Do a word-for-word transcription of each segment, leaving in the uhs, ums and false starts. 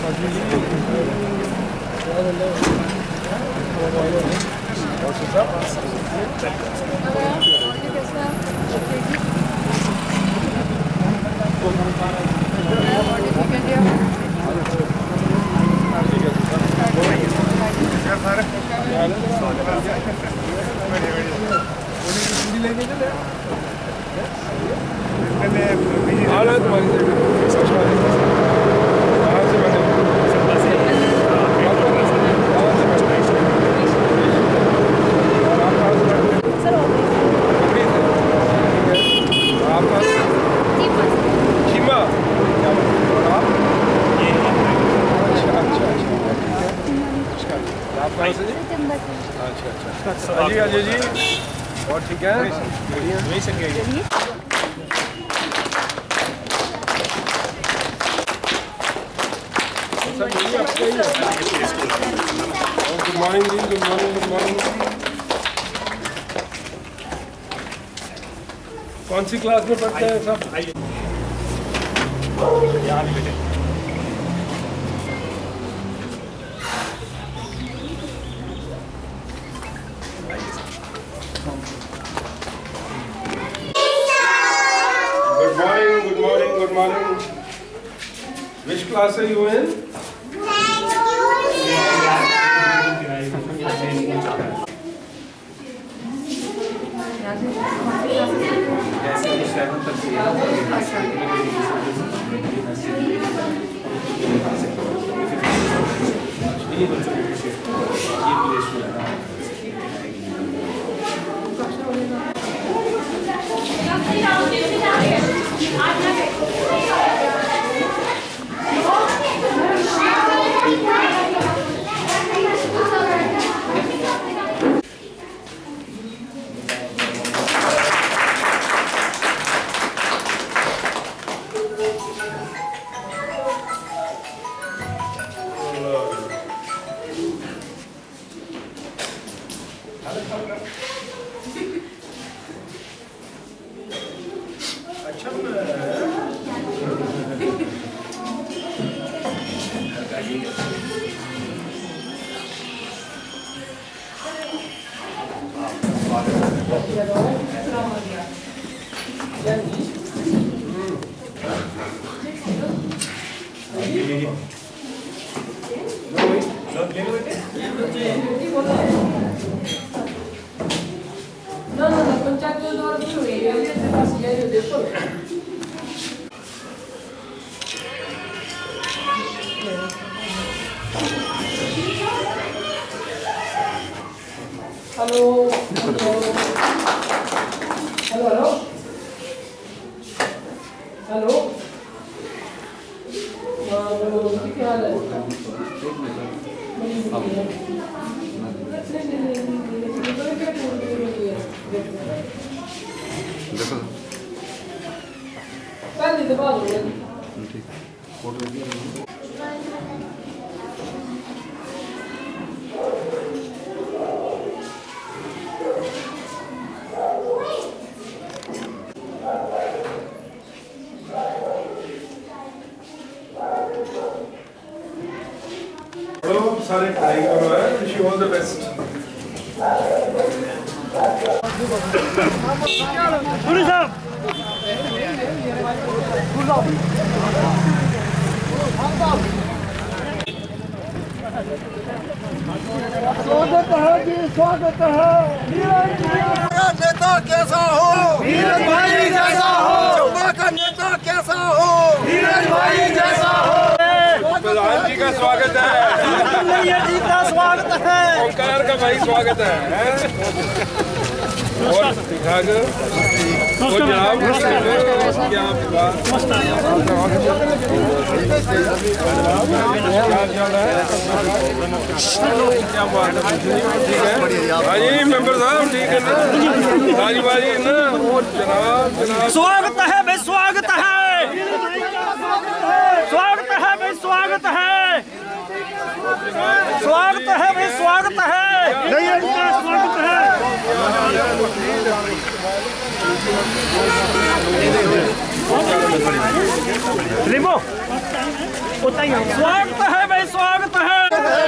अजय अजय जी और ठीक है वही से गए गुड मॉर्निंग जी गुड मॉर्निंग गुड मॉर्निंग कौन सी क्लास में पढ़ते हैं सब यहाँ भी बेटे Good morning, good morning, good morning. Which class are you in? No, no, no, conciato d'oro di lui, io gli ho detto Hello. Hello. Hello, hello. Hello. Hello, che haal hai? देखो पहले दबा दो ठीक photo सारे पढ़ाई करो है wish you all the best गुरु साहब स्वागत है जी स्वागत है नेता कैसा हो नीरज भाई जैसा हो चंबा का नेता कैसा हो नीरज भाई जैसा हो प्रधान जी का स्वागत है जी का स्वागत है ओंकार का भाई स्वागत है और विभाग वो जनाब क्या बात क्या बात है ठीक है भाई मेंबर साहब ठीक है ना भाई भाई ना वो जनाब जनाब स्वागत है भाई स्वागत है स्वागत है भाई स्वागत है स्वागत है भाई स्वागत है नहीं इनका स्वागत है स्वागत है भाई, स्वागत है।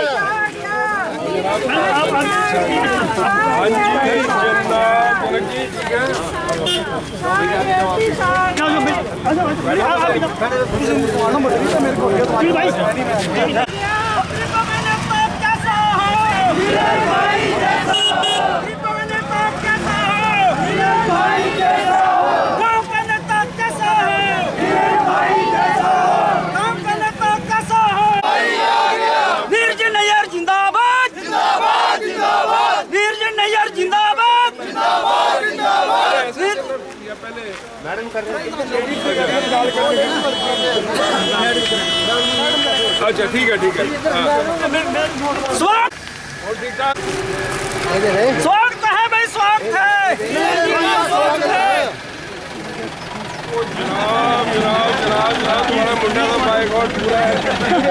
अच्छा ठीक है ठीक है स्वागत स्वागत है भाई, स्वागत है। जनाब जनाब जनाब जनाब तुम्हारा मुंडा का बाइक और पूरा है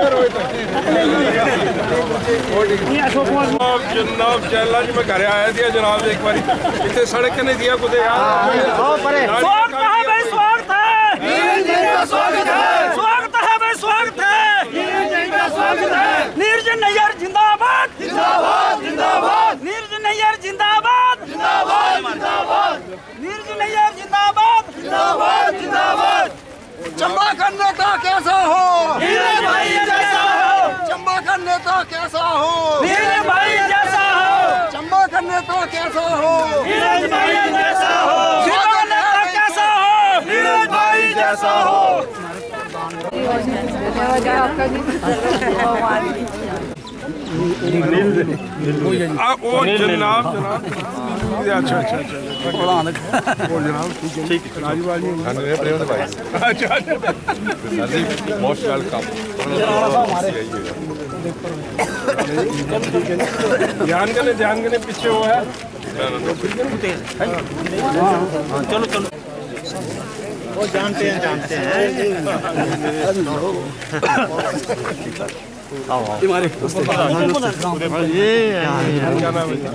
जनाब चैला जी मैं घर आया था जनाब एक बार इतने सड़क के नहीं दिया कुछ यार। स्वागत है भाई, स्वागत है। स्वागत है स्वागत है भाई, स्वागत है। स्वागत है। निर्जन नैयर जिंदाबाद जिंदाबाद जिंदाबाद। निर्जन नैयर जिंदाबाद जिंदाबाद जिंदाबाद। निर्जन नैयर जिंदाबाद जिंदाबाद जिंदाबाद। चंबा का नेता कैसा हो? नीरज भाई जैसा हो। चंबा का नेता कैसा हो? नीरज भाई जैसा हो। चंबा का नेता कैसा हो? नीरज भाई जैसा हो। चंबा का नेता कैसा हो? नीरज भाई जैसा हो। आप वो जनाब जनाब अच्छा अच्छा अच्छा वो जनाब ठीक है राजूवाल जी अच्छा मोस्ट वेलकम। ध्यान करने ध्यान करने पीछे हुआ है। चलो चलो वो जानते हैं जानते हैं हमारे ये क्या नाम है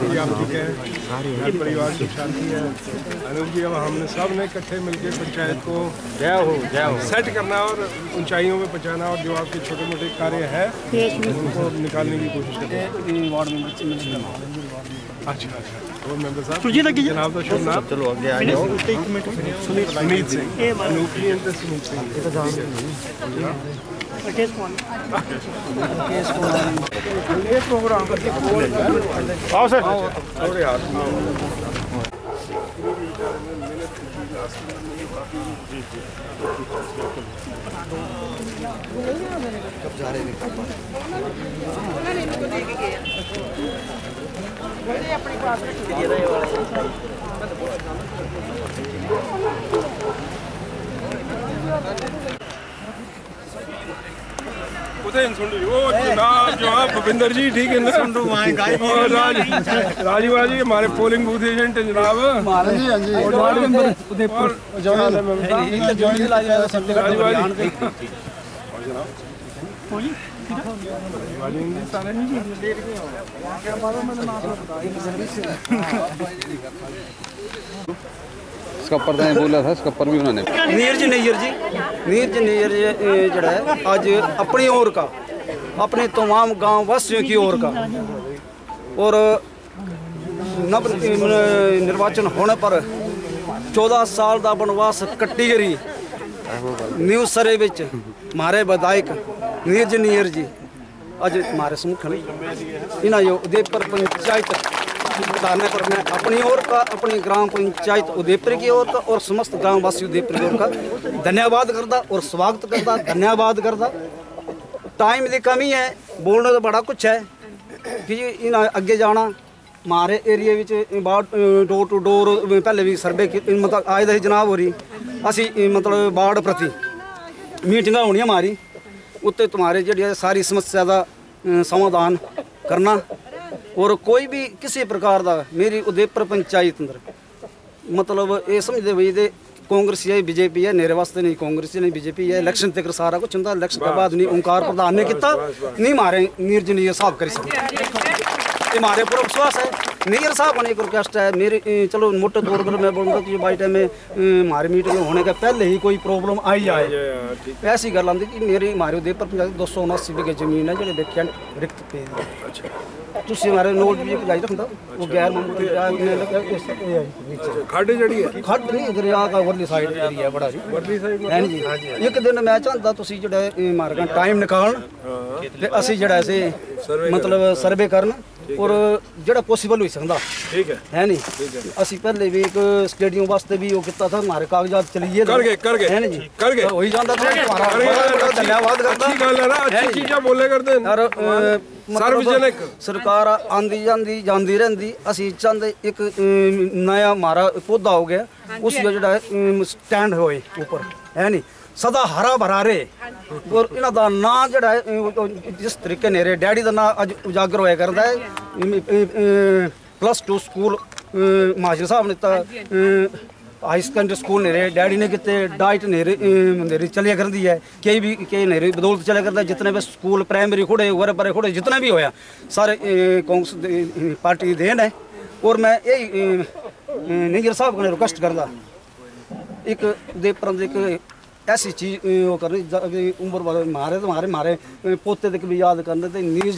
परिवार की शांति है। अनूप जी अब हमने सब ने इकट्ठे मिलकर पंचायत को जय हो जय हो सेट करना और ऊंचाइयों में पहुंचाना और जो आपके छोटे मोटे कार्य है उनको निकालने की कोशिश करते हैं। अच्छा अच्छा और मेंबर साहब जनाब का शुभ नाम चलो आगे आ जाओ। सुनीत सिंह अनूप जी एंड सुनीत सिंह आओ सर और यार कब जा रहे हैं अपने पास ओ जनाब जनाब भूपिंदर जी ठीक है ना और राज राजूवाल जी हमारे पोलिंग बूथ एजेंट है जनाब स्कप्पर ने बोला था स्कप्पर भी उन्होंने नीरज नैयर जी नीरज नैयर जड़ा है आज अपनी ओर का अपने तमाम गांव वासियों की ओर का और नव निर्वाचन होने पर चौदह साल का बनवास कट्टी करी न्यू सरे विच मारे विधायक नीरज नैयर जी अज हमारे सम्मुख इन्हें उदयपुर पंचायत बताने पर मैं अपनी ओर का अपनी ग्राम पंचायत उदयपुर की ओर का और समस्त ग्राम वासी उदयपुर की ओर का धन्यवाद करता और स्वागत करता धन्यवाद करता। टाइम की कमी है बोलने तो बड़ा कुछ है कि इन अगे जाना हमारे एरिए में डोर टू डोर पहले भी सर्वे मतलब आज दी जनाब हो रही असी मतलब वार्ड प्रति मीटिंग होनी हमारी उत्ते तुम्हारे जी सारी समस्या का समाधान करना और कोई भी किसी प्रकार का मेरी उदयपुर पंचायत अंदर मतलब ये समझते भाई दे कांग्रेस है बीजेपी है मेरे वास्ते नहीं कांग्रेस नहीं बीजेपी है इलेक्शन तक सारा कुछ होंगे इलेक्शन के बाद नहीं ओंकार प्रधान ने किया नहीं मारे नीरज नैयर साहब कर सकते। ये हमारे पूरा विश्वास है। मेयर साहब ने एक रिक्वेस्ट है मेरे, चलो मोटे तौर पर मैं बोलूँगा कि बाई टाइम में हमारी मीटिंग होने के पहले ही कोई प्रॉब्लम आई जाए, ऐसी गल आती कि मेरी हमारे उदयपुर पंचायत दो सौ उनासी बीघे जमीन है जो वेकेंट रिक्त पे तुम हमारे नोट भी जारी रखता वो गैर खड्ड जड़ी है खड्ड नहीं दरिया का वरली साइड एरिया बड़ा वरली साइड है जी। एक दिन मैं चाहता तुम जो मारे टाइम निकालन ते असी जड़ा से मतलब सर्वे करन और जड़ा पॉसिबल हो सकता ठीक है है नहीं। असी पहले भी एक स्टेडियम वास्ते भी वो किया था, हमारे कागजात चलिए कर गए कर गए है ना जी कर गए हो ही जाता था। तुम्हारा धन्यवाद करता अच्छी गल है ना, अच्छी चीज़ें बोले करते हैं और सार्वजनिक सरकार आंदी जाती जाती रहती। असी चाहते एक नया हमारा पौधा हो गया उस जो स्टैंड होए ऊपर है नहीं सदा हरा भरा रहे और इन्हों का ना जड़ा जिस तरीके ने डैडी का ना अज उजागर होया करता है। प्लस टू स्कूल मास्टर साहब ने हाई सेकेंडरी स्कूल ने डैडी ने कितने डाइट नेरे नेरी चलिया करती है कई भी कई नेरी बदौलत चलिया करता है। जितने भी स्कूल प्राइमरी खुड़े वरे परे खुड़े जितना भी होया सारे कांग्रेस पार्टी देन है। और मैं यही निगर साहब को रिक्वेस्ट करता एक उदयपुर एक ऐसी चीज वो करनी उम्र वाले मारे तो मारे मारे पोते तक भी याद करने थे नीर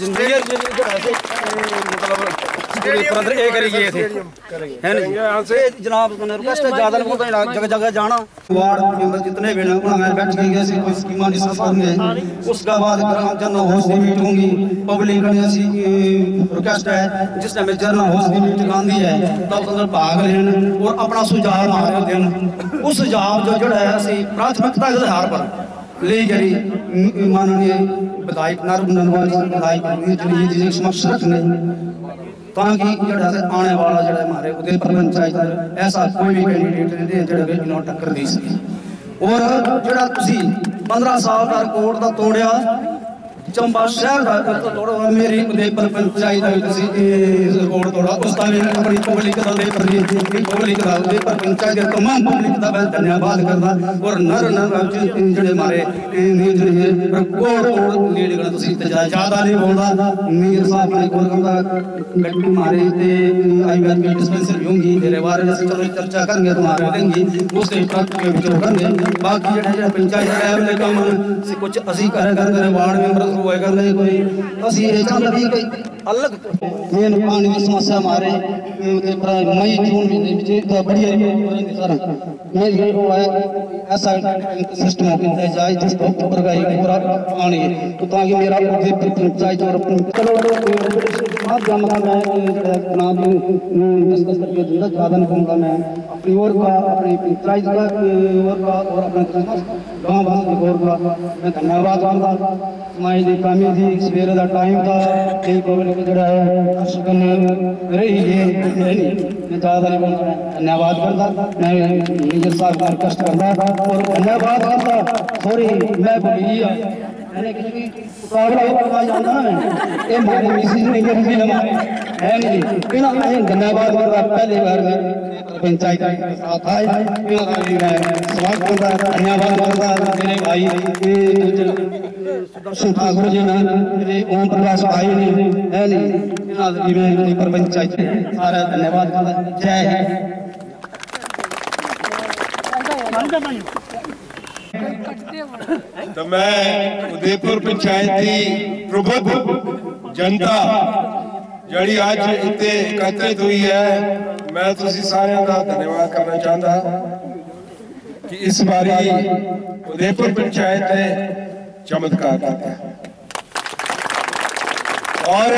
मतलब ये करी गए थे है ना जी। जनाब रिक्वेस्ट है ज़्यादा नहीं जगह जगह जाना वार्ड मेंबर जितने भी बैठ के गए कोई स्कीम डिस्कस करने उसका बाद जनरल हाउस की मीटिंग होगी पब्लिक रिक्वेस्ट है जिसने हमें जनरल हाउस की मीटिंग आंदी है तब अंदर भाग लेन और अपना सुझाव मारे देन। उस सुझाव जो जोड़ा है असी प्राथमिकता के आधार पर ले गई माननीय विधायक नरम ननवानी विधायक समक्ष रखने ताकि जड़ा आने वाला जड़ा हमारे उदयपुर पंचायत ऐसा कोई भी कैंडिडेट नहीं जड़े बिना टक्कर दे सके। और जड़ा तुसी पंद्रह साल का रिकॉर्ड का तोड़िया चंबा शहर का तोड़ा मेरी उदयपुर पंचायत रिकॉर्ड तोड़ा उसका भी अपनी पब्लिक का उदयपुर पब्लिक का उदयपुर पंचायत के तमाम पब्लिक का मैं धन्यवाद करता। और नर नर जड़े हमारे रिकॉर्ड तोड़ लीड करना तुसी ज़्यादा नहीं बोलता मीर साहब ने कोल करता गड्डी मारे थे आयुर्वेद की डिस्पेंसरी होंगी तेरे बारे में चलो चर्चा करेंगे तुम्हारे देंगे उसके तक के विचार करेंगे। बाकी जड़े पंचायत लेवल काम से कुछ असी करे कर वार्ड मेंबर हुआ करने कोई असी चाहते कोई अलग मेन पानी की समस्या हमारे मई जून में बड़ी सारा मैं ये हुआ ऐसा सिस्टम हो गया जाए जिस ऊपर का पूरा पानी तो ताकि मेरा पंचायत और चलो आप जमा मैं नाम डिस्कस करके दूंगा ज़्यादा नहीं कहूँगा मैं अपनी ओर का अपनी पंचायत का ओर का और अपना गाँव वासी की ओर का मैं धन्यवाद करूँगा। हमारी कमी थी सवेरे का टाइम था कई पब्लिक जड़ा है रही है मैं ज़्यादा नहीं बोलता धन्यवाद करता मैं निजर साहब का रिक्वेस्ट करता और धन्यवाद करता सॉरी मैं बोली मैंने किसी प्रॉब्लम जानता ना ये हमारे मिसिज नहीं है हमारे है नहीं बिना धन्यवाद करता पहले बार में पंचायत के साथ आए स्वागत करता धन्यवाद करता मेरे भाई सुदर्शन ठाकुर जी ने मेरे ओम प्रकाश भाई ने है नहीं मैं पर पंचायत सारा धन्यवाद करता जय है। तो मैं उदयपुर पंचायत की प्रबुद्ध जनता जड़ी आज इतने एकत्रित हुई है मैं तुसी सारे का धन्यवाद करना चाहता कि इस बारी उदयपुर पंचायत ने चमत्कार किया और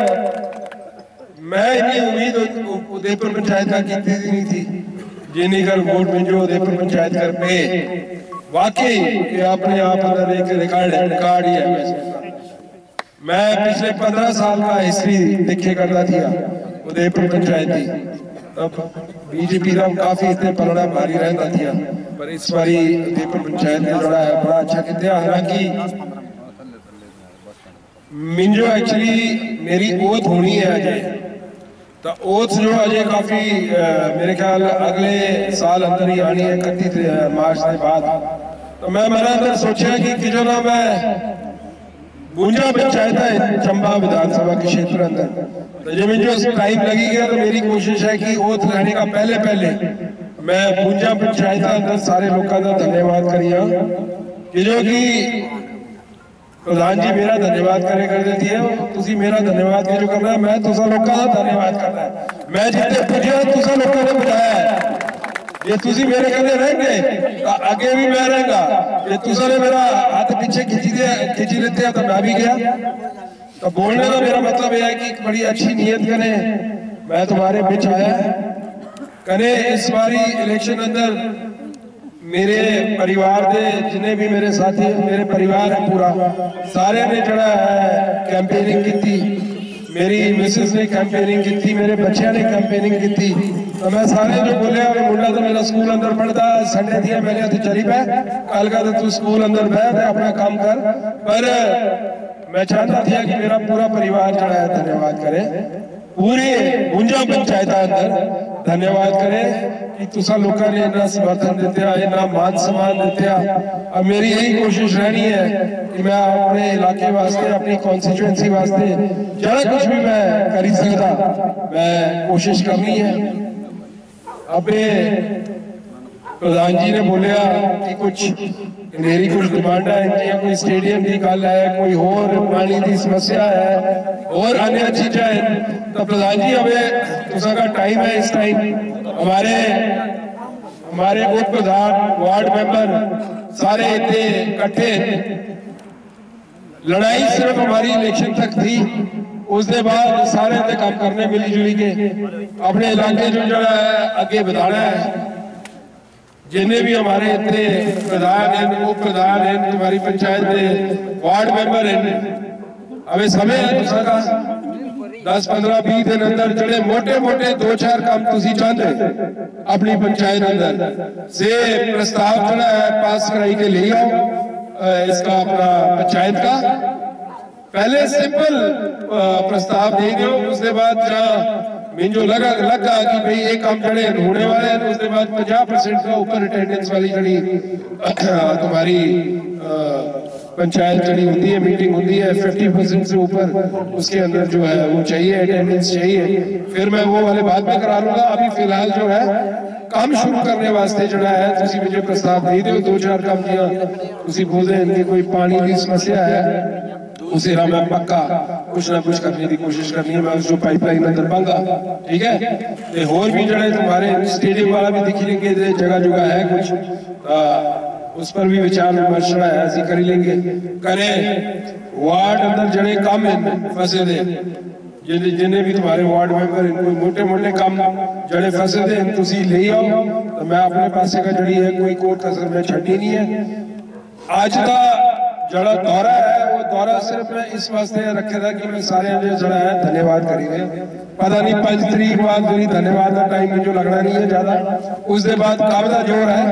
मैं इतनी उम्मीद उदयपुर पंचायत का की नहीं थी जिन्हीं कर वोट में जो उदयपुर पंचायत कर पे वाकई ये अपने आप अंदर एक रिकॉर्ड है रिकॉर्ड ही है। मैं पिछले पंद्रह साल का हिस्ट्री देखे करता था उदयपुर पंचायत की तब बीजेपी का काफी इतने पलड़ा भारी रहता था पर इस बारी उदयपुर पंचायत ने बड़ा बड़ा अच्छा किया। हालांकि मिंजो एक्चुअली मेरी ओथ होनी है अजय तो ओथ जो अजय काफी मेरे ख्याल अगले साल अंदर ही आनी है इकतीस मार्च के बाद तो मैं मेरा अंदर सोचा कि जो ना मैं भुंजा पंचायत है चंबा विधानसभा के क्षेत्र अंदर। तो जब जो टाइम लगी गया तो मेरी कोशिश है कि ओथ लेने का पहले पहले मैं भुंजा पंचायत अंदर सारे लोगों का धन्यवाद करिया कि जो कि प्रधान जी मेरा धन्यवाद करे कर देती है, तुसी मेरा धन्यवाद जो करना है, मैं तुसा लोगों का धन्यवाद करना है। मैं जितने पुजे तुसा लोगों ने बताया है, ये तुसी मेरे कदे रहेंगे आगे भी मैं रहेगा। ये तुसा ने मेरा हाथ पीछे खींची दिया खींची लेते हैं तो मैं भी गया। तो बोलने का मेरा मतलब यह है कि बड़ी अच्छी नीयत करें, मैं तुम्हारे बीच आया करें। इस बारी इलेक्शन अंदर मेरे परिवार के जिन्हें भी मेरे साथी मेरे परिवार है पूरा सारे ने जड़ा है कैंपेनिंग की थी। मेरी मिसेस ने कैंपेनिंग की थी, मेरे बच्चे ने कैंपेनिंग की थी। तो मैं सारे जो बोले मुंडा तो मेरा स्कूल अंदर पढ़ता संडे दिया मैंने तो चली पै कल का तो तू स्कूल अंदर बैठ अपना काम कर। पर मैं चाहता था कि मेरा पूरा परिवार जड़ा है धन्यवाद करे, पूरे भुंजा पंचायत अंदर धन्यवाद करे कि तुसा लोगों ने इतना समर्थन देते इतना मान सम्मान देते। अब मेरी यही कोशिश रहनी है कि मैं अपने इलाके वास्ते अपनी कॉन्स्टिट्यूएंसी वास्ते जरा कुछ भी मैं करी सकता मैं कोशिश करनी है। अपने प्रधान जी ने बोलिया कि कुछ मेरी कुछ डिमांड है, कोई स्टेडियम की गल है, कोई और पानी की समस्या है और अन्य चीजें हैं। तो प्रधान जी हमें तुसा का टाइम है, इस टाइम हमारे हमारे उप प्रधान वार्ड मेंबर सारे इतने इकट्ठे। लड़ाई सिर्फ हमारी इलेक्शन तक थी, उसके बाद सारे काम करने मिली जुली के अपने इलाके जो जरा है आगे बढ़ाना है। जिन्हें भी हमारे इतने प्रधान हैं उप प्रधान हैं हमारी पंचायत के वार्ड मेंबर हैं, हमें समय है दूसरा का दस पंद्रह बीस दिन अंदर जड़े मोटे मोटे दो चार काम तुसी चाहते अपनी पंचायत अंदर से प्रस्ताव जड़ा है पास कराई के ले आओ इसका अपना पंचायत का। पहले सिंपल प्रस्ताव दे दो, उसके बाद जरा जो लगा लगा कि भाई ये काम जड़े होने वाले हैं, उसके बाद पचास परसेंट का ऊपर अटेंडेंस वाली जड़ी तुम्हारी पंचायत जड़ी होती है मीटिंग होती है पचास परसेंट से ऊपर उसके अंदर जो है वो चाहिए अटेंडेंस चाहिए। फिर मैं वो वाले बात में करा लूंगा। अभी फिलहाल जो है काम शुरू करने वास्ते जड़ा है तुसी मुझे प्रस्ताव दे दो दो चार काम दिया तुसी बोलते इनकी कोई पानी की समस्या है उसे मैं पक्का कुछ ना कुछ करने की कोशिश करनी है। मैं उस जो पाइपलाइन अंदर पाऊंगा ठीक है। ते होर भी जड़े तुम्हारे स्टेडियम वाला भी दिखी लेंगे जगह जगह है कुछ आ, उस पर भी विचार विमर्श है ऐसी कर लेंगे करे। वार्ड अंदर जड़े काम है फंसे दे जिन्हें जिन्हें भी तुम्हारे वार्ड मेंबर इनको मोटे मोटे काम जड़े फंसे दे तुसी ले आओ। तो मैं अपने पास का जड़ी है कोई कोर्ट कसर में छड़ी नहीं है। आज का जड़ा दौरा है वो दौरा सिर्फ मैं इस वास्ते रखे था कि मैं सारे जड़ा है धन्यवाद करेंगे। पता नहीं पांच तरीक बाद मेरी धन्यवाद का टाइम में जो लगना नहीं है ज्यादा, उसके बाद काबदा जोर है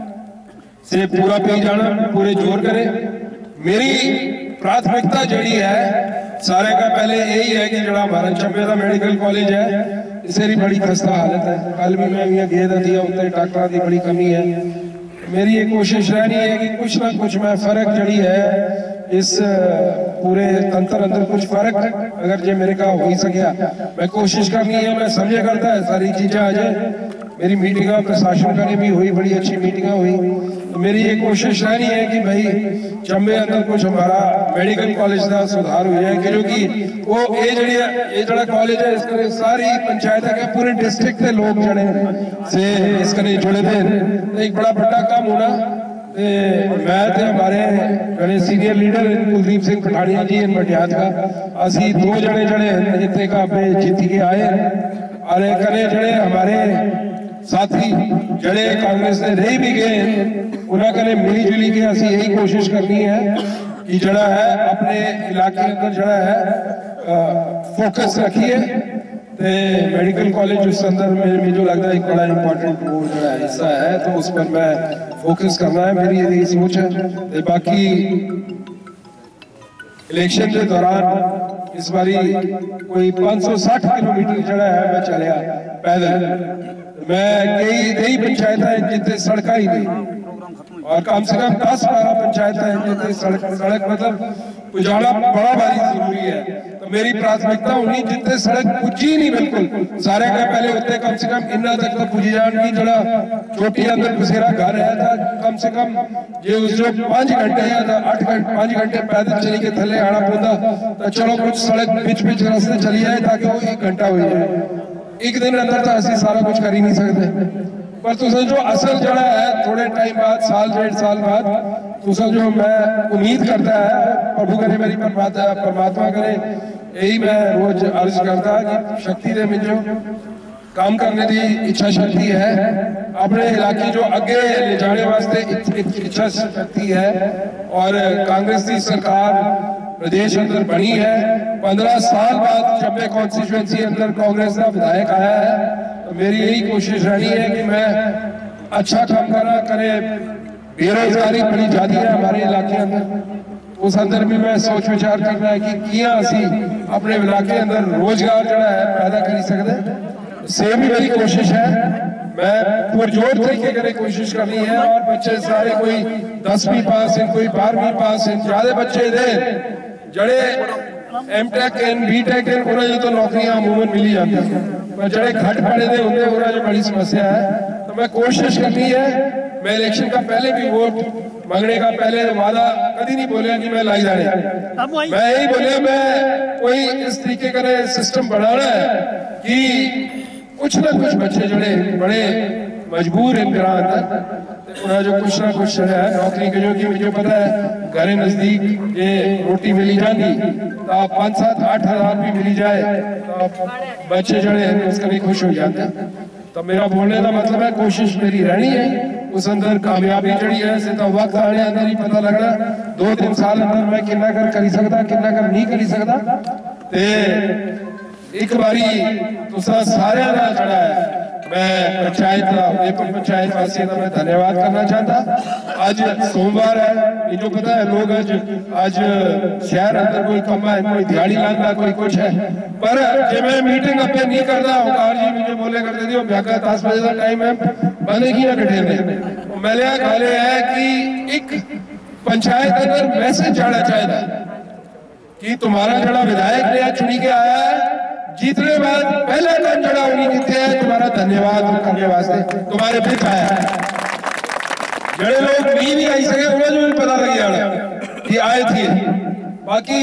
से पूरा पी जाना पूरे जोर करे। मेरी प्राथमिकता जड़ी है सारे का पहले यही है कि जड़ा हमारा चंबे का मेडिकल कॉलेज है इससे बड़ी खस्ता हालत है। कल भी मैं यहाँ गया था उत्तर डॉक्टर की बड़ी कमी है। मेरी ये कोशिश रहनी है कि कुछ ना कुछ मैं फर्क जड़ी है इस पूरे तंत्र अंदर कुछ फर्क अगर जे मेरे का हो ही सकिया मैं कोशिश करनी है। मैं समझे करता है सारी चीजें आ जाए। मेरी मीटिंग प्रशासन का भी हुई बड़ी अच्छी मीटिंग हुई। तो मेरी ये कोशिश रहनी है कि भाई चंबे अंदर कुछ हमारा मेडिकल कॉलेज का सुधार हो जाए क्योंकि वो ये जड़ी ये जड़ा कॉलेज है इसके सारी पंचायत के पूरे डिस्ट्रिक्ट के लोग जड़े से इसके जुड़े थे। एक बड़ा बड़ा काम होना मैं थे हमारे जड़े सीनियर लीडर कुलदीप सिंह पठानिया जी इन मटियात का असी दो जने जड़े इतने का जीत के आए अरे कने जड़े हमारे साथी जड़े कांग्रेस ने रही भी गए उन्होंने मिली जुली के असी यही कोशिश करनी है कि जड़ा है अपने इलाके अंदर जड़ा है फोकस रखिए। ते मेडिकल कॉलेज उस अंदर में मुझे लगता है एक बड़ा इंपॉर्टेंट वो जड़ा हिस्सा है तो उस पर मैं फोकस करना है। मेरी यही सोच है। बाकी इलेक्शन के दौरान इस बारी कोई पाँच सौ साठ किलोमीटर जड़ा है मैं चलिया पैदल। मैं कई कई पंचायत जितने सड़क ही नहीं और कम से कम दस बारह पंचायत है सड़क सड़क मतलब पुजाना बड़ा भारी जरूरी है। तो मेरी प्राथमिकता होनी जितने सड़क पुजी नहीं बिल्कुल सारे का पहले होते कम से कम इन्ना तक तो पुजी जान की जरा छोटी अंदर बसेरा घर है था कम से कम ये उस जो पांच घंटे या आठ घंटे पांच घंटे पैदल चली के थले आना पौधा तो चलो कुछ सड़क बिच बिच रास्ते चली जाए ताकि वो एक घंटा हो जाए। एक दिन अंदर तो असं सारा कुछ कर ही नहीं सकते पर तुसा जो असल जड़ा है थोड़े टाइम बाद साल डेढ़ साल बाद तुसा जो मैं उम्मीद करता है प्रभु करे मेरी परमात्मा करे यही मैं रोज अर्ज करता कि शक्ति दे मिलो काम करने की इच्छा शक्ति है अपने इलाके जो अगे ले जाने वास्ते इच्छा शक्ति है। और कांग्रेस की सरकार प्रदेश अंदर बनी है पंद्रह साल बाद जब मैं कॉन्स्टिट्यूएंसी अंदर कांग्रेस का विधायक आया है तो मेरी यही कोशिश रहनी है कि मैं अच्छा काम करा करे। बेरोजगारी बड़ी ज्यादा है हमारे इलाके अंदर उस अंदर भी मैं सोच विचार करना है कि किया असी अपने इलाके अंदर रोजगार जड़ा है पैदा कर सकते से भी मेरी कोशिश है। मैं पुरजोर तरीके करे कोशिश करनी है और बच्चे सारे कोई दसवीं पास हैं कोई बारहवीं पास हैं ज्यादा बच्चे दे जड़े M tech and B tech उन्हें तो नौकरियां अमूमन मिली जाती हैं पर जड़े घट पड़े दे होंगे उन्हें जो बड़ी समस्या है। तो मैं कोशिश करनी है मैं इलेक्शन का पहले भी वोट मांगने का पहले वादा कभी नहीं बोलिया कि मैं लाई जाने मैं यही बोलिया मैं कोई इस तरीके का सिस्टम बनाना है कि कुछ ना कुछ बच्चे जड़े बड़े मजबूर हैं मेरा अंदर उन्हें जो कुछ ना कुछ है नौकरी के जो कि मुझे पता है घर नजदीक ये रोटी मिली जाती तो आप पाँच सात आठ हजार भी मिली जाए तो बच्चे जड़े हैं उसके लिए खुश हो जाते हैं। तो मेरा बोलने का मतलब है कोशिश मेरी रहनी है उस अंदर कामयाबी जड़ी है से तो वक्त आने अंदर ही पता लगना दो तीन साल अंदर मैं कितना कर करी सकता कितना कर नहीं करी सकता। ते एक बारी तुसा सारे ना जड़ा है मैं पंचायत उदयपुर पंचायत वासियों का मैं धन्यवाद करना चाहता। आज सोमवार है जो पता है लोग आज आज शहर अंदर कोई कम है कोई दिहाड़ी लाता कोई कुछ है पर जे मैं मीटिंग अपने नहीं करता ओंकार जी मुझे बोले करते थे भ्याका दस बजे का टाइम है बंद किया कटे में मैंने गाले है कि एक पंचायत अंदर मैसेज जाना चाहता कि तुम्हारा जड़ा विधायक ने चुनी के आया है जीतने बाद पहले काम जड़ा उन्हीं जीते हैं तुम्हारा धन्यवाद करने वास्ते तुम्हारे बीच आया है। जड़े लोग नहीं भी आई सके उन्हें जो भी पता लग गया कि आए थे बाकी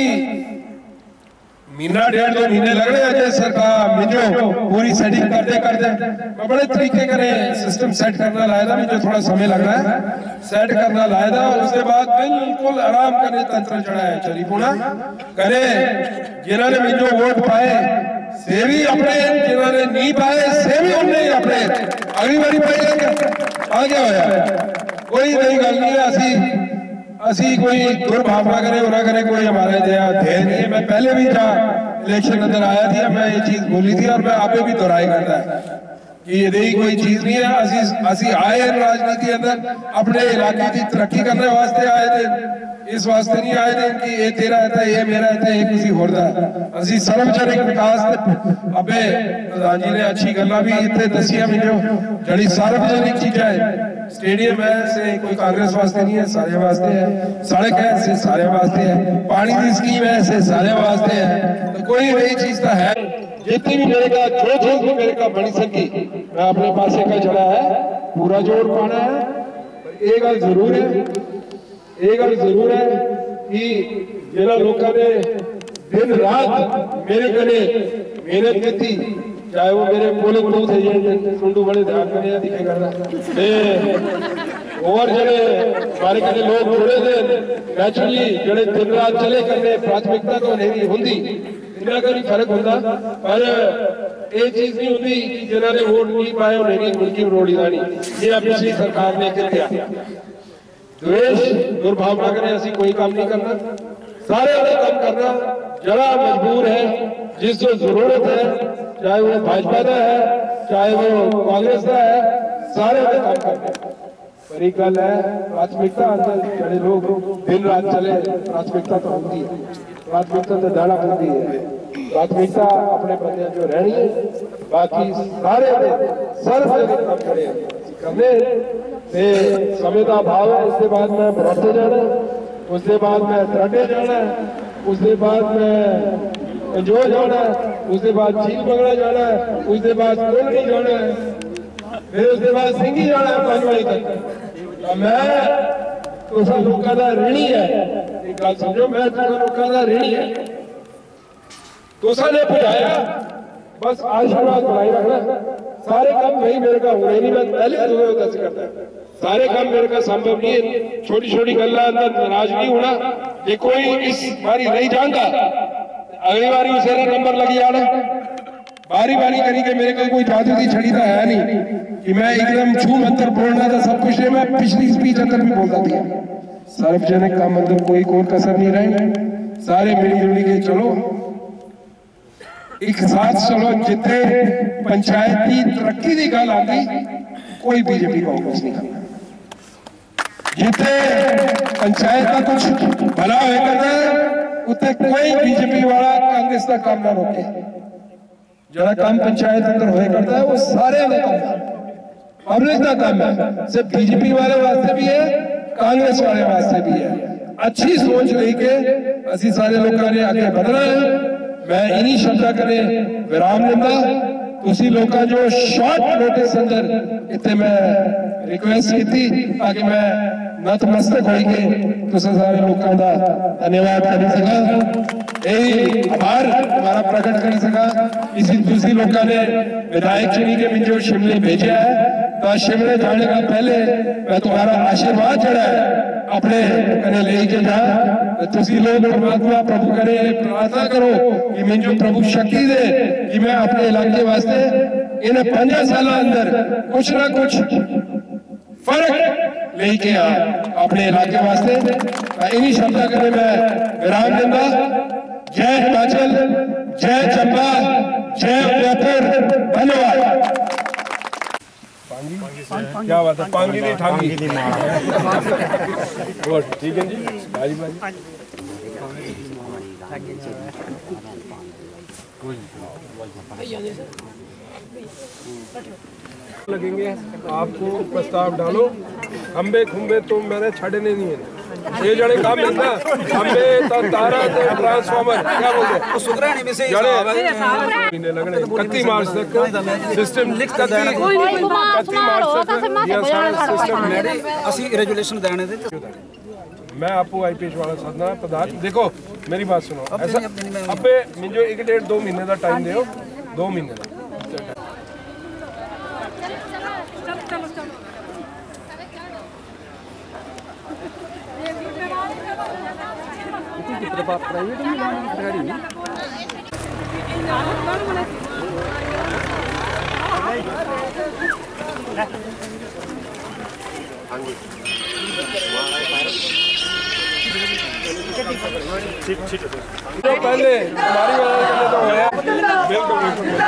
महीना डेढ़ दो महीने लग रहे हैं सरकार मुझे पूरी सेटिंग करते करते मैं बड़े तरीके करे सिस्टम सेट करना लाया था मुझे थोड़ा समय लग रहा है सेट करना लाया था और उसके बाद बिल्कुल आराम करने तंत्र चढ़ा है चली पूना करे जिन्होंने मुझे वोट पाए से भी अपने जिन्होंने नहीं पाए से भी उन्हें अपने अगली बारी पाए आ गया होया कोई नई गल नहीं है असी असी कोई दुर्भावना करे ना करे कोई हमारे ध्येय नहीं है। मैं पहले भी जहाँ इलेक्शन अंदर आया थी मैं ये चीज बोली थी और मैं आपे भी दोहराई करता है कि ये यही कोई चीज नहीं है असी असी आए राजनीति अंदर अपने इलाके की तरक्की करने वास्ते आए थे इस वास्ते नहीं आए थे कि ये तेरा है ये मेरा है ये किसी होर दा असी सार्वजनिक विकास अबे प्रधान जी ने अच्छी गल्ला भी इतने दसिया मिलो जड़ी सार्वजनिक चीजा है स्टेडियम है से कोई कांग्रेस वास्ते नहीं है सारे वास्ते है सड़क है से सारे वास्ते है पानी की स्कीम है से सारे वास्ते है तो कोई नई चीज तो है जितनी भी मेरे का जो चीज भी मेरे का बनी सकी मैं अपने पास का चला है पूरा जोर पाना है। एक गल जरूर है एक गल जरूर है कि जिन्होंने लोगों ने दिन रात मेरे कने मेहनत की चाहे वो मेरे पोलिंग बूथ एजेंट सुंडू बड़े ध्यान करें दिखे करना और जड़े हमारे कने लोग जुड़े थे नेचुरली जड़े दिन रात चले करने प्राथमिकता तो नहीं होंगी इतना का नहीं फर्क होता पर ये चीज नहीं होती कि जिन्होंने वोट नहीं पाए उन्हें नहीं मुल्की रोड़ी जानी ये पिछली सरकार ने किया द्वेष दुर्भावना करें ऐसी कोई काम नहीं करना सारे वाले काम करना जरा मजबूर है जिसको जरूरत है चाहे वो भाजपा का है चाहे वो कांग्रेस का है सारे वाले काम करना पर एक गल है प्राथमिकता अंदर जड़े लोग दिन रात चले प्राथमिकता तो होती है प्राथमिकता तो दाना होती है प्राथमिकता अपने बंदे जो रहनी है बाकी सारे सार्वजनिक काम करे करने ते समय का अभाव है। उसके बाद मैं बरौटे जाना, उसके बाद मैं तराटे जाना, उसके बाद मैं जो जाना, उसके बाद झील बंगड़ा जाना, उसके बाद कोलड़ी जाना, फिर उसके बाद सिंगी जाना है पांच बजे तक। तो मैं तो सब लोगों का ऋणी है, एक गल समझो, मैं तो लोगों का ऋणी है। तुसा ने बुझाया, बस आशीर्वाद बनाई रखना। सारे काम नहीं मेरे का होने नहीं, मैं पहले तुम्हें दस करता सारे काम मेरे का संभव नहीं है। छोटी छोटी गल्ला अंदर नाराज नहीं होना। जे कोई इस बारी नहीं जानता, अगली बारी उसे नंबर लगी जाना। बारी बारी करी के मेरे को कोई जादू की छड़ी तो है नहीं कि मैं एकदम छू मंत्र बोलना था सब कुछ। मैं पिछली स्पीच अंदर भी बोलता थी, सार्वजनिक काम अंदर कोई कोई कसर नहीं रहे। सारे मिली जुली के चलो, एक साथ चलो। जितने पंचायत की तरक्की की गल आती, कोई बीजेपी कांग्रेस नहीं करता। जितने पंचायत का कुछ भला हो करता है, उतने कोई बीजेपी वाला कांग्रेस का काम ना रोके। जरा काम पंचायत अंदर होए करता है, वो सारे का काम है, पब्लिक का काम है। सिर्फ बीजेपी वाले वास्ते भी है, कांग्रेस वाले वास्ते भी है। अच्छी सोच लेके असि सारे लोगों ने आगे बढ़ना है। मैं इन्हीं शब्दां कने विराम लेंदा। तुसी लोगों जो शॉर्ट नोटिस अंदर इतने मैं रिक्वेस्ट की थी ताकि मैं नतमस्तक होके तुसा सारे लोगों का धन्यवाद कर सका, यही आभार हमारा प्रकट कर सका। इसी दूसरी लोगों ने विधायक चुनी के में जो शिमले भेजा है, तो शिमले जाने का पहले मैं तुम्हारा आशीर्वाद जड़ा है अपने कने लेके जा। तुसी लोग परमात्मा प्रभु करे प्रार्थना करो कि मैं जो प्रभु शक्ति दे कि मैं अपने इलाके वास्ते इन पांच साल अंदर कुछ ना कुछ फर्क लेके आ अपने इलाके वास्ते। इन्हीं शब्दों के मैं विराम दूंगा। जय हिमाचल, जय चंबा, जय उदयपुर। धन्यवाद। क्या बात है, पांगी नहीं ठांगी ठीक है जी। बाजी बाजी लगेंगे। आपको प्रस्ताव डालो, खंबे खुंबे तो मैंने छड़ने नहीं है। ये जड़े काम मिलता खंबे तारा ट्रांसफार्मर क्या बोलते हैं सुधराने में से जड़े लगने इकतीस मार्च तक सिस्टम लिख कत्ती इकतीस मार्च तक ये सारा सिस्टम ਅਸੀਂ रेजुलेशन देने दे। मैं आपको आईपीएस वाला साधना पदार्थ देखो मेरी बात सुनो। ऐसा अबे मुझे एक डेढ़ दो महीने का टाइम दो, दो महीने का। प्राइवेट में गाड़ी ठीक ठीक है। पहले हमारी वाला तो होया बिल्कुल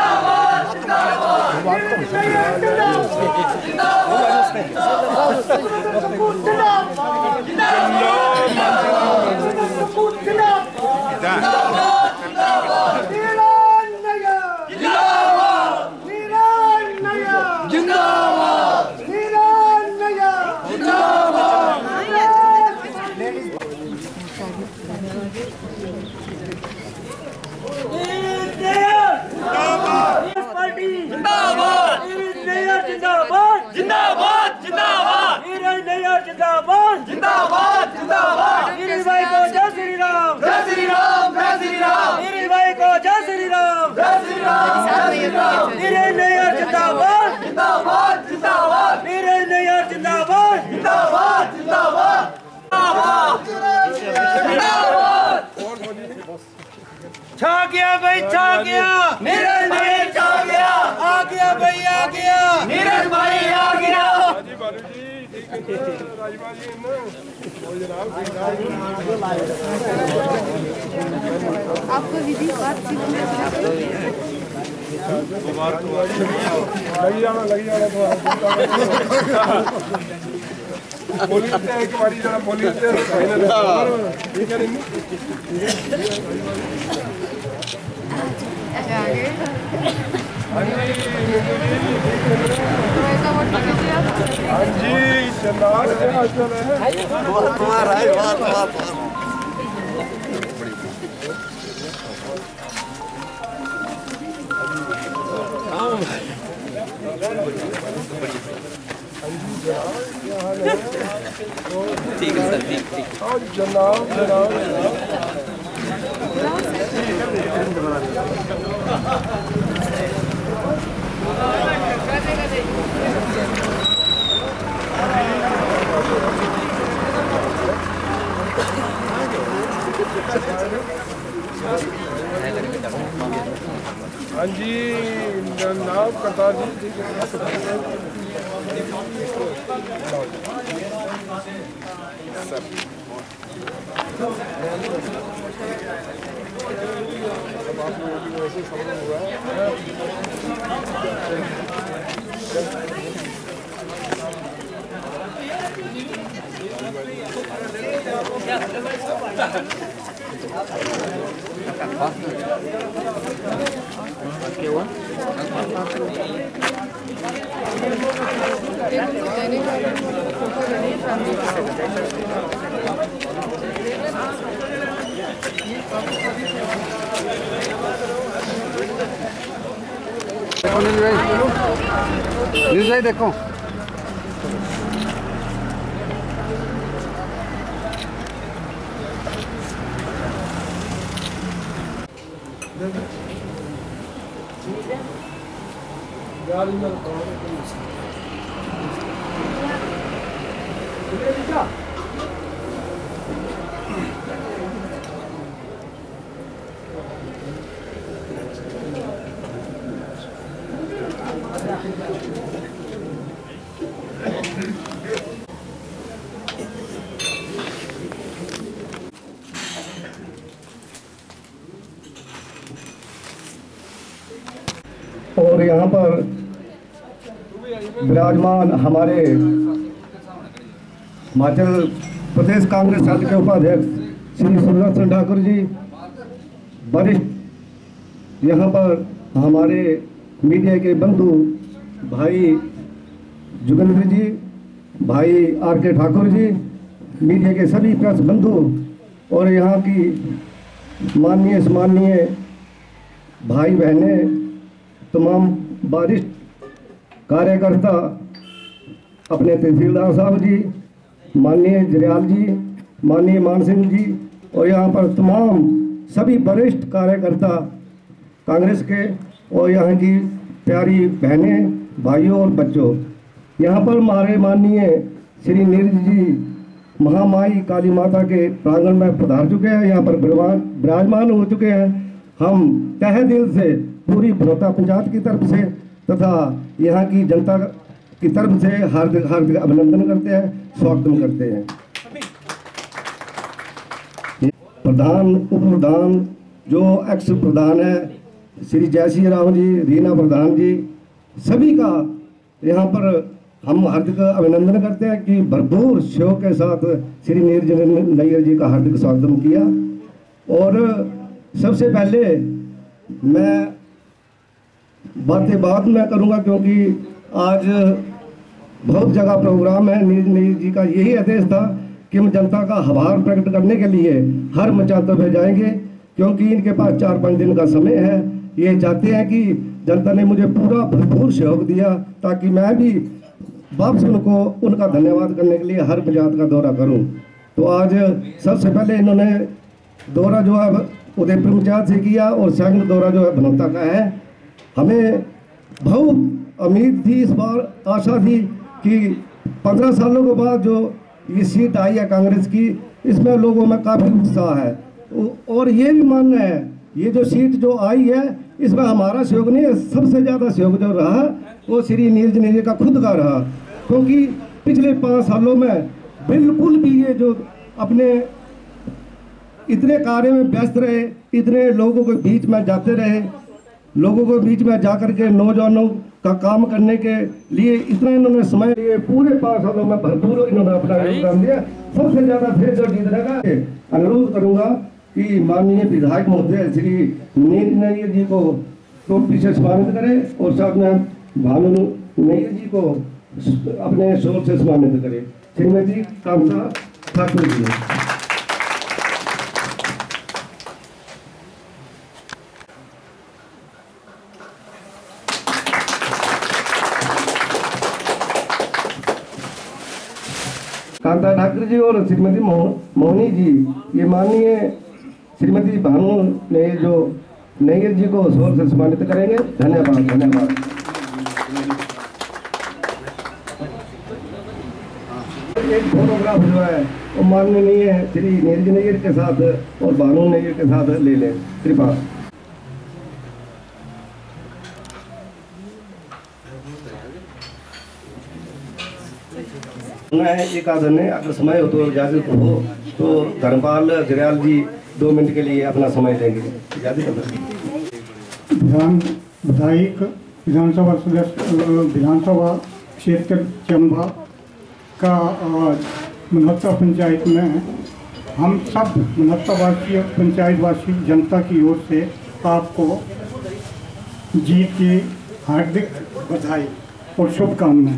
छा गया भाई, छा गया नीरज भाई, छा गया आ गया भाई, आ गया नीरज भाई, आ गया। आपको विधि बातचीत लगी जाना लगी जाना तो बोली एक बारी जरा बोली ठीक है आगे हाँ जी जनाब क्या चल रहा है? बहुत तुम्हारा है, बहुत बहुत बहुत। ठीक है सर, ठीक ठीक। जनाब जनाब हाँ जी जनाब करतार जी न्यूज़ भाई देखो और यहाँ पर विराजमान हमारे हिमाचल प्रदेश कांग्रेस समिति के उपाध्यक्ष श्री सुदर्शन ठाकुर जी, वरिष्ठ यहाँ पर हमारे मीडिया के बंधु भाई जुगेंद्र जी, भाई आर के ठाकुर जी, मीडिया के सभी प्रेस बंधु और यहाँ की माननीय सम्माननीय भाई बहनें, तमाम वरिष्ठ कार्यकर्ता, अपने तहसीलदार साहब जी, माननीय जरियाल जी, माननीय मान सिंह जी और यहाँ पर तमाम सभी वरिष्ठ कार्यकर्ता कांग्रेस के और यहाँ की प्यारी बहनें, भाइयों और बच्चों, यहाँ पर हमारे माननीय श्री नीरज जी महामाई काली माता के प्रांगण में पधार चुके हैं, यहाँ पर विराजमान हो चुके हैं। हम तहे दिल से पूरी भरोता पंचायत की तरफ से तथा यहाँ की जनता की तरफ से हार्दिक हार्दिक अभिनंदन करते हैं, स्वागत करते हैं। प्रधान उप प्रधान जो एक्स प्रधान है श्री जयसिंह राव जी, रीना प्रधान जी, सभी का यहाँ पर हम हार्दिक अभिनंदन करते हैं कि भरपूर शौक के साथ श्री नीरज नैयर जी का हार्दिक स्वागत किया। और सबसे पहले मैं बातें बाद में करूंगा क्योंकि आज बहुत जगह प्रोग्राम है। नीरज नैयर जी का यही आदेश था कि हम जनता का आभार प्रकट करने के लिए हर पंचायतों में जाएंगे, क्योंकि इनके पास चार पाँच दिन का समय है। ये चाहते हैं कि जनता ने मुझे पूरा भरपूर सहयोग दिया ताकि मैं भी वापस उनको उनका धन्यवाद करने के लिए हर पंचायत का दौरा करूं। तो आज सबसे पहले इन्होंने दौरा जो है उदयपुर पंचायत से किया और सेकंड दौरा जो है भनौता का है। हमें बहुत उम्मीद थी, इस बार आशा थी कि पंद्रह सालों के बाद जो ये सीट आई है कांग्रेस की, इसमें लोगों में काफ़ी उत्साह है और ये भी मानना है ये जो सीट जो आई है इसमें हमारा सहयोग नहीं है, सबसे ज़्यादा सहयोग जो रहा वो श्री नीरज नैयर का खुद का रहा, क्योंकि पिछले पाँच सालों में बिल्कुल भी ये जो अपने इतने कार्य में व्यस्त रहे, इतने लोगों के बीच में जाते रहे, लोगों के बीच में जाकर के नौजवानों का काम करने के लिए इतना इन्होंने समय लिए, पूरे पाँच सालों में भरपूर इन्होंने अपना योगदान दिया। सबसे ज़्यादा फिर जो जीतने का अनुरोध करूँगा कि माननीय विधायक महोदय श्री नीरज नैयर जी को टोपी से सम्मानित करें और साथ में भानु नैयर जी को अपने शोर से सम्मानित करें। श्रीमती कांता ठाकुर जी। कांता ठाकुर जी और श्रीमती मोहनी जी, ये माननीय श्रीमती भानु ने जो नैयर जी को शोर से सम्मानित करेंगे। धन्यवाद धन्यवाद। एक फोटोग्राफ जो है वो माननीय श्री नीरज नैयर के साथ और भानु नैयर के साथ ले लें कृपा। मैं एक आदरणीय अगर समय हो तो इजाजत हो तो धर्मपाल गरियाल जी दो मिनट के लिए अपना समय देंगे। विधान विधायक विधानसभा सदस्य विधानसभा क्षेत्र चंबा का मनहत्ता पंचायत में हम सब मनहत्तावासी पंचायतवासी जनता की ओर से आपको जीत की हार्दिक बधाई और शुभकामनाएं।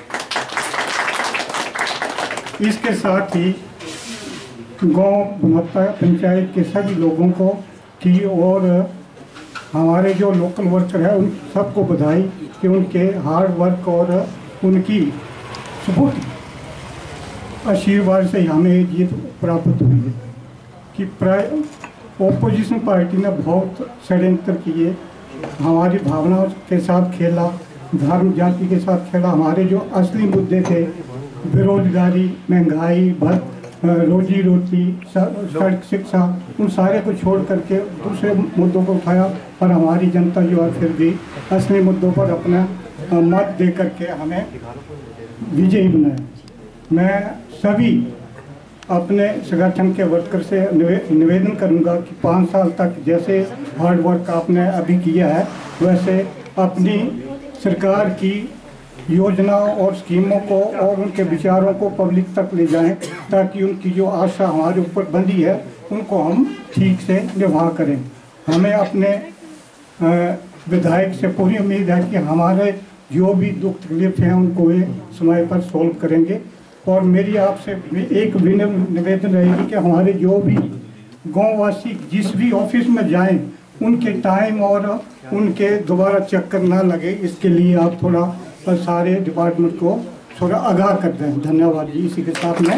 इसके साथ ही गांव मनहत्ता पंचायत के सभी लोगों को की और हमारे जो लोकल वर्कर है उन सबको बधाई कि उनके हार्ड वर्क और उनकी सबूत आशीर्वाद से हमें जीत प्राप्त हुई है कि प्राय ओपोजिशन पार्टी ने बहुत षड्यंत्र किए, हमारी भावनाओं के साथ खेला, धर्म जाति के साथ खेला। हमारे जो असली मुद्दे थे बेरोजगारी, महंगाई, भत रोजी रोटी, सड़क शिक्षा, उन सारे को छोड़ करके दूसरे मुद्दों को उठाया और हमारी जनता जो है फिर भी असली मुद्दों पर अपना मत दे करके हमें विजयी बनाया। मैं सभी अपने संगठन के वर्कर से निवे, निवेदन करूंगा कि पाँच साल तक जैसे हार्ड वर्क आपने अभी किया है वैसे अपनी सरकार की योजनाओं और स्कीमों को और उनके विचारों को पब्लिक तक ले जाएं ताकि उनकी जो आशा हमारे ऊपर बंधी है उनको हम ठीक से निभा करें। हमें अपने विधायक से पूरी उम्मीद है कि हमारे जो भी दुख तकलीफ हैं उनको वे समय पर सोल्व करेंगे। और मेरी आपसे एक विनम्र निवेदन रहेगी कि हमारे जो भी गाँववासी जिस भी ऑफिस में जाएं उनके टाइम और उनके दोबारा चक्कर ना लगे, इसके लिए आप थोड़ा सारे डिपार्टमेंट को थोड़ा आगाह कर दें। धन्यवाद जी। इसी के साथ में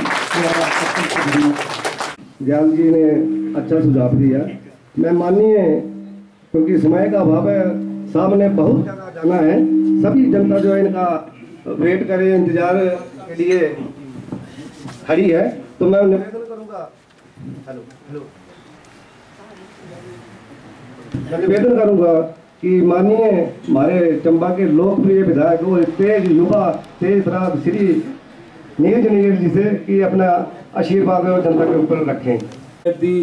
ज्ञान जी ने अच्छा सुझाव दिया। मैं माननीय क्योंकि समय का अभाव है, सामने बहुत जगह जाना है, सभी जनता जो है इनका वेट करे, इंतजार के लिए खड़ी है, तो मैं निवेदन करूंगा हेलो हेलो मैं निवेदन करूंगा कि माननीय हमारे चंबा के लोकप्रिय विधायक और तेज युवा तेज राज श्री नीरज नैयर जी से कि अपना आशीर्वाद जनता के ऊपर रखें। दी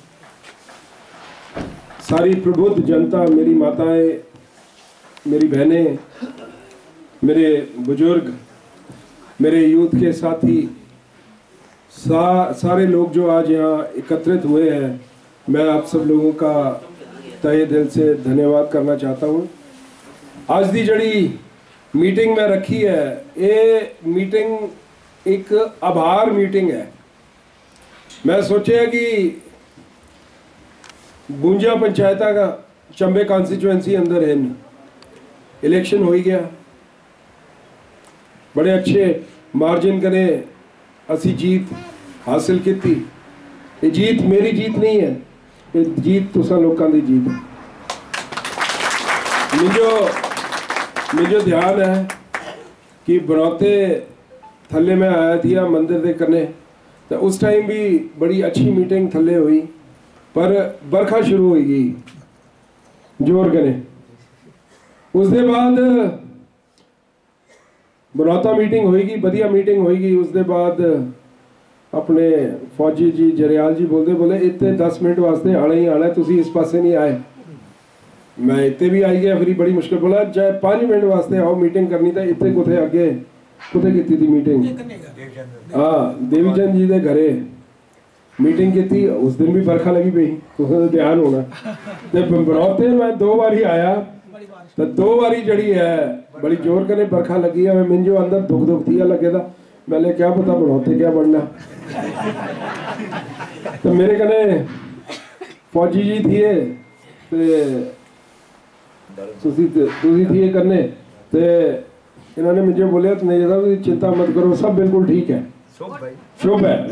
सारी प्रबुद्ध जनता, मेरी माताएं, मेरी बहनें, मेरे बुजुर्ग, मेरे यूथ के साथी, सा, सारे लोग जो आज यहाँ एकत्रित हुए हैं, मैं आप सब लोगों का तहे दिल से धन्यवाद करना चाहता हूँ। आज दी जड़ी मीटिंग में रखी है, ये मीटिंग एक आभार मीटिंग है। मैं सोचा कि गुंजा पंचायत का चंबे कॉन्स्टिट्यूएंसी अंदर है, इलेक्शन हो ही गया, बड़े अच्छे मार्जिन करे असी जीत हासिल की थी। ये जीत मेरी जीत नहीं है, ये जीत तुसा लोगों की जीत है। मुझो मुझो ध्यान है कि बनौते थल्ले में आया थी मंदिर के कने, तो उस टाइम भी बड़ी अच्छी मीटिंग थल्ले हुई, पर बरखा शुरू हो गई जोर कने। उसके बाद बनौता मीटिंग होएगी, बढ़िया मीटिंग होएगी। उसके बाद अपने फौजी जी जरियाल जी बोलते बोले इतने दस मिनट वास्ते आना ही आना, तुसी इस पासे नहीं आए। मैं इतने भी आई गया, फिर बड़ी मुश्किल बोला चाहे पाँच मिनट वास्ते आओ, मीटिंग करनी था। इतने कुथे अगे कुथे की थी मीटिंग, हाँ देवीचंद जी के घरे मीटिंग की थी। उस दिन भी बरखा लगी पई, तो ध्यान होना। तो बनौते मैं दो बार ही आया, तो दो बारी जड़ी है बड़ी जोर कने बरखा लगी है मिंजो अंदर दुख दुख दिया लगे था मैंने क्या पता बढ़ोते क्या बनना तो मेरे कने फौजी जी थिए तुसी तुसी थिए करने ते इन्होंने मुझे बोलिया तो नहीं साहब चिंता मत करो सब बिल्कुल ठीक है शुभ है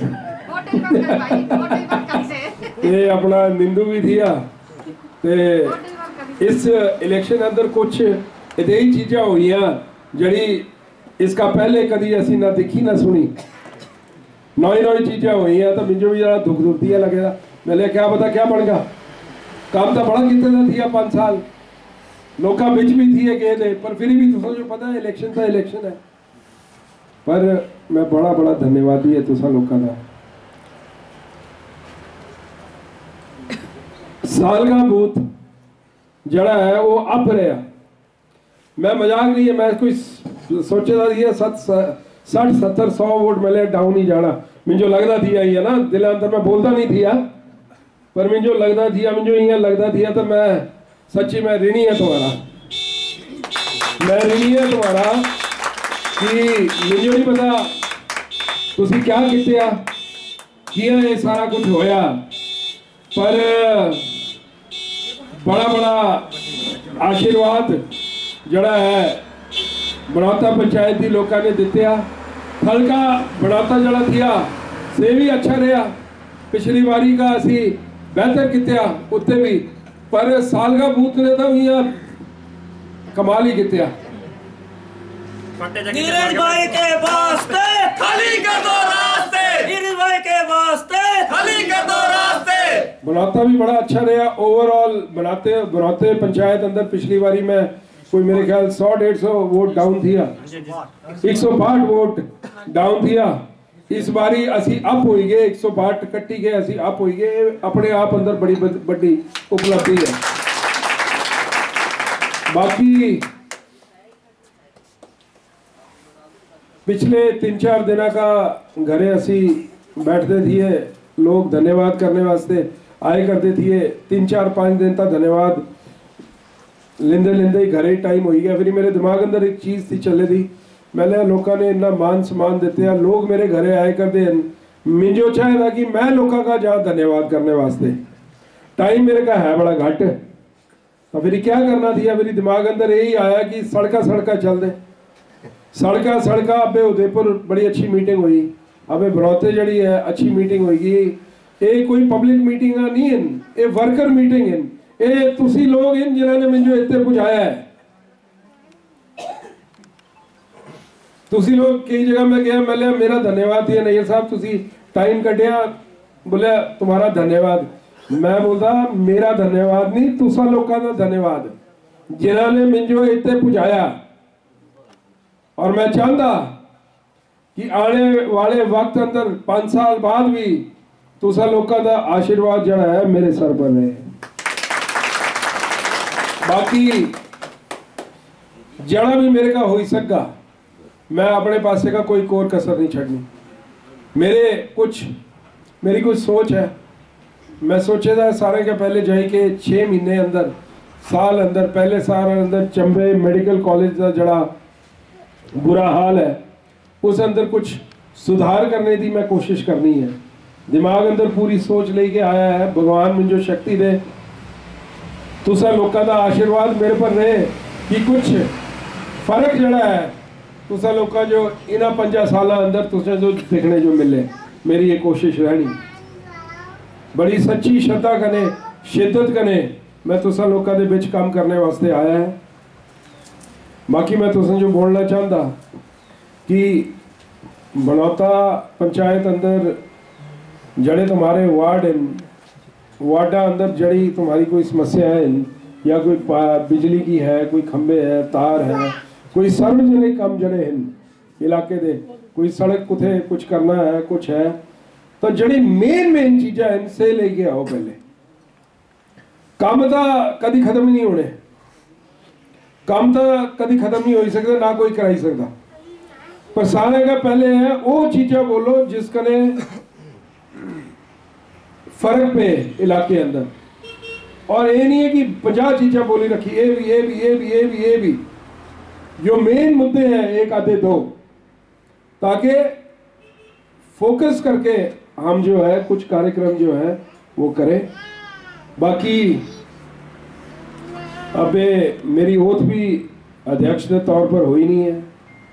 ये अपना निंदू भी थिया ते इस इलेक्शन अंदर कुछ इतनी चीज़ा हुई जड़ी इसका पहले कभी असी ना दिखी ना सुनी नई नई चीज़ा हुई तो मुझे भी जरा दुख दुख दिया लगेगा मैंने क्या पता क्या बनेगा काम तो बड़ा कितने थिया पाँच साल लोग बिच भी थी गए थे पर फिर भी तुसा जो पता है इलेक्शन तो इलेक्शन है पर मैं बड़ा बड़ा धन्यवादी है तुसा लोगों का साल का बूथ जड़ा है वो अप रहा मैं मजाक नहीं है मैं कोई सोचे था सत सठ सत्तर सौ वोट मिले डाउन ही जाना मुझे लगता थी ही है ना दिल अंदर मैं बोलता नहीं थी पर मुझे लगता थी मुझे इं लगता थी तो मैं सच्ची मैं ऋणी है तुम्हारा मैं ऋणी है तुम्हारा कि मुझे नहीं पता तुसी क्या किया किया ये सारा कुछ होया पर बड़ा बड़ा आशीर्वाद जड़ा है बनौता पंचायत की लोगों ने दिते हल्का बनौता जड़ा थिया से भी अच्छा रहा पिछली बारी का असी बेहतर किया उत्ते भी पर साल का बूथ ने तो यहाँ कमाल ही किया नीरज भाई के वास्ते खाली कर दो रास्ते नीरज भाई के वास्ते खाली कर दो रास्ते बनौता भी बड़ा अच्छा रहा ओवरऑल बनाते बनौते पंचायत अंदर पिछली बारी में कोई मेरे ख्याल सौ डेढ़ सौ वोट डाउन थिया एक सौ बासठ वोट डाउन थिया इस बारी असी अप हो गए एक सौ बासठ कट्टी गए असी अप हो गए अपने आप अंदर बड़ी बड़ी उपलब्धि है बाकी पिछले तीन चार दिन का घरे असी बैठते थे लोग धन्यवाद करने वास्ते आए करते थे तीन चार पाँच दिन तक धन्यवाद लेंदे लेंदे ही घरे टाइम हो गया फिर मेरे दिमाग अंदर एक चीज़ थी चले थी मैंने लोगों ने इतना मान सम्मान देते हैं लोग मेरे घरे आए करते हैं मुझे चाहे था कि मैं लोगों का जहाँ धन्यवाद करने वास्ते टाइम मेरे का है बड़ा घट तो फिर क्या करना थी मेरे दिमाग अंदर यही आया कि सड़का सड़का चल दे सड़का सड़का अबे उदयपुर बड़ी अच्छी मीटिंग हुई अबे बनौते जड़ी है अच्छी मीटिंग होगी ये कोई पब्लिक मीटिंग नहीं है ये वर्कर मीटिंग है ये तुसी लोग इन जिन्होंने मुझे इतने पुजाया है तुसी लोग कई जगह में गया मैं मेरा धन्यवाद है नैयर साहब तुसी टाइम कटिया बोले तुम्हारा धन्यवाद मैं बोलता मेरा धन्यवाद नहीं तुसा लोगों का धन्यवाद जिन्होंने मुझे इतने पुजाया और मैं चाहता कि आने वाले वक्त अंदर पांच साल बाद भी तुसा लोगों का आशीर्वाद जड़ा है मेरे सर पर रहे बाकी जड़ा भी मेरे का हो ही सका मैं अपने पासे का कोई कोर कसर नहीं छड़नी मेरे कुछ मेरी कुछ सोच है मैं सोचे था सारे के पहले जाए के छः महीने अंदर साल अंदर पहले साल अंदर चंबे मेडिकल कॉलेज का जड़ा बुरा हाल है उस अंदर कुछ सुधार करने की मैं कोशिश करनी है दिमाग अंदर पूरी सोच लेके आया है भगवान मुझे शक्ति दे तुसा लोगों का आशीर्वाद मेरे पर रहे कि कुछ फर्क जड़ा है तुसा लोग जो इन्ह पंजा साल अंदर तुझे जो देखने जो मिले मेरी ये कोशिश रहनी बड़ी सच्ची श्रद्धा कने शिद्दत कने मैं तुसा लोग के बिच काम करने वास्ते आया है बाकी मैं तुसें जो बोलना चाहता कि बनौता पंचायत अंदर जड़े तुम्हारे वार्ड हैं वार्डा अंदर जड़ी तुम्हारी कोई समस्या है या कोई बिजली की है कोई खंबे है तार है कोई सार्वजनिक काम जड़े हैं इलाके दे कोई सड़क कुथे कुछ करना है कुछ है तो जड़ी मेन मेन चीज़ा इनसे लेके आओ पहले काम तो कभी खत्म नहीं होने काम तो कभी खत्म नहीं हो सकता ना कोई कराई सकता पर सारे का पहले है वो चीज़ा बोलो जिसकने फर्क पे इलाके अंदर और ये नहीं है कि पचास चीज़ें बोली रखी, ये भी ये भी ये भी ये भी ये भी जो मेन मुद्दे हैं एक आधे दो, ताकि फोकस करके हम जो है कुछ कार्यक्रम जो है वो करें। बाकी अबे मेरी ओथ भी अध्यक्ष के तौर पर हुई नहीं है,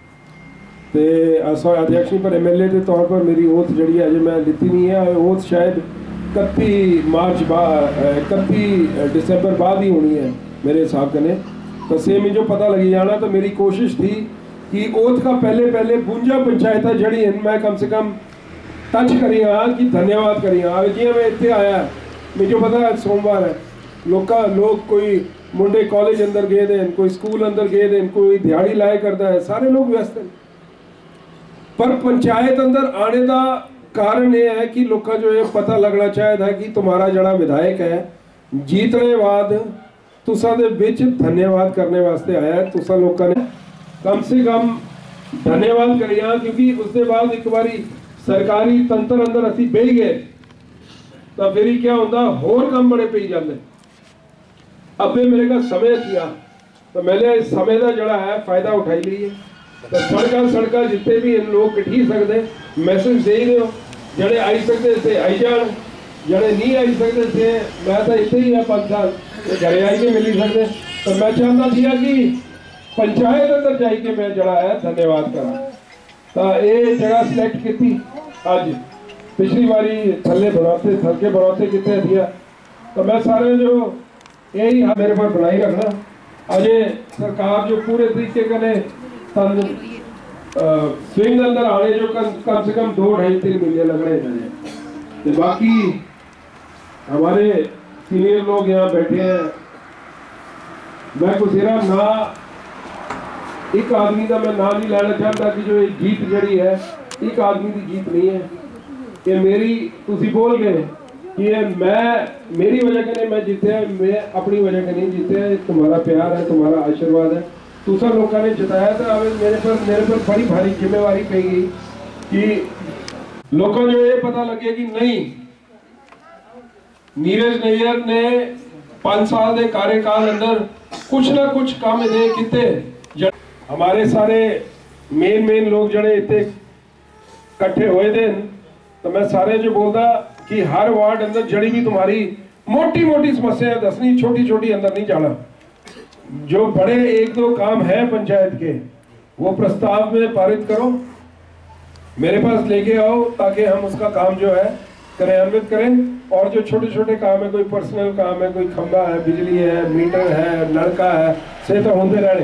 तो अध्यक्ष पर एम एल ए के तौर पर मेरी ओथ जी अजे मैं लीती नहीं है। ओथ शायद इकती मार्च इकती दिसंबर बाद ही होनी है मेरे हिसाब कने, तो सेम ही जो पता लगी जाना। तो मेरी कोशिश थी कि ओथ का पहले पहले बुंजा पंचायत जड़ी मैं कम से कम टच करी हाँ कि धन्यवाद करी हाँ। जी मैं इतने आया मुझे पता है सोमवार है, लोग लोग कोई मुंडे कॉलेज अंदर गए थे, कोई स्कूल अंदर गए थे, कोई दिहाड़ी लाए करता है, सारे लोग व्यस्त हैं। पर पंचायत अंदर आने का कारण यह है कि लोग जो है पता लगना चाहता है कि तुम्हारा जड़ा विधायक है जीतने बाद तुसा दे विच धन्यवाद करने वास्ते आया है। तुसा लोगों ने कम से कम धन्यवाद करिया, क्योंकि उसके बाद एक बारी सरकारी तंत्र अंदर असी बह गए तो फिर क्या होता होर काम बड़े पी जाते। अबे मेरे का समय किया तो मैंने इस समय का जड़ा है फायदा उठाई ली है। तो सड़का सड़का जितने भी इन लोग कटी सकते मैसेज दे दो, जड़े आई सकते थे आई जान, जड़े नहीं आई सकते थे मैं तो इतने ही है पाँच साल घरे आई के मिली सकते। तो मैं चाहता था कि पंचायत अंदर जाके मैं जड़ा है धन्यवाद करा। तो ये जगह सिलेक्ट की अज, पिछली बारी थले बनाते थलके बनाते कितने दिया, तो मैं सारे जो यही मेरे पर बनाई रखना। अजय सरकार जो पूरे तरीके कने स्विंग अंदर आने जो कम, कम से कम दो ढाई तीन महीने लग रहे हैं। तो बाकी हमारे सीनियर लोग यहाँ बैठे हैं, मैं कुछ ना एक आदमी का मैं नाम नहीं लेना चाहता कि जो जीत जड़ी है एक आदमी की जीत नहीं है। कि मेरी तुसी बोल गए कि ये मैं मेरी वजह के नहीं मैं जीते, मैं अपनी वजह के नहीं जीते, तुम्हारा प्यार है, तुम्हारा आशीर्वाद है। दूसरा लोगों ने जिताया था, मेरे पर मेरे पर बड़ी भारी जिम्मेवारी पी गई कि लोगों को ये पता लगे कि नहीं नीरज नैयर ने पांच साल के कार्यकाल अंदर कुछ ना कुछ काम दे किते। हमारे सारे मेन मेन लोग जड़े इतने इकट्ठे हुए थे, तो मैं सारे जो बोलता कि हर वार्ड अंदर जड़ी भी तुम्हारी मोटी मोटी समस्या दसनी, छोटी छोटी अंदर नहीं जाना। जो बड़े एक दो काम है पंचायत के वो प्रस्ताव में पारित करो, मेरे पास लेके आओ ताकि हम उसका काम जो है कार्यान्वित करें। और जो छोटे छोटे काम है, कोई पर्सनल काम है, कोई खंबा है, बिजली है, मीटर है, नलका है, से तो होंदे रहने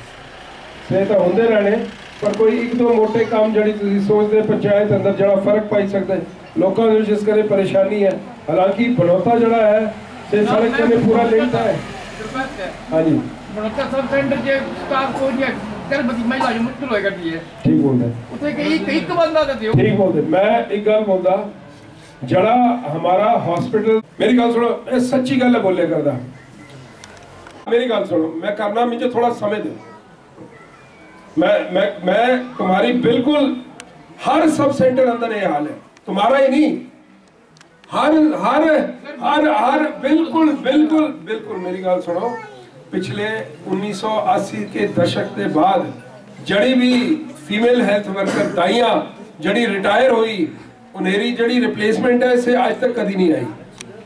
से तो होंदे रहने पर कोई एक दो मोटे काम जड़ी तुसी सोचते पंचायत अंदर जड़ा फर्क पाई सकते लोगों को जिस करे परेशानी है। हालांकि बनौता जड़ा है से सड़क के पूरा लेता है। हाँ जी बनौता सब सेंटर के स्टाफ को ये गर्भवती महिला जो मुश्किल होएगा दी है। ठीक बोलते उसे कई कई तो बंदा देते हो। ठीक बोलते। मैं एक गल बोलता जड़ा हमारा हॉस्पिटल, मेरी गल सुनो, मैं सच्ची गल बोले करदा, मेरी गल सुनो, मैं करना मुझे थोड़ा समय दो। मैं मैं मैं तुम्हारी बिल्कुल हर सब सेंटर अंदर ये हाल है, तुम्हारा ही नहीं, हर हर हर हर बिल्कुल बिल्कुल बिल्कुल मेरी गल सुनो। पिछले उन्नीस सौ अस्सी के दशक के बाद जड़ी भी फीमेल हेल्थ वर्कर दाइयां जड़ी रिटायर हुई उन्हेरी जड़ी रिप्लेसमेंट है से आज तक कभी नहीं आई।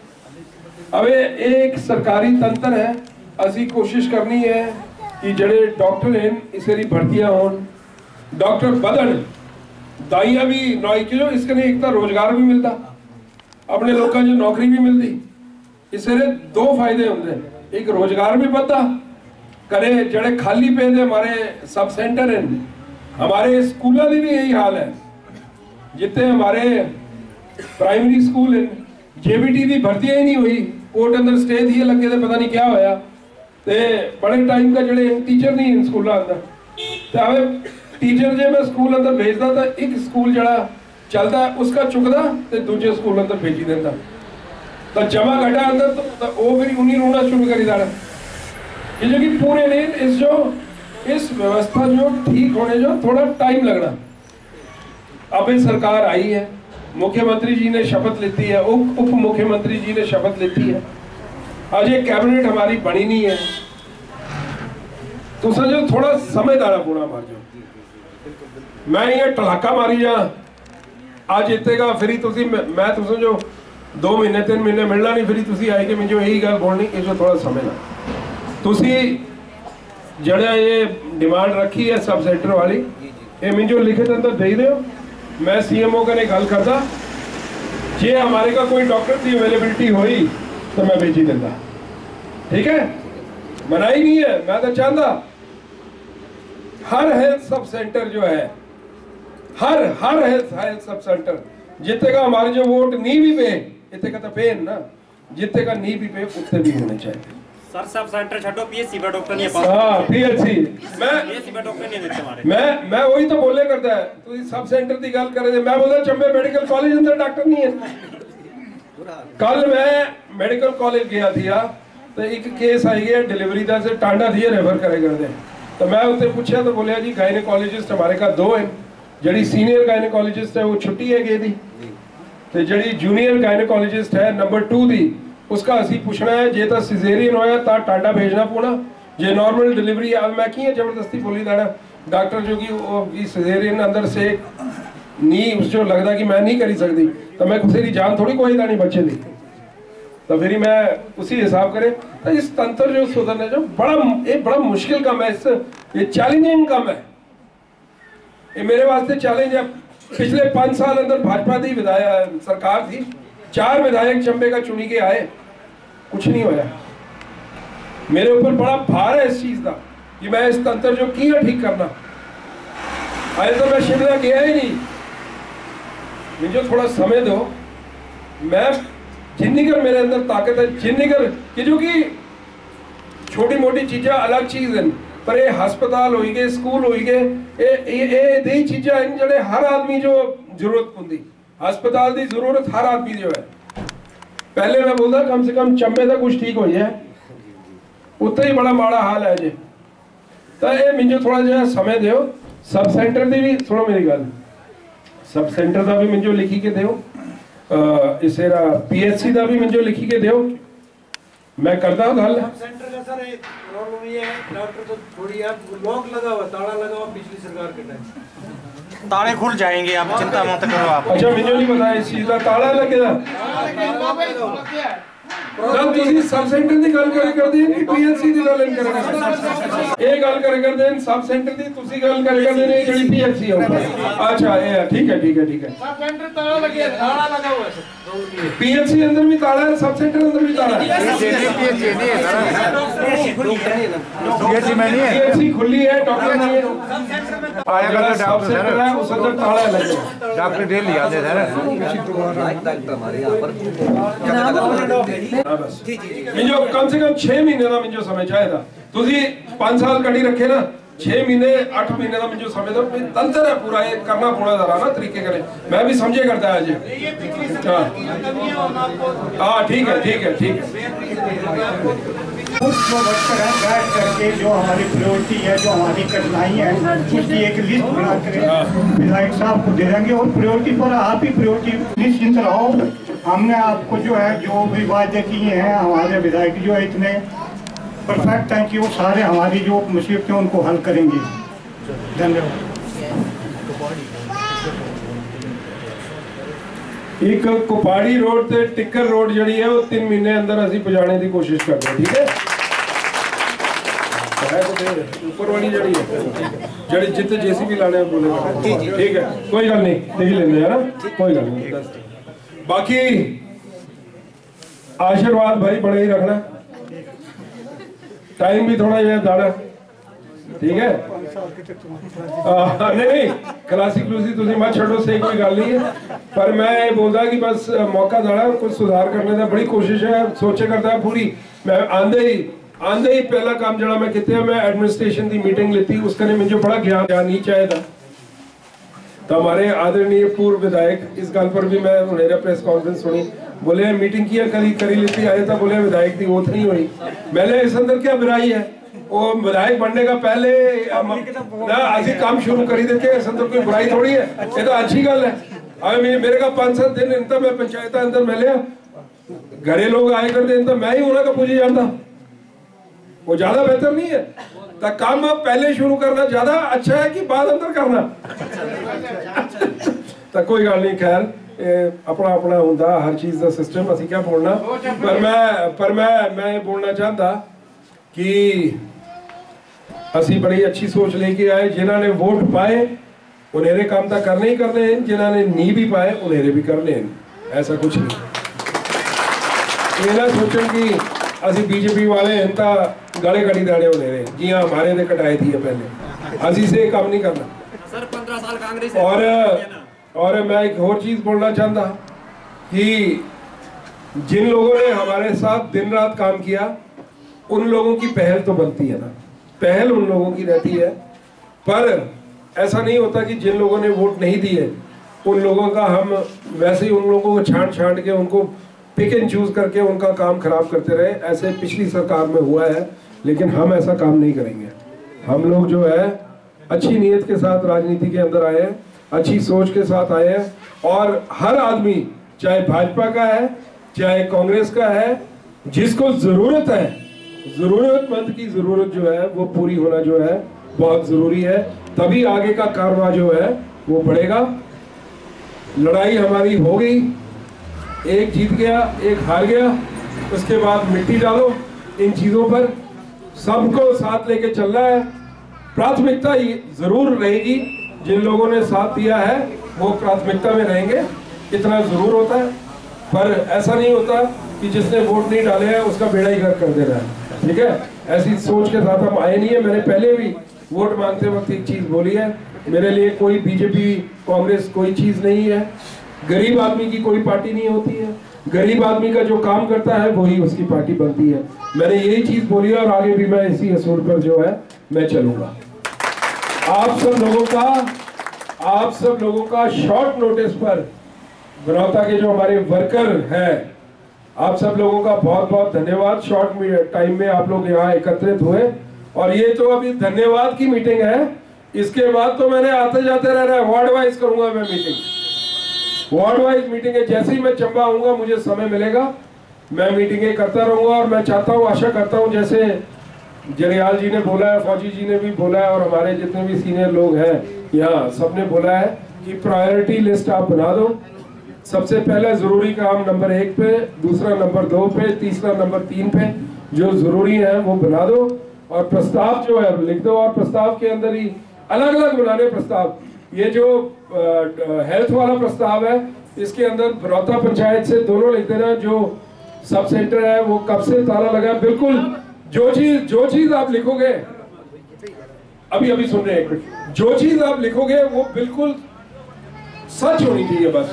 अब एक सरकारी तंत्र है, असी कोशिश करनी है कि जड़े डॉक्टर हैं इसरी भर्तियां हो, डॉक्टर बदन दाइयां भी नौई जो इसके एक तो रोजगार भी मिलता, अपने लोगों को नौकरी भी मिलती। इससे दो फायदे होंगे, एक रोजगार भी बढ़ता करे, जड़े खाली पे थे हमारे सब सेंटर हैं, हमारे स्कूलों की भी यही हाल है। जितने हमारे प्राइमरी स्कूल हैं जेबीटी की भर्तियां ही नहीं हुई, कोर्ट अंदर स्टे दिए लगे थे, पता नहीं क्या होया, ते बड़े टाइम का जड़े टीचर नहीं हैं स्कूलों अंदर। तो हमें टीचर जो मैं स्कूल अंदर भेजता था, एक स्कूल जड़ा चलता उसका चुकता तो दूसरे स्कूल अंदर भेजी देता, तो जमा घटा अंदर तो वो फिर उन्हीं रोना शुरू कर देना। ये जो कि पूरे दिन इस जो इस व्यवस्था जो ठीक होने जो थोड़ा टाइम लगना। अब इस सरकार आई है, मुख्यमंत्री जी ने शपथ लेती है, उप उप मुख्यमंत्री जी ने शपथ लेती है, आज ये कैबिनेट हमारी बनी नहीं है तो समझो थोड़ा समझदारा पूरा मार जाओ। मैं ये टलाका मारी जा आज इतनेगा फिर तुसी मैं तुम जो दो महीने तीन महीने मिलना नहीं फिर तुसी आए कि मैं जो यही गल बोलनी कि जो थोड़ा समझना तुसी जड़ा ये डिमांड रखी है सब सेंटर वाली ये मैं जो लिखे अंदर दे दो मैं सीएमओ कने गल करता जे हमारे का कोई डॉक्टर की अवेलेबिलिटी हुई तो मैं भेजी देता। ठीक है मना ही नहीं है। मैं तो चाहता हर हेल्थ सब सेंटर जो है हर हर हेल्थ हेल्थ सब सेंटर जितने का हमारे जो वोट नहीं भी पे इतने का तो पे ना जितने का नहीं भी पे उतने भी होने चाहिए। सर सब सेंटर छो पीएससी पे डॉक्टर नहीं है। हां पीएचसी मैं पीएससी पे डॉक्टर नहीं देते हमारे। मैं मैं वही तो बोले करता है तू सब सेंटर की गल करे थे मैं बोलता चंबे मेडिकल कॉलेज अंदर डॉक्टर नहीं है। कल मैं मेडिकल कॉलेज गया था तो एक केस आई गया डिलीवरी का से टांडा थी रेफर करे करते तो मैं उससे पूछा तो बोलिया जी गायनेकोलॉजिस्ट हमारे का दो हैं जड़ी सीनियर गायनेकोलॉजिस्ट है वो छुट्टी है गई थी तो जड़ी जूनियर गायनेकोलॉजिस्ट है नंबर टू दी उसका असी पूछना है जे तो सिजेरियन होया ता टांडा भेजना पौना जे नॉर्मल डिलीवरी अब मैं की जबरदस्ती बोली देना डॉक्टर जो कि सिजेरियन अंदर से नी उस जो लगता कि मैं नहीं करी सकती तो मैं किसी की जान थोड़ी कोई नहीं बच्चे दी तो फिर मैं उसी हिसाब करे तो इस तंत्र जो सुधरना जो बड़ा एक बड़ा मुश्किल काम है इस ये चैलेंजिंग काम है ये मेरे वास्ते चैलेंज है। पिछले पांच साल अंदर भाजपा की विधायक सरकार थी चार विधायक चंबे का चुनी के आए कुछ नहीं होया। मेरे ऊपर बड़ा भार है इस चीज का कि मैं इस तंत्र जो किया ठीक करना आए तो मैं शिमला गया ही नहीं मुझे थोड़ा समय दो मैं जिन्नी कर मेरे अंदर ताकत है जिन्नी कर कि जो कि छोटी मोटी चीज़ें अलग चीज हैं पर ये हस्पताल हो गए स्कूल हो गए ये ये ये चीज़ें हैं जड़े हर आदमी जो जरूरत होती हस्पताल की जरूरत हर आदमी जो है। पहले मैं बोलता कम से कम चंबे तक कुछ ठीक हो जाए उतना ही बड़ा माड़ा हाल है जे तो ये मुझे थोड़ा जो समय दो सब सेंटर की भी सुनो मेरी गल सब सेंटर का भी मुझे लिखी के दो इस पीएचसी का भी मुझे लिखी के दो मैं करता हूँ गल सेंटर का सर प्रॉब्लम ये है डॉक्टर तो थोड़ी आप लॉक लगा हुआ ताला लगा हुआ पिछली सरकार के टाइम ताले खुल जाएंगे आप चिंता मत करो आप। अच्छा मुझे नहीं पता इस चीज का ताला लगेगा जब तुसी सब सेंटर की गल करे करदे कि पीएचसी की गल करे करदे ये गल करे करदे सब सेंटर की तुसी गल करे करदे ने जेडी पीएचसी हो अच्छा ये ठीक है ठीक है ठीक है सब सेंटर ताला लगे ताला लगा हुआ है पीएचसी अंदर भी ताला है सब सेंटर अंदर भी ताला है पीएचसी नहीं है पीएचसी खुली है पीएचसी में नहीं है पीएचसी खुली है डॉक्टर नहीं है आया कर सब सेंटर है उस अंदर ताला लगे डॉक्टर डेली आते सर हमारे यहाँ पर मिंजो कम से कम छह महीने का मिंजो समय चाहिए था तुसी पांच साल कड़ी रखे ना छह महीने आठ महीने का मिंजो समय था तंत्र है पूरा ये करना पड़ा जरा ना तरीके करे मैं भी समझे करता है आज हाँ ठीक है ठीक है ठीक है बैठ करके जो हमारी प्रायोरिटी है जो हमारी कठिनाई है उसकी एक लिस्ट बना कर विधायक साहब को दे देंगे और प्रायोरिटी पर आप ही प्रायोरिटी निश्चिंत रहो। हमने आपको जो है जो भी वादे किए हैं हमारे विधायक जो है इतने परफेक्ट हैं कि वो सारे हमारी जो मुसीबतें उनको हल करेंगे। धन्यवाद। एक कुपाड़ी रोड ते टिक्कर रोड जड़ी है वो तीन महीने अंदर असी पहुंचाने की कोशिश कर रहे हैं ठीक है ऊपर वाली जड़ी है जड़ी जितने जेसीबी लाने बोले ठीक है कोई गल नहीं देख लेंगे है ना कोई गल नहीं। बाकी आशीर्वाद भाई बड़े ही रखना टाइम भी थोड़ा जो दाड़ा ठीक है नहीं नहीं क्लासिक क्लूसी तुसी मत छड़ो से कोई गल नहीं है पर मैं ये बोलता कि बस मौका दाड़ा कुछ सुधार करने का बड़ी कोशिश है सोचे करता है पूरी मैं आंदे ही आंदे ही पहला काम जड़ा मैं कितने मैं एडमिनिस्ट्रेशन की मीटिंग लेती उसका ने मुझे बड़ा ज्ञान ज्ञान नहीं चाहिए था तो हमारे आदरणीय पूर्व विधायक इस गल पर भी मैं मेरा प्रेस कॉन्फ्रेंस सुनी बोले मीटिंग किया करी करी लेती आए था बोले विधायक की ओथ नहीं हुई मैंने इस अंदर क्या बुराई है वो विधायक बनने का पहले ना अभी काम शुरू करी देते इस अंदर कोई बुराई थोड़ी है ये तो अच्छी गल है अभी मेरे का पांच सात दिन अंदर मैं पंचायत अंदर मिले घरे लोग आए करते हैं तो मैं ही उन्हें का पूछी जाता, वो ज्यादा बेहतर नहीं है? तो काम अब पहले शुरू करना ज्यादा अच्छा है कि बाद अंदर करना? तो कोई गल नहीं, खैर अपना अपना होंदा हर चीज का सिस्टम, असी क्या बोलना। पर मैं पर मैं मैं बोलना चाहता कि असी बड़ी अच्छी सोच लेके आए। जिन्होंने वोट पाए उन्हें काम तो करने ही करने हैं, जिन्होंने नहीं भी पाए उन्हें भी करने हैं, ऐसा कुछ नहीं। ये ना सोचें कि असी बीजेपी वाले हैं तो गले कड़ी दाड़े होने रहे, जी हाँ हमारे ने कटाए थी पहले, असी से काम नहीं करना सर। पंद्रह साल कांग्रेस और और मैं एक और चीज बोलना चाहता कि जिन लोगों ने हमारे साथ दिन रात काम किया उन लोगों की पहल तो बनती है ना, पहल उन लोगों की रहती है। पर ऐसा नहीं होता कि जिन लोगों ने वोट नहीं दिए उन लोगों का हम वैसे ही उन लोगों को छांट छांट के उनको पिक एंड चूज करके उनका काम खराब करते रहे। ऐसे पिछली सरकार में हुआ है, लेकिन हम ऐसा काम नहीं करेंगे। हम लोग जो है अच्छी नीयत के साथ राजनीति के अंदर आए हैं, अच्छी सोच के साथ आए हैं, और हर आदमी चाहे भाजपा का है चाहे कांग्रेस का है, जिसको जरूरत है, जरूरतमंद की जरूरत जो है वो पूरी होना जो है बहुत जरूरी है। तभी आगे का कारवां जो है वो बढ़ेगा। लड़ाई हमारी हो गई, एक जीत गया एक हार गया, उसके बाद मिट्टी डालो इन चीजों पर, सबको साथ लेके चलना है। प्राथमिकता जरूर रहेगी, जिन लोगों ने साथ दिया है वो प्राथमिकता में रहेंगे, इतना जरूर होता है। पर ऐसा नहीं होता कि जिसने वोट नहीं डाले हैं उसका बेड़ा ही गर्क कर देना है, ठीक है? ऐसी सोच के साथ हम आए नहीं है। मैंने पहले भी वोट मांगते वक्त एक चीज बोली है, मेरे लिए कोई बीजेपी कांग्रेस कोई चीज नहीं है। गरीब आदमी की कोई पार्टी नहीं होती है, गरीब आदमी का जो काम करता है वही उसकी पार्टी बनती है। मैंने यही चीज बोली है और आगे भी मैं इसी असूल पर जो है मैं चलूंगा। आप सब लोगों का आप सब लोगों का शॉर्ट नोटिस पर बनौता के जो हमारे वर्कर हैं, आप सब लोगों का बहुत बहुत धन्यवाद। शॉर्ट टाइम में आप लोग यहाँ एकत्रित हुए, और ये तो अभी धन्यवाद की मीटिंग है, इसके बाद तो मैंने आते जाते रह रहा है, वार्ड वाइज करूंगा मैं मीटिंग, वार्ड वाइज मीटिंग है। जैसे ही मैं चंबा आऊंगा मुझे समय मिलेगा मैं मीटिंगें करता रहूंगा। और मैं चाहता हूँ, आशा करता हूँ, जैसे जरियाल जी ने बोला है, फौजी जी ने भी बोला है, और हमारे जितने भी सीनियर लोग हैं यहाँ सबने बोला है कि प्रायोरिटी लिस्ट आप बना दो। सबसे पहले जरूरी काम नंबर एक पे, दूसरा नंबर दो पे, तीसरा नंबर तीन पे जो जरूरी है वो बना दो, और प्रस्ताव जो है लिख दो। और प्रस्ताव के अंदर ही अलग अलग बनाने प्रस्ताव। ये जो हेल्थ वाला प्रस्ताव है इसके अंदर बनौता पंचायत से दोनों लिख देना, जो सब सेंटर है वो कब से ताला लगा, बिल्कुल जो चीज जो चीज आप लिखोगे, अभी अभी सुन रहे हैं एक मिनट, जो चीज आप लिखोगे वो बिल्कुल सच होनी चाहिए। बस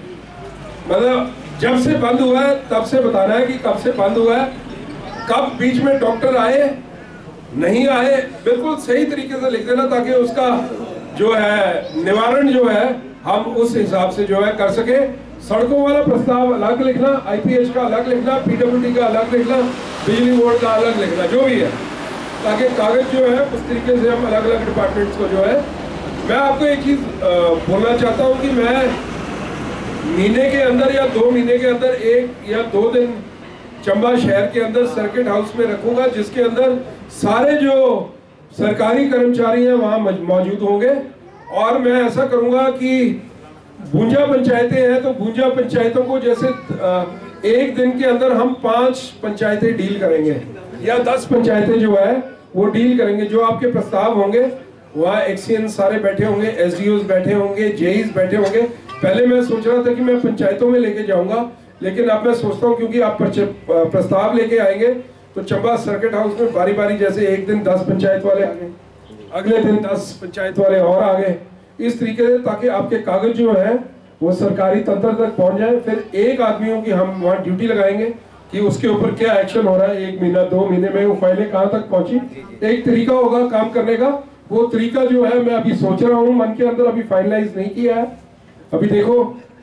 मतलब जब से बंद हुआ है तब से बताना है कि कब से बंद हुआ है, कब बीच में डॉक्टर आए नहीं आए, बिल्कुल सही तरीके से लिख देना, ताकि उसका जो है निवारण जो है हम उस हिसाब से जो है कर सके। सड़कों वाला प्रस्ताव अलग लिखना, आईपीएच का अलग लिखना, पीडब्ल्यूडी का अलग लिखना, बिजली बोर्ड का अलग लिखना, जो भी है, ताकि कागज जो है उस तरीके से हम अलग अलग डिपार्टमेंट्स को जो है। मैं आपको एक चीज बोलना चाहता हूँ कि मैं महीने के अंदर या दो महीने के अंदर एक या दो दिन चंबा शहर के अंदर सर्किट हाउस में रखूंगा, जिसके अंदर सारे जो सरकारी कर्मचारी हैं वहां मौजूद होंगे। और मैं ऐसा करूंगा कि भूंजा पंचायतें हैं तो भूंजा पंचायतों को जैसे एक दिन के अंदर हम पांच पंचायतें डील करेंगे या दस पंचायतें जो है वो डील करेंगे। जो आपके प्रस्ताव होंगे वहाँ एक्सीएन सारे बैठे होंगे, एसडीओज बैठे होंगे, जेईज बैठे होंगे। पहले मैं सोच रहा था कि मैं पंचायतों में लेके जाऊंगा, लेकिन अब मैं सोचता हूँ क्योंकि आप प्रस्ताव लेके आएंगे तो चंबा सर्किट हाउस में बारी बारी, जैसे एक दिन दस पंचायत वाले आ गए, अगले दिन दस पंचायत वाले और आ गए, इस तरीके से, ताकि आपके कागज जो है वो सरकारी तंत्र तक पहुंच जाए। फिर एक आदमियों की हम वहाँ ड्यूटी लगाएंगे कि उसके ऊपर क्या एक्शन हो रहा है, एक महीना दो महीने में वो फाइलें कहाँ तक पहुंची। एक तरीका होगा काम करने का, वो तरीका जो है मैं अभी सोच रहा हूँ मन के अंदर, अभी फाइनलाइज नहीं किया है। अभी देखो,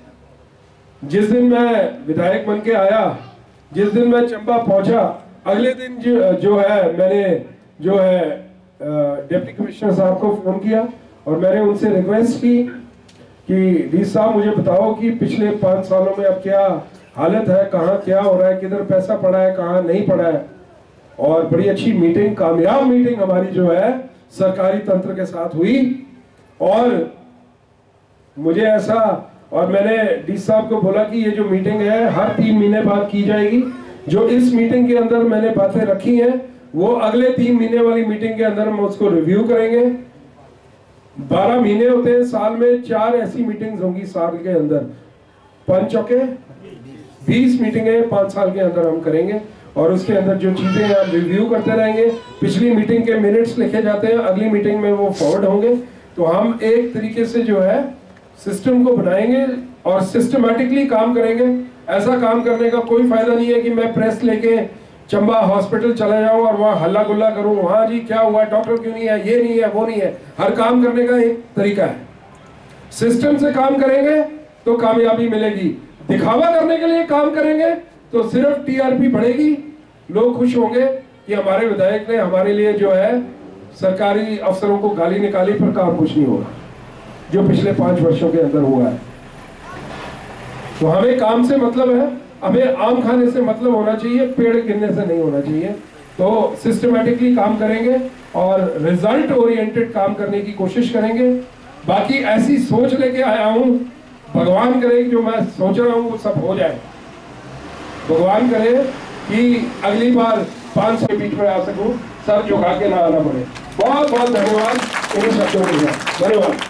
जिस दिन मैं विधायक बन के आया, जिस दिन मैं चंबा पहुंचा, अगले दिन जो, जो है मैंने जो है डिप्टी कमिश्नर साहब को फोन किया और मैंने उनसे रिक्वेस्ट की कि डी साहब मुझे बताओ कि पिछले पाँच सालों में अब क्या हालत है, कहाँ क्या हो रहा है, किधर पैसा पड़ा है, कहाँ नहीं पड़ा है। और बड़ी अच्छी मीटिंग, कामयाब मीटिंग हमारी जो है सरकारी तंत्र के साथ हुई। और मुझे ऐसा, और मैंने डी साहब को बोला कि ये जो मीटिंग है हर तीन महीने बाद की जाएगी। जो इस मीटिंग के अंदर मैंने बातें रखी हैं वो अगले तीन महीने वाली मीटिंग के अंदर हम उसको रिव्यू करेंगे। बारह महीने होते हैं साल में, चार ऐसी मीटिंग्स होंगी साल के अंदर, पांच चौके बीस मीटिंगें पांच साल के अंदर हम करेंगे। और उसके अंदर जो चीजें हम रिव्यू करते रहेंगे। पिछली मीटिंग के मिनट्स लिखे जाते हैं, अगली मीटिंग में वो फॉरवर्ड होंगे। तो हम एक तरीके से जो है सिस्टम को बनाएंगे और सिस्टमैटिकली काम करेंगे। ऐसा काम करने का कोई फायदा नहीं है कि मैं प्रेस लेके चंबा हॉस्पिटल चला जाऊं और वहाँ हल्ला गुल्ला करूं, वहाँ जी क्या हुआ, डॉक्टर क्यों नहीं है, ये नहीं है, वो नहीं है। हर काम करने का एक तरीका है। सिस्टम से काम करेंगे तो कामयाबी मिलेगी। दिखावा करने के लिए काम करेंगे तो सिर्फ टीआरपी बढ़ेगी, लोग खुश होंगे कि हमारे विधायक ने हमारे लिए जो है सरकारी अफसरों को गाली निकाली, पर काम कुछ नहीं होगा जो पिछले पांच वर्षों के अंदर हुआ है। तो हमें काम से मतलब है, हमें आम खाने से मतलब होना चाहिए, पेड़ गिरने से नहीं होना चाहिए। तो सिस्टमैटिकली काम करेंगे और रिजल्ट ओरिएंटेड काम करने की कोशिश करेंगे। बाकी ऐसी सोच लेके आया हूं, भगवान करे जो मैं सोच रहा हूं वो सब हो जाए। भगवान करे कि अगली बार पांच सौ के बीच में आ सकूं, सर झुका के ना आना पड़े। बहुत बहुत धन्यवाद इन शब्दों के लिए, धन्यवाद।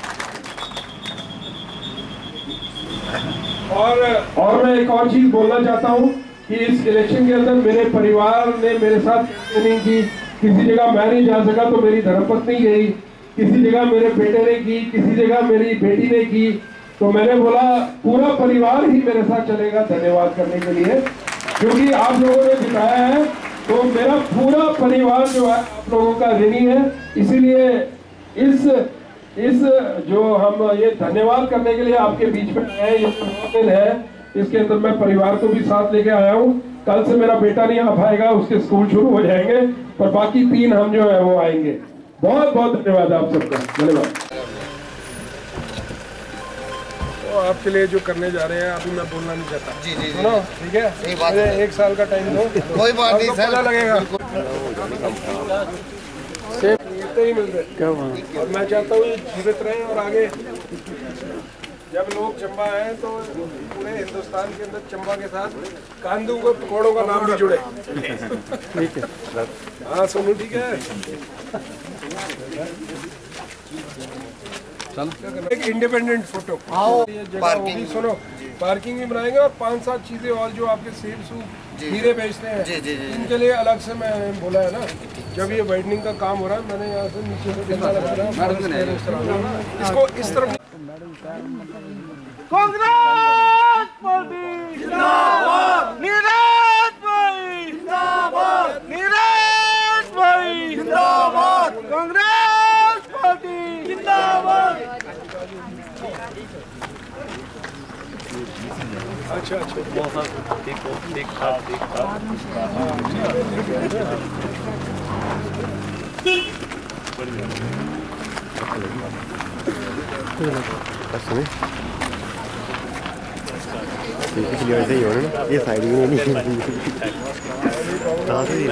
और और मैं एक और चीज बोलना चाहता हूं कि इस इलेक्शन के अंदर मेरे परिवार ने मेरे साथ नहीं की। किसी जगह मैं नहीं जा सका तो मेरी धर्मपत्नी गई, किसी जगह मेरे बेटे ने की, किसी जगह मेरी बेटी ने की। तो मैंने बोला पूरा परिवार ही मेरे साथ चलेगा धन्यवाद करने के लिए, क्योंकि आप लोगों ने जिताया है। तो मेरा पूरा परिवार जो है आप लोगों का ऋणी है। इसीलिए इस इस जो हम ये धन्यवाद करने के लिए आपके बीच में आए, ये दिन है, इसके अंदर मैं परिवार को भी साथ लेके आया हूँ। कल से मेरा बेटा नहीं आ पाएगा, उसके स्कूल शुरू हो जाएंगे, पर बाकी तीन हम जो है वो आएंगे। बहुत बहुत धन्यवाद आप सबका, धन्यवाद। तो आपके लिए जो करने जा रहे हैं अभी मैं बोलना नहीं चाहता। जी जी सुनो, ठीक है, सही बात है। एक साल का टाइम दो, कोई बात नहीं सर, पता लगेगा इतने ही मिलते क्या। और मैं चाहता हूँ जीवित रहें और आगे जब लोग चंबा आए तो पूरे हिंदुस्तान के अंदर चंबा के साथ कांदू को पकौड़ों का नाम भी जुड़े। ठीक है, हाँ सोनू ठीक है। एक इंडिपेंडेंट फोटो पार्किंग, सुनो पार्किंग भी बनाएंगे और पांच सात चीजें और जो आपके सेब सूप हीरे बेचते हैं जी, जी, जी, इनके लिए अलग से मैं बोला है ना। जब ये वाइडनिंग का काम हो रहा है मैंने यहाँ से नीचे से लगा रहा है इसको इस तरफ। कांग्रेस पार्टी जिंदाबाद, नीरज भाई जिंदाबाद, नीरज भाई जिंदाबाद, कांग्रेस पार्टी जिंदाबाद। अच्छा अच्छा ठीक ठीक ठाक ठीक ठाक। पिछली बार से ही हो रहा है, ये साइड में नहीं कहाँ से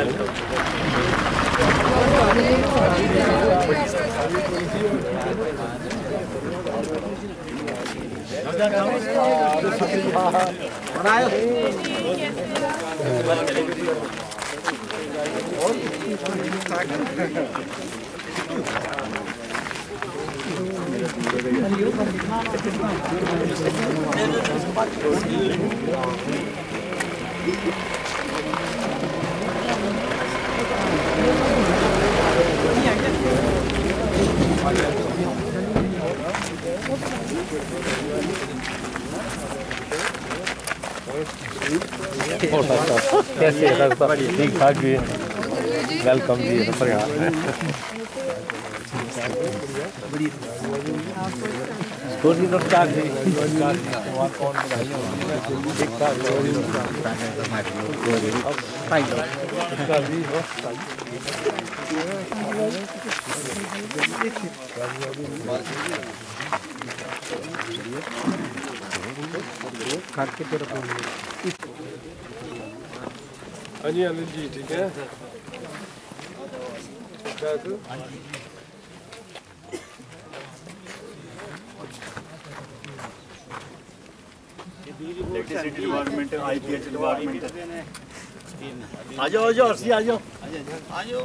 कैसे ठीक ठाक जी, वेलकम जी। स्कूल की तरफ स्टार्ट जी, कौन ठीक ठाक करके फिर हाँ जी अनिल जी ठीक है इलेक्ट्रिसिटी डिपार्टमेंट आईपीएच डिपार्टमेंट आ जाओ आ जाओ अर्सी आ जाओ आ जाओ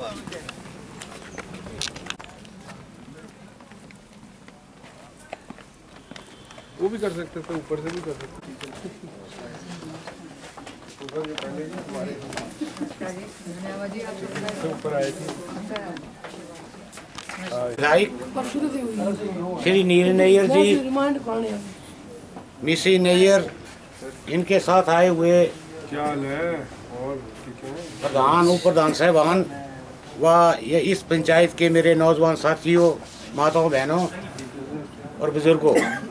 वो भी कर सकते थे ऊपर से भी कर सकते ऊपर आए थे श्री नीर नैयर जी मिसी नैयर इनके साथ आए हुए क्या हाल है और प्रधान उप प्रधान साहबान व ये इस पंचायत के मेरे नौजवान साथियों माताओं बहनों और बुजुर्गों,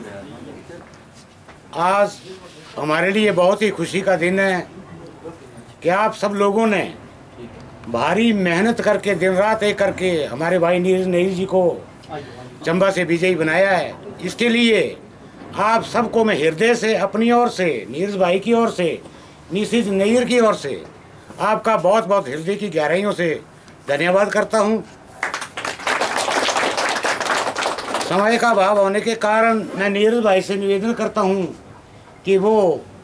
आज हमारे लिए बहुत ही खुशी का दिन है कि आप सब लोगों ने भारी मेहनत करके दिन रात एक करके हमारे भाई नीर नैयर जी को चंबा से विजयी बनाया है। इसके लिए आप सबको मैं हृदय से अपनी ओर से नीरज भाई की ओर से मिसेज नैयर की ओर से आपका बहुत बहुत हृदय की गहराइयों से धन्यवाद करता हूं। समय का अभाव होने के कारण मैं नीरज भाई से निवेदन करता हूं कि वो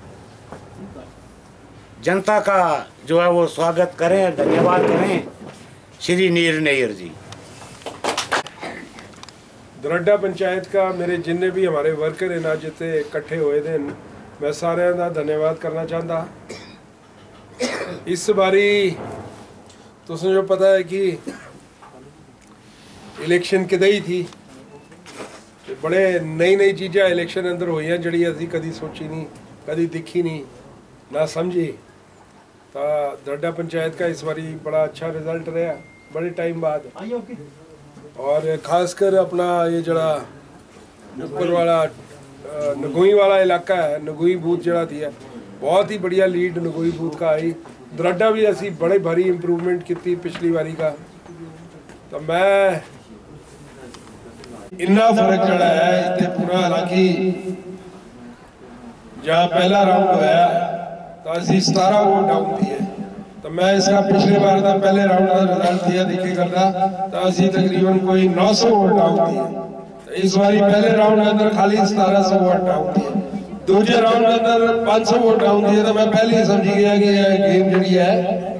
जनता का जो है वो स्वागत करें, धन्यवाद करें श्री नीर नैयर जी। दरड्डा पंचायत का मेरे जिन्ने भी हमारे वर्कर हैं जिते इकट्ठे हुए थे मैं सारे का धन्यवाद करना चाहता। इस बारी तुसें जो पता है कि इलेक्शन किदई थी, बड़े नई नई चीज़ा इलेक्शन अंदर हुई हैं जड़ी असी कदी सोची नहीं, कदी दिखी नहीं, ना समझी। तो दरड्डा पंचायत का इस बारी बड़ा अच्छा रिजल्ट रहा बड़े टाइम बाद, और खासकर अपना ये जड़ा ऊपर वाला नगोई वाला इलाका है, नगोई बूथ जड़ा थी है, बहुत ही बढ़िया लीड नगोई बूथ का आई। दरड्डा भी असी बड़े भारी इंप्रूवमेंट की पिछली बारी का। तो मैं इन्ना फर्क जड़ा है इतने पूरा, हालांकि जहाँ पहला राउंड होया तो असी सतारह वोट डाउन दिए, तो मैं इसका पिछले बार का पहले राउंड का रिजल्ट दिया देखे करता तो असी तकरीबन कोई नौ सौ वोट डाउन दिए। तो इस बारी पहले राउंड के अंदर खाली सतारह सौ वोट डाउन दिए, दूसरे राउंड के अंदर पाँच सौ वोट डाउन दिए। तो मैं पहले ही समझी गया कि यह गेम जी है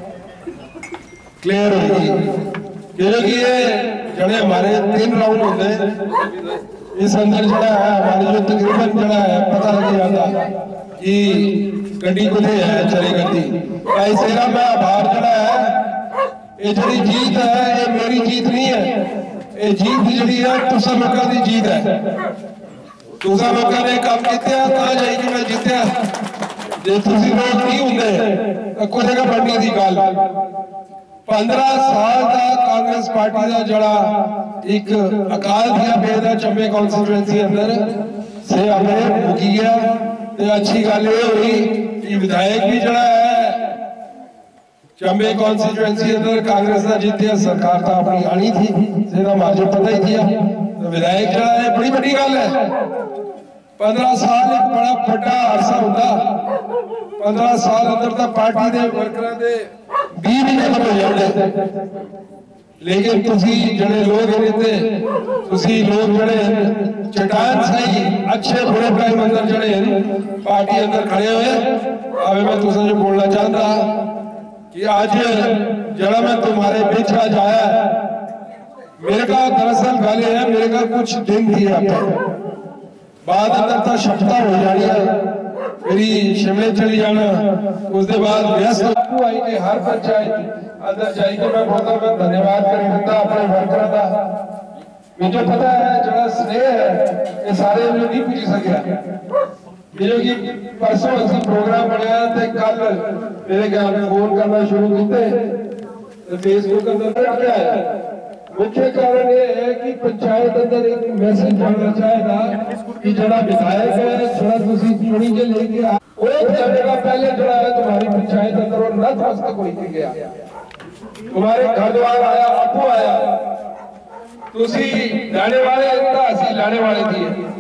क्लियर होगी, क्योंकि ये जड़े हमारे तीन राउंड होते इस अंदर जड़ा है हमारे जो तकरीबन जड़ा है पता लग जाता कि गड्डी कुछ है चले गड्डी ऐसे ना। मैं आभार जड़ा है ये जड़ी जीत है ये मेरी जीत नहीं है, ये जीत जड़ी है तुसा लोगों की जीत है। तुसा लोगों ने काम किया तां जाके मैं जीत्या, जे तुसी लोग नहीं होंगे तो कुछ का बढ़नी थी गल। पंद्रह साल का कांग्रेस पार्टी का जड़ा एक अकाल दिया बेदा चंबे कॉन्स्टिट्यूएंसी अंदर से हमें मुकी गया। तो अच्छी गल ये हुई कि विधायक भी जड़ा है चंबे कॉन्स्टिट्यूएंसी अंदर कांग्रेस का जीतिया, सरकार तो अपनी आनी थी सेना मार्जो पता ही थी। तो विधायक जड़ा है बड़ी बड़ी गल है। पंद्रह साल एक बड़ा बड़ा अरसा होता, पंद्रह साल अंदर तो पार्टी के वर्करां दे भी भी खत्म हो जाते, लेकिन तुसी जड़े लोग रहते तुसी लोग जड़े चट्टान सही अच्छे बुरे टाइम अंदर जड़े पार्टी अंदर खड़े हुए। अब मैं तुझे जो बोलना चाहता कि आज जड़ा मैं तुम्हारे बीच आज आया, मेरे का दरअसल गल है मेरे का कुछ दिन थी आप बाद अंदर तो क्षमता हो जानी है, मेरी शिमले चली जाना, उसके बाद व्यस्त आई कि हर पंचायत अंदर जाएगी। मैं बहुत बहुत धन्यवाद करता अपने वर्कर का। मुझे पता है जरा स्नेह है ये सारे जो नहीं पूछ सके, जो कि परसों असि प्रोग्राम बनाया थे, कल मेरे घर फोन करना शुरू किए फेसबुक अंदर क्या है। मुख्य कारण ये है कि पंचायत अंदर एक मैसेज जाना चाहेगा कि जरा विधायक है थोड़ा तुसी चुनी के लेके आ एक जाने का पहले जरा है तुम्हारी पंचायत अंदर और नत हस्त कोई नहीं गया, तुम्हारे घर द्वार आया आपको आया तुसी लाने वाले इतना हसी लाने वाले दिए।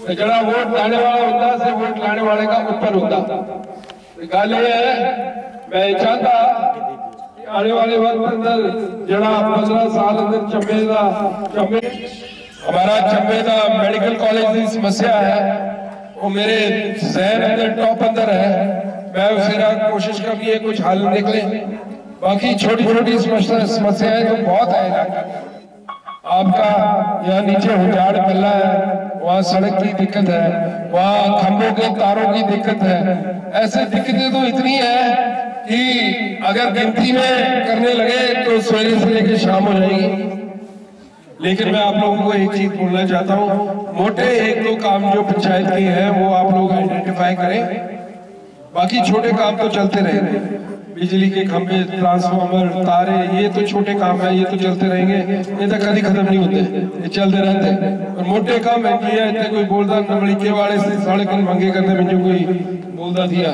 ਤੇ ਜਿਹੜਾ ਵੋਟ ਲੈਣੇ ਵਾਲਾ ਹੁੰਦਾ ਸੇ ਵੋਟ ਲੈਣੇ ਵਾਲੇ ਦਾ ਉੱਪਰ ਹੁੰਦਾ। ਗੱਲ ਇਹ ਹੈ मैं चाहता कि आने वाले वक्त अंदर जरा पंद्रह साल अंदर चंबे का चंबे हमारा चंबे का मेडिकल कॉलेज की समस्या है वो मेरे जहन अंदर टॉप अंदर है। मैं उसे कोशिश करनी है कुछ हल निकले। बाकी छोटी छोटी समस्याएं तो बहुत है। आपका यहाँ नीचे हुजाड़ मिला है, वहाँ सड़क की दिक्कत है, वहाँ खंभों के तारों की दिक्कत है। ऐसे दिक्कतें तो इतनी है कि अगर गिनती में करने लगे तो सवेरे से लेकर शाम हो जाएगी। लेकिन मैं आप लोगों को एक चीज बोलना चाहता हूँ, मोटे एक दो काम जो पंचायत के हैं वो आप लोग आइडेंटिफाई करें। बाकी छोटे काम तो चलते रहेंगे, बिजली के खंभे, ट्रांसफार्मर, तारे, ये तो छोटे काम है, ये तो चलते रहेंगे, ये तो कभी खत्म नहीं होते, ये चलते रहते। और मोटे काम है कि इतने कोई बोलता नमड़ी के वाले से साढ़े कन मंगे करने में जो कोई बोलता दिया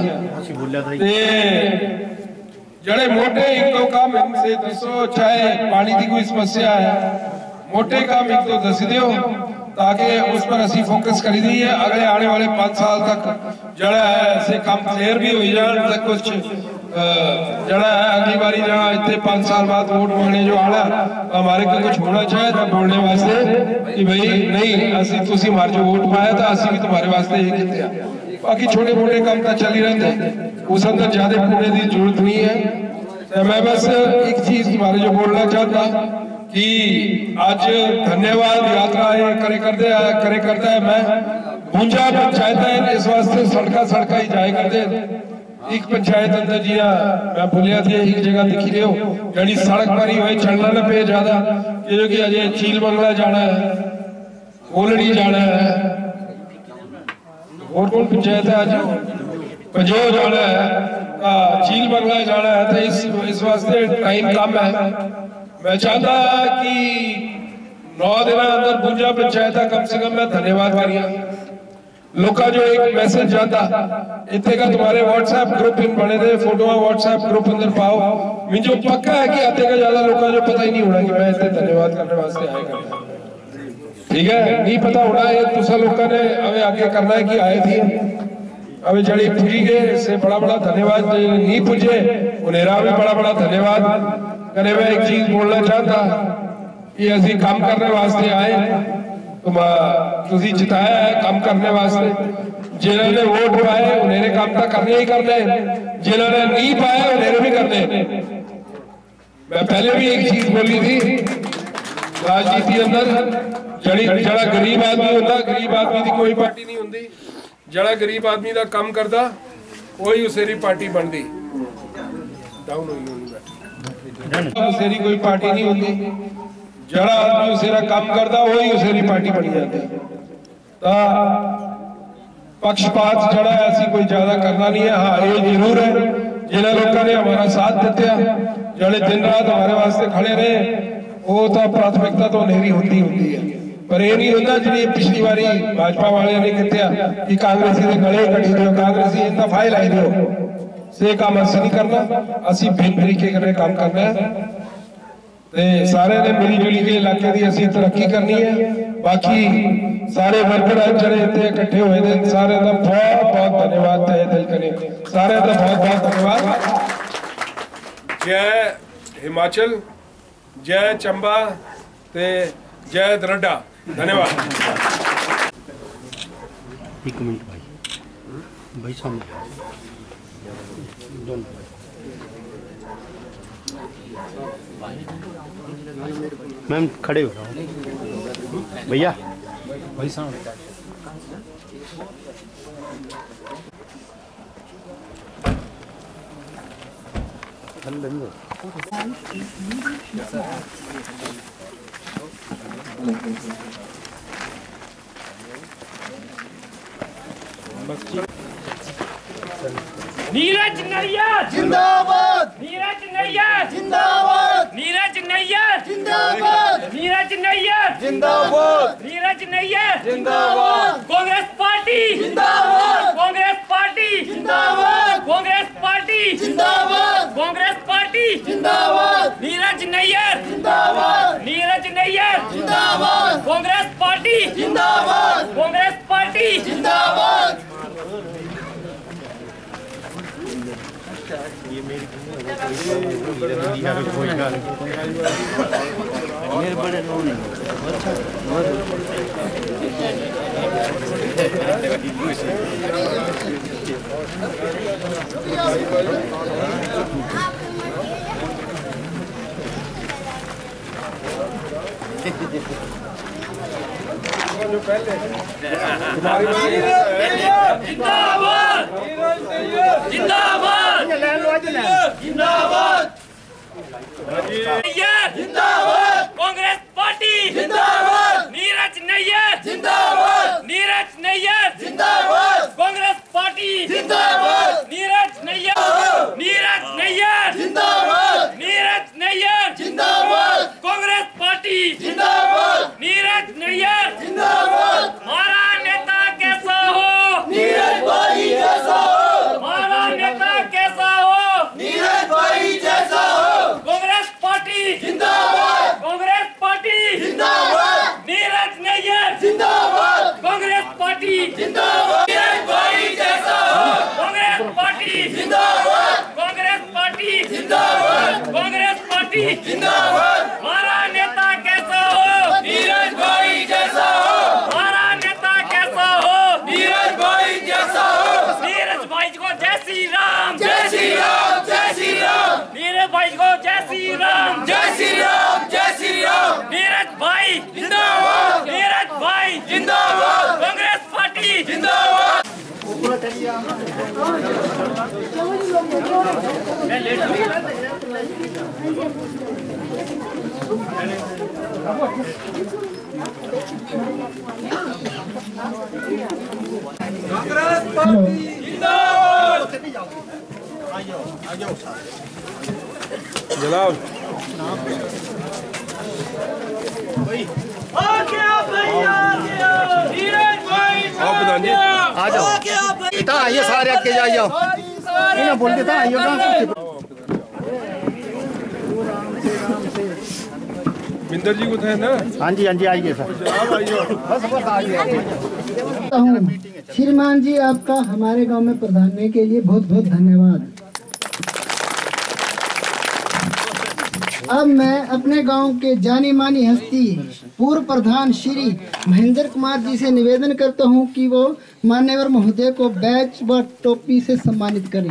जड़े मोटे एक दो काम इनसे दसो। चाहे पानी की कोई समस्या है, मोटे काम एक दो दस दो ताकि उस पर असी फोकस करी दी है। अगले आने वाले पांच साल तक जड़ा है ऐसे काम क्लियर भी हो जाए तक कुछ जड़ा है अगली बारी जहाँ इतने पांच साल बाद वोट मांगने जो आना हमारे को कुछ होना चाहिए था बोलने वास्ते कि भाई नहीं असी तुसी मार जो वोट पाया था असी भी तुम्हारे वास्ते ये किया। बाकी छोटे मोटे काम तो चल ही रहते, उस अंदर ज्यादा पूरे की जरूरत नहीं है। मैं बस एक चीज तुम्हारे जो बोलना चाहता कि आज धन्यवाद यात्रा है करे करते है करे करता है। मैं भूंजा पंचायत है इस वास्ते सड़का सड़का ही जाए करते। एक पंचायत अंदर जी मैं भूलिया थी एक जगह दिखी रहे हो यानी सड़क पर ही हुए चलना न पे ज्यादा ये कि अजय चील बंगला जाना है, ओलड़ी जाना है और कौन पंचायत है आज पंजो जाना है, चील बंगला जाना है। तो इस इस वास्ते टाइम कम है। मैं चाहता कि नौ दिन अंदर भूंजा पंचायत कम से कम मैं धन्यवाद करिया लोग जो एक मैसेज जाता इतने का तुम्हारे व्हाट्सएप ग्रुप इन बने थे फोटो व्हाट्सएप ग्रुप अंदर पाओ। मुझे पक्का है कि आते का ज्यादा लोग जो पता ही नहीं होना कि मैं इतने धन्यवाद करने वास्ते आए करता। ठीक है, नहीं पता होना है तुसा लोग ने हमें आगे करना है कि आए थे अभी जड़ी पूरी गए इससे बड़ा बड़ा धन्यवाद। नहीं पूछे उन्हें भी बड़ा बड़ा धन्यवाद करे। मैं एक चीज बोलना चाहता कि असी काम करने वास्ते आए तो जिताया है काम करने वास्ते। जिन्होंने वोट पाए उन्हें काम तो करने ही करने, जिन्होंने नहीं पाए उन्हें भी करने। मैं पहले भी एक चीज बोली थी राजनीति अंदर जड़ी जड़ा गरीब आदमी होता गरीब आदमी की कोई पार्टी नहीं होती, जड़ा गरीब आदमी का काम करता वही उसेरी पार्टी बनती। डाउन हुई उसेरी कोई पार्टी नहीं होती, जड़ा आदमी उसेरा काम करता वही उसेरी पार्टी बनी जाती। पक्षपात जड़ा ऐसी कोई ज्यादा करना नहीं है। हाँ ये जरूर है जिन्हें लोगों ने हमारा साथ दिया जड़े दिन रात हमारे वास्ते खड़े रहे वो तो प्राथमिकता तो नहीं होती होती है। पर ये नहीं होता जी पिछली बारी भाजपा वाले ने कहते कि कांग्रेसी के गले कटी दो कांग्रेसी इतना फाइल आई दो से काम असि नहीं करना, असि भिन्न तरीके का काम करना है। ते सारे ने मिली जुली के इलाके की असि तरक्की करनी है। बाकी सारे वर्कर जड़े इतने इकट्ठे हुए थे सारे का बहुत बहुत धन्यवाद तहे दिल करें सारे का बहुत बहुत धन्यवाद। जय हिमाचल, जय चंबा ते जय दरड्डा। धन्यवाद। एक मिनट भाई भाई सामने मैम खड़े हो भैया भाई सामने नीरज नैयर जिंदाबाद, नीरज नैयर जिंदाबाद, नीरज नैयर जिंदाबाद, नीरज नैयर जिंदाबाद, नीरज नैयर जिंदाबाद, कांग्रेस पार्टी जिंदाबाद, कांग्रेस पार्टी जिंदाबाद, कांग्रेस पार्टी जिंदाबाद, कांग्रेस पार्टी जिंदाबाद, नीरज नैयर जिंदाबाद, नीरज नैयर जिंदाबाद। जिंदाबाद कांग्रेस पार्टी जिंदाबाद कांग्रेस पार्टी जिंदाबाद ये मेरी मेरे बड़े लोग जो पहले जिंदाबाद जिंदाबाद जिंदाबाद जिंदाबाद कांग्रेस पार्टी जिंदाबाद नीरज नैयर जिंदाबाद नीरज नैयर जिंदाबाद कांग्रेस पार्टी जिंदाबाद नीरज नैयर नीरज नैयर जिंदाबाद नीरज नैयर जिंदाबाद कांग्रेस पार्टी जिंदाबाद नीरज नैयर जिंदाबाद हमारा नेता कैसा हो नीरज भाई जैसा हो हमारा नेता कैसा हो नीरज भाई जैसा हो कांग्रेस पार्टी जिंदाबाद कांग्रेस पार्टी जिंदाबाद नीरज नैयर जिंदाबाद कांग्रेस पार्टी जिंदाबाद नीरज भाई जैसा हो कांग्रेस पार्टी जिंदाबाद कांग्रेस पार्टी जिंदाबाद कांग्रेस पार्टी जिंदाबाद हमारा नेता कैसा हो नीरज भाई जैसा हो हमारा नेता कैसा हो नीरज भाई जैसा हो नीरज भाई को जय श्री राम जय श्री राम जय श्री राम नीरज भाई को जय श्री राम जय श्री राम जय श्री राम नीरज भाई जिंदाबाद नीरज भाई जिंदाबाद कांग्रेस पार्टी जिंदाबाद जनाब आप प्रधान जी आ जाओ इतना आइए सारे आपके जाइए इन्हें बोल देता आइए मिंदर जी को थे ना। हाँ जी हाँ जी आइए सर जनाब आइए बस बस आइए श्रीमान जी आपका हमारे गांव में प्रधान होने के लिए बहुत बहुत धन्यवाद। अब मैं अपने गांव के जानी मानी हस्ती पूर्व प्रधान श्री महेंद्र कुमार जी से निवेदन करता हूं कि वो मान्यवर महोदय को बैच व टोपी से सम्मानित करें।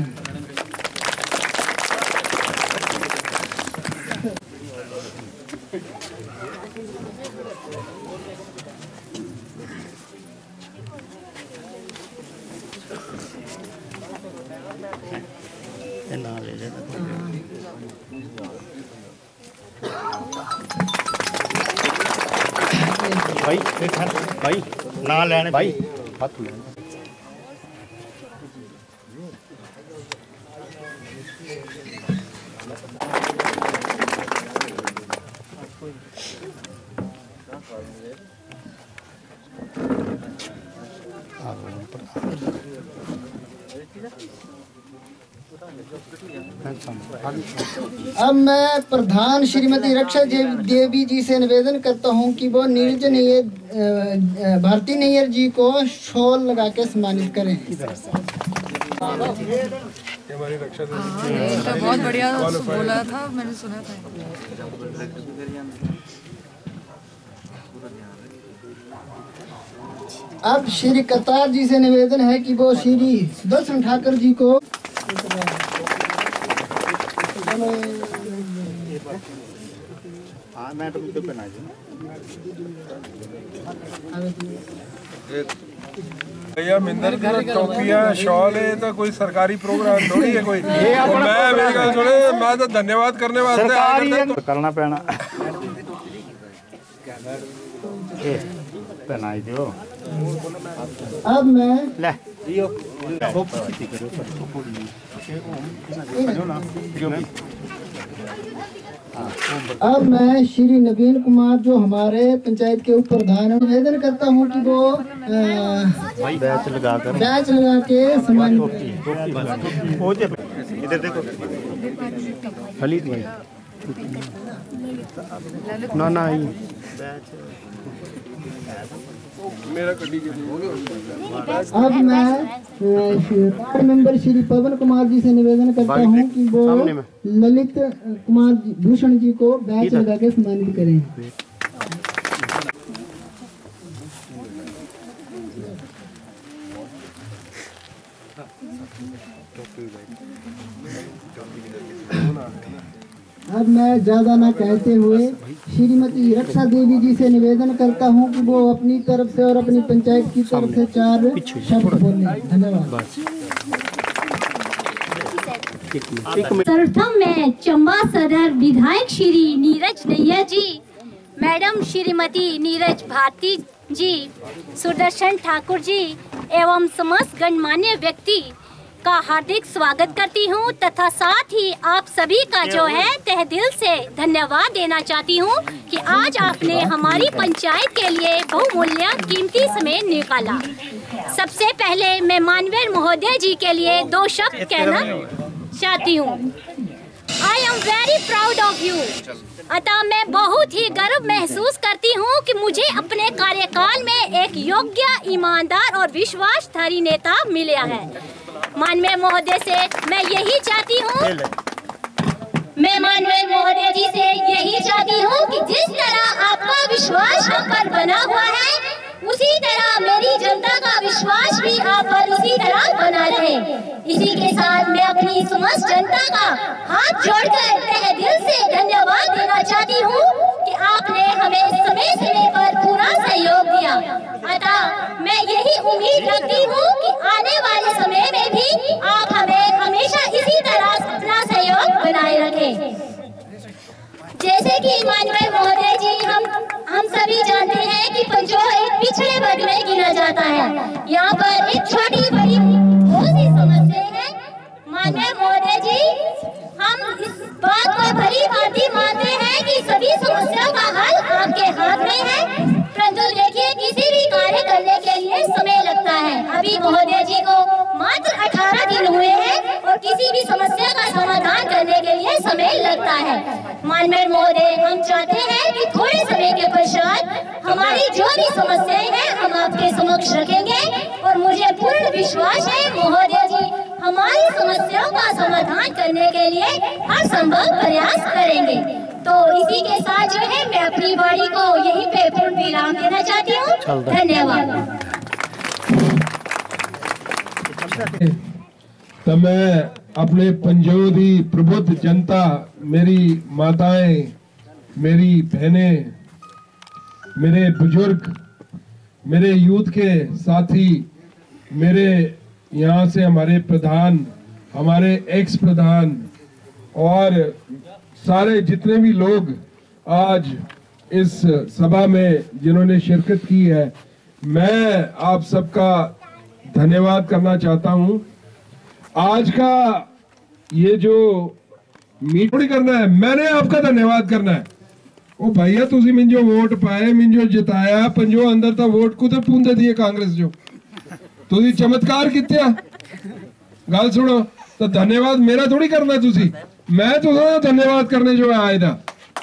भाई भाई ना लेने भाई हाथ लेने अब मैं प्रधान श्रीमती रक्षा देवी जी से निवेदन करता हूं कि वो नीरज नैयर भारती नैयर जी को शॉल लगा के सम्मानित करें। हमारी रक्षा देवी बहुत बढ़िया बोला था, मैंने सुना था। अब श्री करतार जी से निवेदन है कि वो श्री सुदर्शन ठाकुर जी को हाँ मैं तो मुझे पहना भैया मिंदर टोपियां शॉल है तो कोई सरकारी प्रोग्राम थोड़ी है कोई। मैं मेरी गल सुने, मैं तो धन्यवाद करने वास्ते आया तो करना पैना पहनाई दो। अब मैं ले अब मैं श्री नवीन कुमार जो हमारे पंचायत के उप प्रधान है निवेदन करता हूं कि वो बैच लगा कर बैच लगा के सम्मानित। इधर देखो खलीद भाई ना ना आई मेरा कटी के अब मैं वार्ड मेंबर श्री पवन कुमार जी से निवेदन करता हूं कि वो ललित कुमार जी भूषण जी को बैच लगा के सम्मानित करें। अब मैं ज्यादा ना कहते हुए श्रीमती रक्षा देवी जी से निवेदन करता हूं कि वो अपनी तरफ से और अपनी पंचायत की तरफ से चार शब्द बोलें। धन्यवाद। सर्वप्रथम मैं चंबा सदर विधायक श्री नीरज नैयर जी, मैडम श्रीमती नीरज भारती जी, सुदर्शन ठाकुर जी एवं समस्त गणमान्य व्यक्ति का हार्दिक स्वागत करती हूं तथा साथ ही आप सभी का जो है तहे दिल से धन्यवाद देना चाहती हूं कि आज आपने हमारी पंचायत के लिए बहुमूल्य कीमती समय निकाला। सबसे पहले मैं मानवीय महोदय जी के लिए दो शब्द कहना चाहती हूं। I am very proud of you. अतः मैं बहुत ही गर्व महसूस करती हूँ कि मुझे अपने कार्यकाल में एक योग्य, ईमानदार और विश्वासधारी नेता मिला है। माननीय महोदय से मैं यही चाहती हूँ मैं माननीय महोदय जी से यही चाहती हूँ कि जिस तरह आपका विश्वास हम पर बना हुआ है उसी तरह मेरी जनता का विश्वास भी आप पर इसी तरह बना रहे। इसी के साथ मैं अपनी समस्त जनता का हाथ जोड़कर तहे दिल से धन्यवाद देना चाहती हूँ कि आपने हमें समय समय पर पूरा सहयोग दिया। अतः मैं यही उम्मीद रखती हूँ कि आने वाले समय में भी आप हमें हमेशा इसी तरह अपना सहयोग बनाए रखें। जैसे कि माननीय महोदय जी हम हम सभी जानते हैं कि पंचोह एक पिछड़े वर्ग में गिना जाता है। यहाँ पर एक छोटी बड़ी बहुत सी समस्याएं हैं। माननीय महोदय जी हम इस बात को भली भांति मानते हैं कि सभी समस्याओं का हल आपके हाथ में है, परंतु देखिए किसी भी कार्य करने के लिए समय लगता है। अभी महोदय जी को मात्र अठारह दिन हुए हैं और किसी भी समस्या का समाधान करने के लिए समय लगता है। माननीय महोदय हम चाहते हैं कि थोड़े समय के पश्चात हमारी जो भी समस्याएं हैं हम आपके समक्ष रखेंगे और मुझे पूर्ण विश्वास है महोदय जी हमारी समस्याओं का समाधान करने के लिए हर संभव प्रयास करेंगे। तो इसी के साथ जो है मैं अपनी वाणी को यहीं पे पूर्ण विराम देना चाहती हूँ। धन्यवाद। तो मैं अपने पंजोह दी प्रबुद्ध जनता, मेरी माताएं, मेरी बहनें, मेरे बुजुर्ग, मेरे यूथ के साथी, मेरे यहाँ से हमारे प्रधान, हमारे एक्स प्रधान और सारे जितने भी लोग आज इस सभा में जिन्होंने शिरकत की है, मैं आप सबका धन्यवाद करना चाहता हूं। आज का ये जो मीटिंग करना है, मैंने आपका धन्यवाद करना है। ओ भैया तुसी मिंजो वोट पाए, मिंजो जिताया, पंजो अंदर ता वोट कुते पूंदे दिए कांग्रेस जो तुसी चमत्कार कित्या गल सुनो। तो धन्यवाद मेरा थोड़ी करना तुसी, मैं तुसा धन्यवाद करने जो आए था।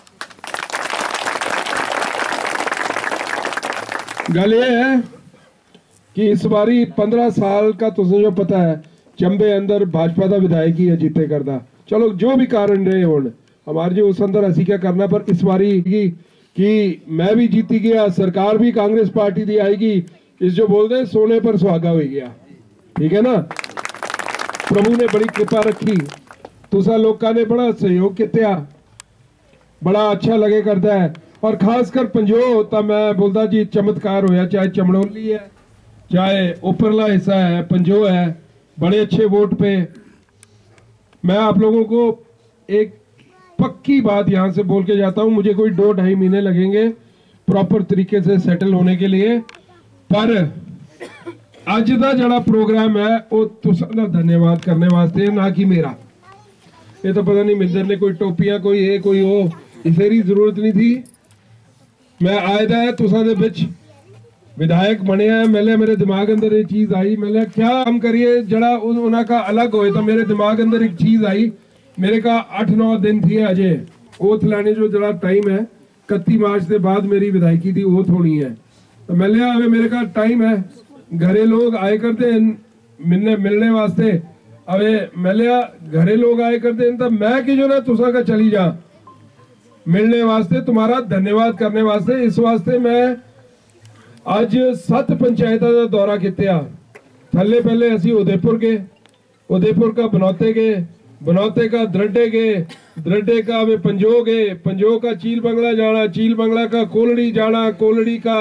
गल ये है कि इस बारी पंद्रह साल का तुझे जो पता है चंबे अंदर भाजपा का विधायक ही है जीते करदा। चलो जो भी कारण रहे हो हमारे जो उस अंदर असी क्या करना, पर इस बारी की कि मैं भी जीती गया, सरकार भी कांग्रेस पार्टी दी आएगी, इस जो बोल दे सोने पर सुहागा हो गया। ठीक है ना, प्रभु ने बड़ी कृपा रखी, तुसा लोग ने बड़ा सहयोग किया, बड़ा अच्छा लगे करता है। और खासकर पंजोह तो मैं बोलता जी चमत्कार होया, चाहे चमड़ोली है चाहे उपरला हिस्सा है, पंजोह है, बड़े अच्छे वोट पे। मैं आप लोगों को एक पक्की बात यहां से बोल के जाता हूं, मुझे कोई दो ढाई महीने लगेंगे प्रॉपर तरीके से सेटल होने के लिए, पर अज का जड़ा प्रोग्राम है वो तुसा दा धन्यवाद करने वास्ते, ना कि मेरा। ये तो पता नहीं मिंदर ने कोई टोपियां कोई ये कोई वो, इसरी जरूरत नहीं थी। मैं आए दा है तुसा दे विच विधायक बने है, मेले मेरे दिमाग अंदर एक चीज आई, मेले क्या काम करिए जड़ा उन्होंने का अलग होए, तो मेरे दिमाग अंदर एक चीज आई। मेरे का आठ नौ दिन थी अजय ओथ लैने जो जरा टाइम है इकत्ती मार्च के बाद मेरी विधायकी की ओथ होनी है। तो मैं लिया अभी मेरे का टाइम है, घरे लोग आए करते मिलने मिलने वास्ते, अबे मैं लिया घरे लोग आए करते तो मैं कि जो ना तुसा का चली जा मिलने वास्ते, तुम्हारा धन्यवाद करने वास्ते। इस वास्ते मैं अज सत्त पंचायतों का दौरा किया। थले पहले असी उदयपुर गए, उदयपुर का बनौते गए, बनौते का द्रडे गए, द्रडे का वे पंजो गए, पंजो का चील बंगला जाना, चील बंगला का कोलड़ी जाना, कोलड़ी का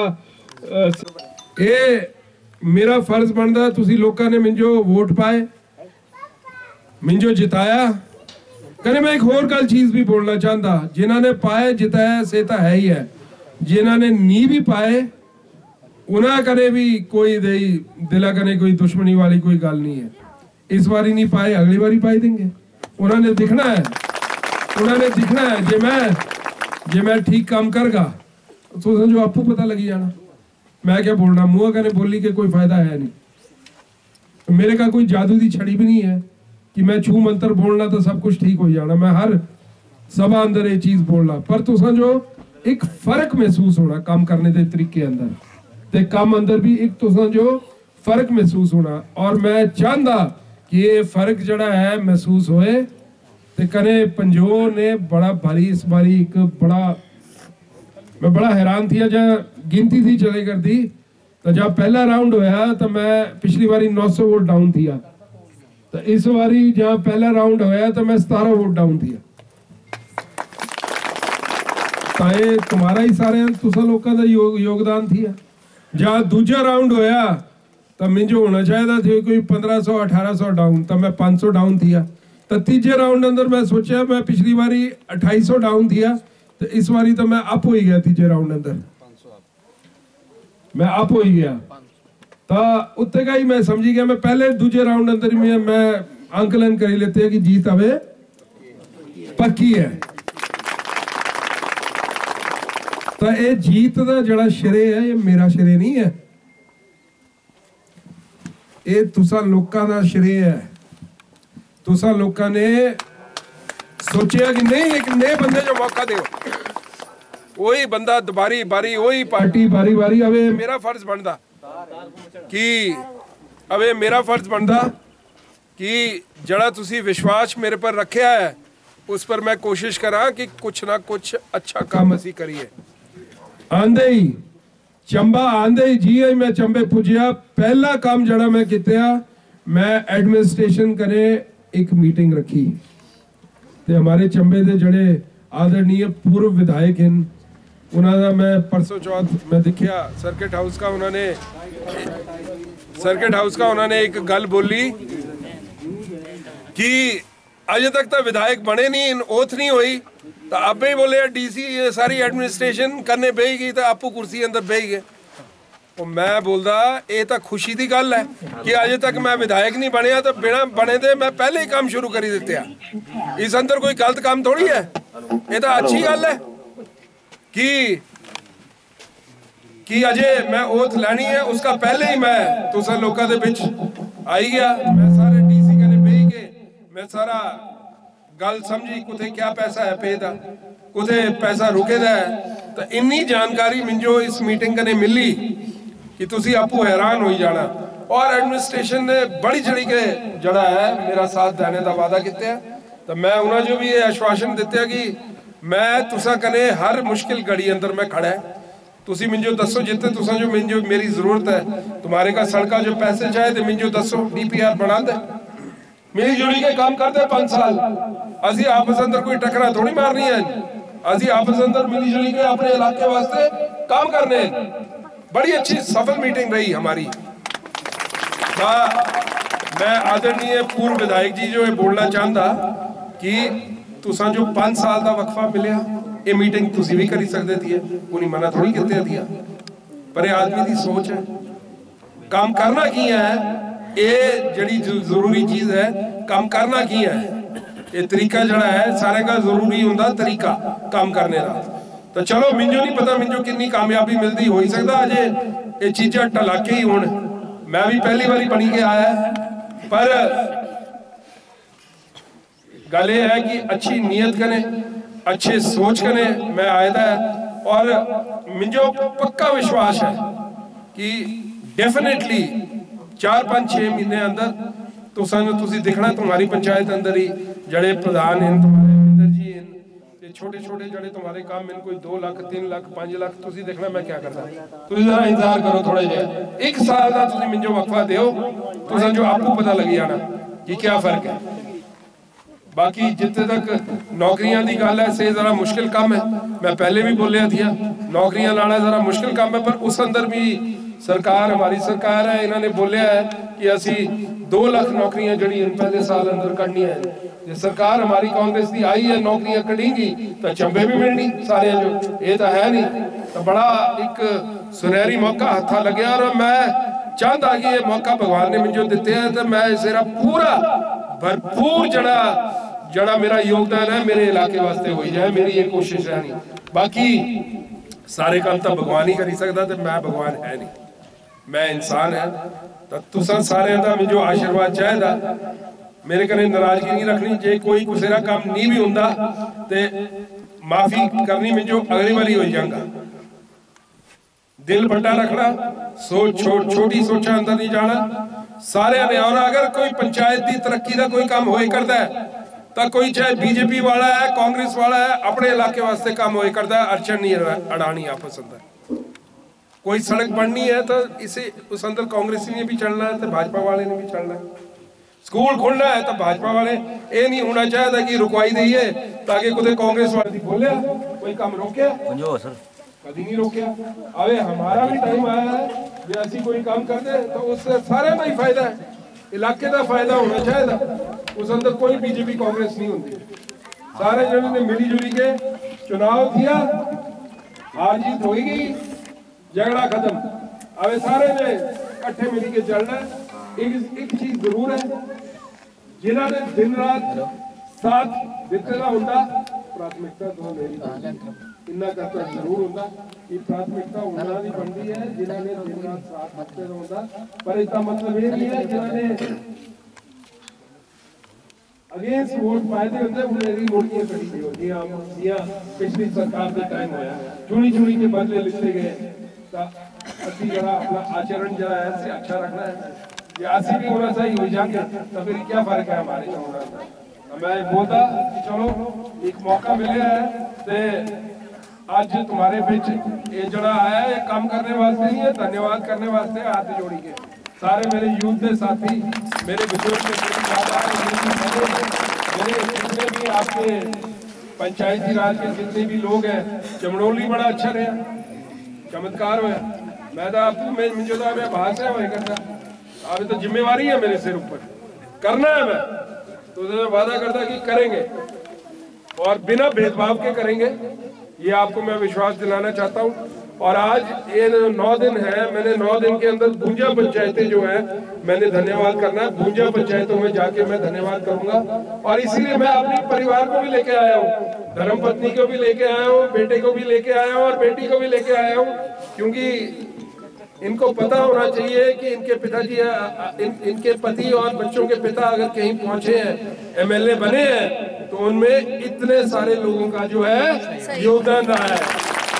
ए मेरा फर्ज बनता तुसी लोगों ने मिंजो वोट पाए, मिंजो जिताया। कने मैं एक होर गल चीज भी बोलना चाहता, जिन्होंने पाए जिताया से तो है ही है, जिन्होंने नी भी पाए उन्हें कने भी कोई दे दिला कने कोई दुश्मनी वाली कोई गल नहीं है। इस बारी नहीं पाए अगली बारी पाई देंगे। उन्होंने दिखना है, उन्होंने दिखना है जे मैं जे मैं ठीक काम करगा तो समझो आपको पता लगी जाना। मैं क्या बोलना, मुँह कने बोली के कोई फायदा है नहीं। मेरे का कोई जादू की छड़ी भी नहीं है कि मैं छू मंत्र बोलना तो सब कुछ ठीक हो जाना। मैं हर सभा अंदर ये चीज बोलना, पर तो समझो एक फर्क महसूस होना काम करने के तरीके अंदर ते काम अंदर भी एक तो समझो फर्क महसूस होना। और मैं चाहता कि ये फर्क जड़ा है महसूस होए ते कने पंजो ने बड़ा भारी इस बारी एक बड़ा मैं बड़ा हैरान थी जब गिनती थी चले कर दी। तो जब पहला राउंड होया तो मैं पिछली बारी नौ सौ वोट डाउन थिया, तो इस बारी जब पहला राउंड होया तो मैं सतारह वोट डाउन थिया। तो ये तुम्हारा ही सारे तुसा लोगों का योग, योगदान थिया। जहाँ दूजा राउंड होया तो मिंजो होना चाहिए थे कोई पंद्रह सौ अठारह सौ डाउन, तो मैं पाँच सौ डाउन थिया। तो तीजे राउंड अंदर मैं सोचा मैं पिछली बारी अट्ठाईस सौ डाउन थिया, तो इस बारी तो मैं अप हो ही गया। तीजे राउंड अंदर मैं अप हो ही गया, तो उत्ते का ही मैं समझी गया। मैं पहले दूजे राउंड अंदर में मैं आंकलन कर लेते हैं कि जीत अबे पक्की है। तो ये जीत का जड़ा श्रेय है ये मेरा श्रेय नहीं है, ये तुसा लोकां दा श्रेय है। तुसा लोकां ने सोचा कि नहीं एक नए बंदे जो मौका दो, वही बंदा बारी बारी वही पार्टी बारी बारी। अबे मेरा फर्ज बनता कि अबे मेरा फर्ज बनता कि जड़ा तुसी विश्वास मेरे पर रखा है उस पर मैं कोशिश करा कि कुछ ना कुछ अच्छा काम असी करिए। आंदे ही चंबा आंदे ही जी आई मैं चंबे पुजिया, पहला काम जड़ा मैं किया मैं एडमिनिस्ट्रेशन करे एक मीटिंग रखी ते हमारे चंबे दे जड़े आदरणीय पूर्व विधायक हैं उन्होंने मैं परसों चौथ मैं दिखा सर्किट हाउस का उन्होंने सर्किट हाउस का उन्होंने एक गल बोली कि अजे तक तो विधायक बने नहीं, ओथ नहीं हुई, तो अब ही बोले डीसी सारी एडमिनिस्ट्रेशन करने बह गई तो आपू कुर्सी अंदर बह गए। तो मैं बोलता ये तो खुशी की गल है कि अजे तक मैं विधायक नहीं बनया, तो बिना बने दे मैं पहले ही काम शुरू करी देते हैं। इस अंदर कोई गलत काम थोड़ी है, ये तो अच्छी गल है कि कि अजे मैं ओथ लैनी है उसका पहले ही मैं तुसा लोगों के बिच आई गया। मैं सारे डीसी कने बह गए, मैं सारा गल समझी कुथे क्या पैसा है पे दा, कुथे पैसा रुके दा है। तो इन्नी जानकारी मिंजो इस मीटिंग कने मिली कि तुसी आपू हैरान हो जाना। और एडमिनिस्ट्रेशन ने बड़ी चढ़ी के जड़ा है मेरा साथ देने का वादा किया। तो मैं उन्हें जो भी ये आश्वासन दिता कि मैं तुसा कने हर मुश्किल घड़ी अंदर मैं खड़ा है। तुसी मिंजो दसो जितने तुसा जो मिंजो मेरी जरूरत है, तुम्हारे का सड़का जो पैसे चाहे तो मिंजो दसो डीपीआर बना दे, मिली जुली के काम करते पांच साल। असी आपस अंदर कोई टकरा थोड़ी मारनी है, असी आपस अंदर मिली जुली के अपने इलाके वास्ते काम करने। बड़ी अच्छी सफल मीटिंग रही हमारी। मैं आदरणीय पूर्व विधायक जी जो बोलना चाहता कि तुसा जो पांच साल का वक्फा मिले ये मीटिंग तुसी भी करी सकते थे, उन्हें मना थोड़ी करते दिया, पर ये आदमी की सोच है। काम करना की है ये जड़ी जरूरी चीज है, काम करना की है ये तरीका जड़ा है सारे का जरूरी होंदा तरीका काम करने का। तो चलो मिंजो नहीं पता मिंजो कितनी कामयाबी मिलती हो सकता अजे ये चीज़ा टलाके ही होने। मैं भी पहली बारी बनी के आया है, पर गल ये है कि अच्छी नीयत करें, अच्छे सोच कने मैं आया था और मुझे पक्का विश्वास है कि डेफिनेटली चार पाँच छे महीने अंदर तो तुसी दिखना तुम्हारी पंचायत अंदर ही जड़े प्रधान हैं तुम्हारे मिंदर जी हैं छोटे छोटे जड़े तुम्हारे काम में कोई दो लाख तीन लाख पांच लाख तुसी देखना मैं क्या करता तुसी जरा इंतजार करो थोड़े जे एक साल का तुसी मुझे वक्फा दियो तुसा जो आपको पता लगी जाना कि क्या फर्क है। बाकी जितने तक नौकरियां की गल है से जरा मुश्किल काम है, मैं पहले भी बोलिया थी नौकरियां लाना जरा मुश्किल काम है, पर उस अंदर भी सरकार हमारी सरकार है इन्होंने बोलिया है कि असी दो लाख नौकरियां जड़ी पहले साल अंदर करनी है। जे सरकार हमारी कांग्रेस की आई है नौकरियां कढ़ेगी तो चंबे भी मिलनी सारे जो ये तो है नहीं, तो बड़ा एक सुनहरी मौका हथा लगे और मैं चाहता कि ये मौका भगवान ने मुझे दिते है तो मैं इस पूरा भरपूर जड़ा जड़ा मेरा योगदान है मेरे इलाके वास्ते हो जाए, मेरी ये कोशिश है नहीं। बाकी सारे काम तो भगवान ही करी सकता तो मैं भगवान है नहीं, मैं इंसान है। तो तुसा सारे का मुझे आशीर्वाद चाहिए, मेरे कने नाराजगी नहीं रखनी, जे कोई कुसेरा काम नहीं भी होंदा ते माफी करनी मुझे अगली बारी हो जाऊंगा। दिल बड़ा रखना, सोच छो, छोटी सोचा अंदर नहीं जाना सारे ने। और अगर कोई पंचायत की तरक्की का कोई काम होए करता है तो कोई चाहे बीजेपी वाला है कांग्रेस वाला है अपने इलाके वास्ते काम होए करता है, अड़चन नहीं अड़ानी आपस अंदर। कोई सड़क बननी है तो इसे उस अंदर कांग्रेसी ने भी चलना है तो भाजपा वाले ने भी चलना है। स्कूल खोलना है तो भाजपा वाले ये नहीं होना चाहता कि रुकवाई दी है ताकि कुछ कांग्रेस वाले बोले कोई काम रोके सर कभी नहीं रोके। अबे हमारा भी टाइम आया है भी ऐसी कोई काम करते तो उससे सारे का ही फायदा है, इलाके का फायदा होना चाहिए। उस अंदर कोई बीजेपी कांग्रेस नहीं होती, सारे जन ने मिली जुली के चुनाव किया, हार जीत हो गई, झगड़ा खत्म। अबे सारे ने इकट्ठे मिली के चलना है। एक, एक चीज जरूर है जिन्होंने दिन रात साथ दिता होंदा प्राथमिकता तो मेरी इन्ना करता जरूर होंदा कि प्राथमिकता उन्होंने भी बनती है जिन्होंने दिन रात साथ दिता होंदा, पर इसका मतलब ये नहीं है जिन्होंने अगेंस्ट वोट पाए होंगे उन्हें मुड़ियां कड़ी दी होती हैं। पिछली सरकार के टाइम होया चुनी चुनी के बदले लिखे गए असी जरा अपना आचरण जरा ऐसे अच्छा रखना है, ये असी भी होना सही हो जाएंगे तो फिर क्या फर्क है हमारे होना। मैं बोलता कि चलो एक मौका मिले है ते आज तुम्हारे बीच ये जड़ा आया है काम करने वास्ते नहीं है, धन्यवाद करने वास्ते हाथ जोड़ी के सारे मेरे यूथ के साथी मेरे बुजुर्ग मेरे जितने भी आपके पंचायती राज के जितने भी लोग हैं, चमड़ोली बड़ा अच्छा रहा चमत्कार हुआ। मैं तो आपको मैं मुझे तो मैं बाहर से वही करता, अभी तो जिम्मेवारी है मेरे सिर ऊपर करना है, मैं तो मैं वादा करता कि करेंगे और बिना भेदभाव के करेंगे, ये आपको मैं विश्वास दिलाना चाहता हूँ। और आज ये नौ दिन है, मैंने नौ दिन के अंदर भूंजा पंचायतें जो है मैंने धन्यवाद करना है, भूंजा पंचायतों में जाके मैं धन्यवाद करूंगा। और इसीलिए मैं अपने परिवार को भी लेके आया हूँ, धर्मपत्नी को भी लेके आया हूँ, बेटे को भी लेके आया हूँ और बेटी को भी लेके आया हूँ, क्योंकि इनको पता होना चाहिए कि इनके पिताजी इन, इनके पति और बच्चों के पिता अगर कहीं पहुंचे हैं, एमएलए बने हैं, तो उनमें इतने सारे लोगों का जो है योगदान रहा है।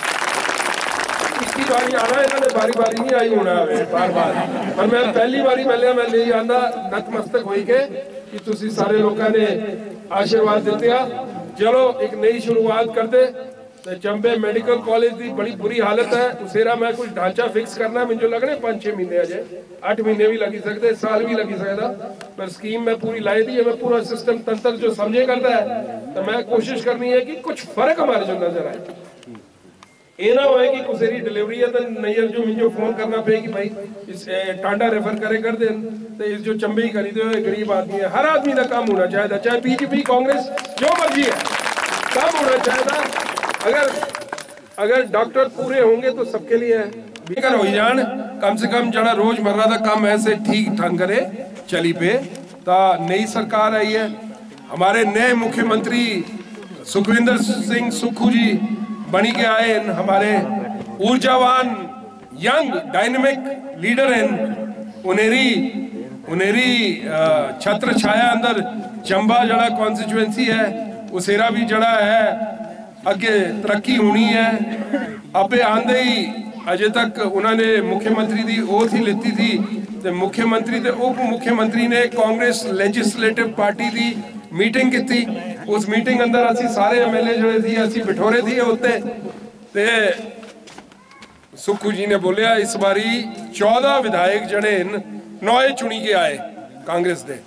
इसकी बारी आना है, इन्होंने बारी बारी नहीं आई होना है बार बार, पर मैं पहली बारी मिले मैं ले आंदा नतमस्तक होई के कि तुसी सारे लोगों ने आशीर्वाद देते। चलो एक नई शुरुआत करते। चंबे मेडिकल कॉलेज की बड़ी बुरी हालत है, उसेरा मैं कुछ ढांचा फिक्स करना मुझे लग रहे पाँच छह महीने अजय आठ महीने भी लगी सकते, साल भी लगी सकता, पर स्कीम मैं पूरी लाई दी है, मैं पूरा सिस्टम तंत्र जो समझे करता है, तो मैं कोशिश करनी है कि कुछ फर्क हमारे जो नजर आए। ये ना हो कि कुसेरी डिलीवरी है तो नैयर जो मुझे फोन करना पे कि भाई इस टांडा रेफर करे कर दे, तो इस जो चंबे ही खरीदे हुए गरीब आदमी है, हर आदमी का काम होना चाहिए, चाहे बीजेपी कांग्रेस जो मर्जी है काम होना चाहिए। अगर अगर डॉक्टर पूरे होंगे तो सबके लिए है, बेकार हो जान कम से कम जरा रोजमर्रा का काम ऐसे ठीक ढंग करे चली पे। तो नई सरकार आई है, हमारे नए मुख्यमंत्री सुखविंदर सिंह सुक्खू जी बनी के आए हैं, हमारे ऊर्जावान यंग डायनेमिक लीडर हैं। उनेरी उनेरी छत्र छाया अंदर चंबा जड़ा कॉन्स्टिट्यूएंसी है, उसेरा भी जड़ा है अगे तरक्की होनी है। आपे आंदे ही अजे तक उन्होंने मुख्यमंत्री की ओथ ही लिती थी, तो मुख्यमंत्री ते उप मुख्यमंत्री ने कांग्रेस लैजिस्लेटिव पार्टी की मीटिंग की। उस मीटिंग अंदर असी सारे एम एल ए जोड़े थी असी बिठोरे थी उत्ते, ते सुखू जी ने बोलिया इस बारी चौदह विधायक जड़े नौए चुनी के आए कांग्रेस दे,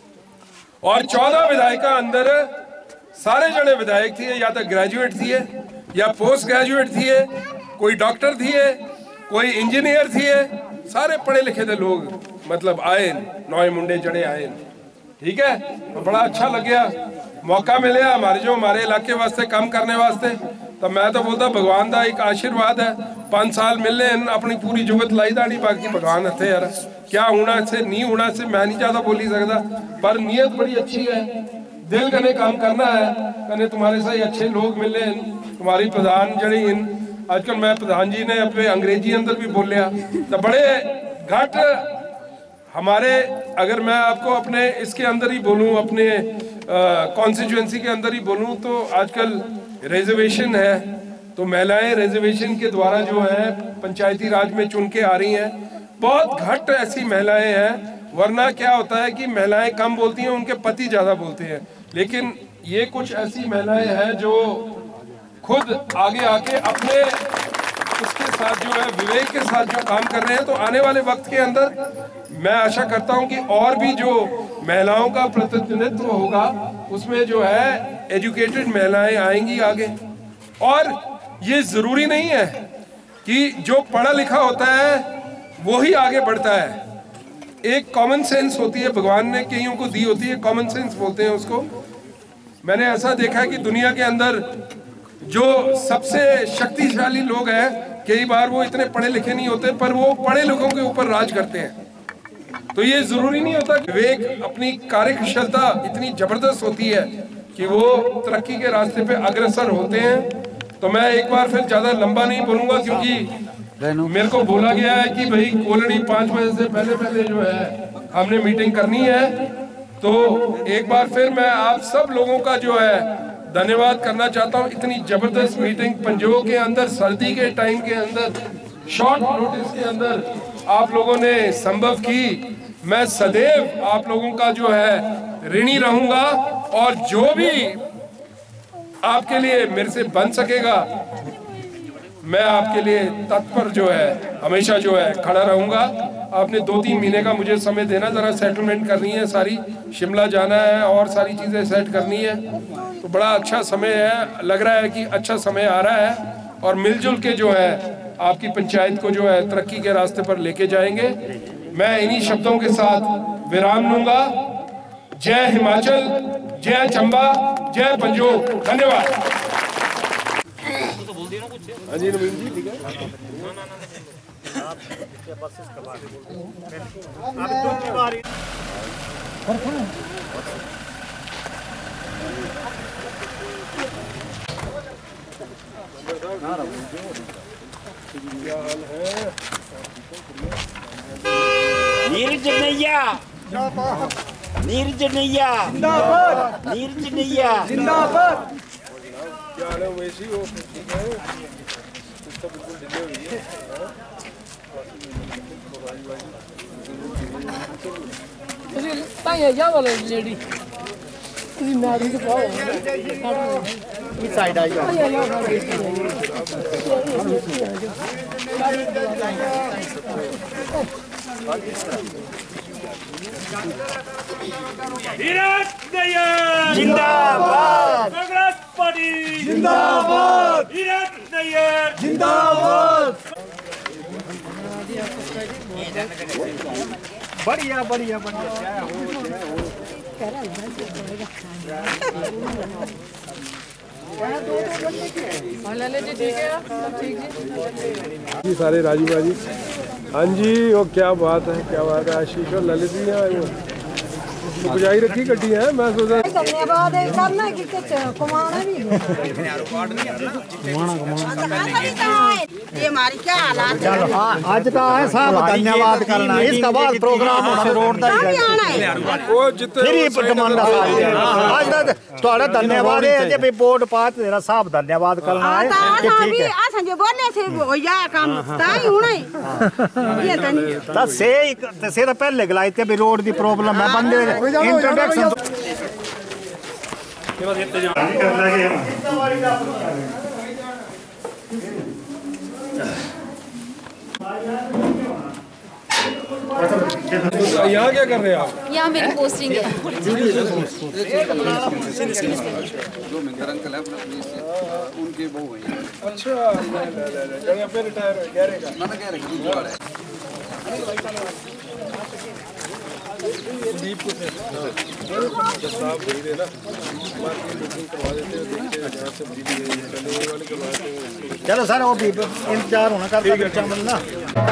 और चौदह विधायक अंदर सारे जड़े विधायक थे या तो ग्रेजुएट थे या पोस्ट ग्रेजुएट थे, कोई डॉक्टर थे, कोई इंजीनियर थे, सारे पढ़े लिखे थे लोग मतलब आए, नौए मुंडे जड़े आए। ठीक है, तो बड़ा अच्छा लग्या, मौका मिले हमारे जो हमारे इलाके वास्ते काम करने वास्ते। तो मैं तो बोलता भगवान का एक आशीर्वाद है, पाँच साल मिलने अपनी पूरी जुगत लाई दानी, बाकी भगवान हथे यार क्या होना से नहीं होना से मैं नहीं ज़्यादा बोल ही सकता, पर नीयत बड़ी अच्छी है, दिल कने काम करना है, कने तुम्हारे से अच्छे लोग मिले। तुम्हारी प्रधान जड़ी इन आजकल मैं प्रधान जी ने अपने अंग्रेजी अंदर भी बोलिया, तो बड़े घट हमारे, अगर मैं आपको अपने इसके अंदर ही बोलूं, अपने कॉन्स्टिट्यूएंसी के अंदर ही बोलूं, तो आजकल रिजर्वेशन है, तो महिलाएं रिजर्वेशन के द्वारा जो है पंचायती राज में चुन के आ रही हैं। बहुत घट ऐसी महिलाएं हैं, वरना क्या होता है कि महिलाएं कम बोलती हैं, उनके पति ज़्यादा बोलते हैं। लेकिन ये कुछ ऐसी महिलाएं हैं जो खुद आगे आके अपने उसके साथ जो है विवेक के साथ जो काम कर रहे हैं। तो आने वाले वक्त के अंदर मैं आशा करता हूं कि और भी जो महिलाओं का प्रतिनिधित्व होगा उसमें जो है एजुकेटेड महिलाएं आएंगी आगे। और ये ज़रूरी नहीं है कि जो पढ़ा लिखा होता है वो ही आगे बढ़ता है, एक कॉमन सेंस होती है, भगवान ने कईयों को दी होती है, कॉमन सेंस बोलते हैं उसको। मैंने ऐसा देखा है कि दुनिया के अंदर जो सबसे शक्तिशाली लोग हैं, कई बार वो इतने पढ़े लिखे नहीं होते, पर वो पढ़े लिखों के ऊपर राज करते हैं। तो ये जरूरी नहीं होता कि विवेक, अपनी कार्यकुशलता इतनी जबरदस्त होती है कि वो तरक्की के रास्ते पे अग्रसर होते हैं। तो मैं एक बार फिर ज्यादा लंबा नहीं बोलूंगा, क्योंकि मेरे को बोला गया है कि भाई कोलड़ी पाँच बजे से पहले पहले जो है हमने मीटिंग करनी है। तो एक बार फिर मैं आप सब लोगों का जो है धन्यवाद करना चाहता हूं। इतनी जबरदस्त मीटिंग पंजों के अंदर, सर्दी के टाइम के अंदर, शॉर्ट नोटिस के अंदर आप लोगों ने संभव की। मैं सदैव आप लोगों का जो है ऋणी रहूंगा, और जो भी आपके लिए मेरे से बन सकेगा मैं आपके लिए तत्पर जो है हमेशा जो है खड़ा रहूंगा। आपने दो तीन महीने का मुझे समय देना, जरा सेटलमेंट करनी है, सारी शिमला जाना है और सारी चीज़ें सेट करनी है। तो बड़ा अच्छा समय है, लग रहा है कि अच्छा समय आ रहा है, और मिलजुल के जो है आपकी पंचायत को जो है तरक्की के रास्ते पर लेके जाएंगे। मैं इन्हीं शब्दों के साथ विराम लूंगा। जय हिमाचल, जय चंबा, जय पंजो। धन्यवाद। हाँ जी नवीन जी, ठीक है। क्या हाल है? नीरज नैया, नीरज नैया जिंदाबाद, नीरज नैया जिंदाबाद। क्या हाल है? वैसे ही हो, ठीक है, तो बिल्कुल ढीले हुई है। ਤੁਸੀਂ ਤਾਂ ਇਹ ਜਾ ਵਾਲੇ ਜਿਹੜੀ ਤੁਸੀਂ ਨਾਰੀ ਦੇ ਪਾਓ ਇਸ ਸਾਈਡ ਆ ਜਾਓ। नीरज नैया जिंदाबाद, कांग्रेस पार्टी जिंदाबाद, नीरज नैया जिंदाबाद। बढ़िया बढ़िया बढ़िया। जी सारे राजू भाजी, हाँ जी, वो क्या बात है, क्या बात है। आशीष और ललित भी हैं, तो बुझाई रखी गड्डी है। मैं सोचा धन्यवाद करना कि कुछ कमाना भी ये हमारी क्या हालात है। आज का है साहब धन्यवाद करना, इसका बाद प्रोग्राम होना रोड दा वो जितने आज थोड़ा धन्यवाद है जे बोर्ड पात तेरा साहब धन्यवाद करना है कि ठीक है आ संजय बोलने से हो जाए काम ताई हुणे ये तनी ता से से तो पहले गलाई थे भी रोड दी प्रॉब्लम है बंदे इंट्रोडक्शन ये बस इंतजाम कर लगे यहाँ क्या कर रहे हैं आप? यहाँ मेरी पोस्टिंग है। उनके बहू हैं। अच्छा, जगह पे रिटायर गहरे का। ना गहरे का। दीप को जब साहब भेज देना, बाकी मीटिंग करवा देते हैं, देखते हैं जहाँ से पहले वाले करवा देते हैं। चलो सर वो भी इंतजार होना करता है बच्चा मिलना।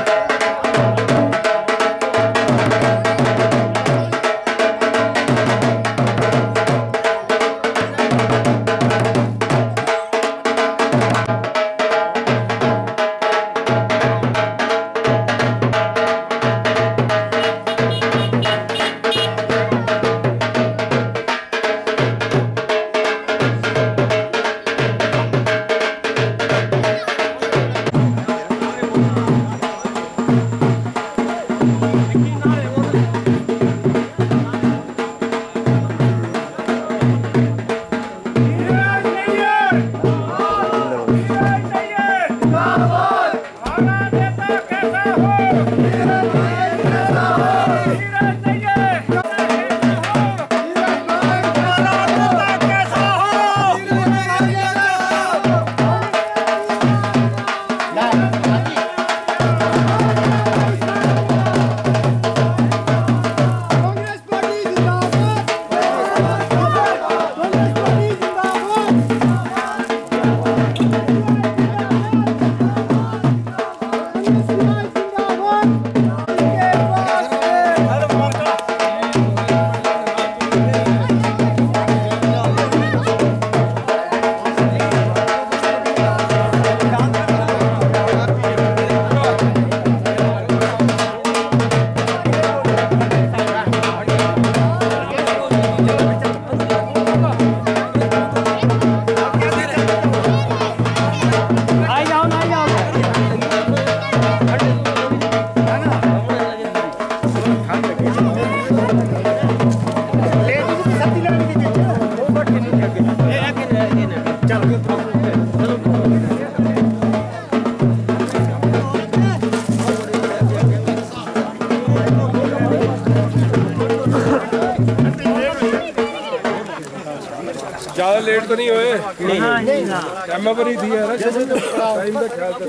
ज्यादा लेट तो नहीं हुए? नहीं ना, टाइम पर ही थी यार, टाइम का ख्याल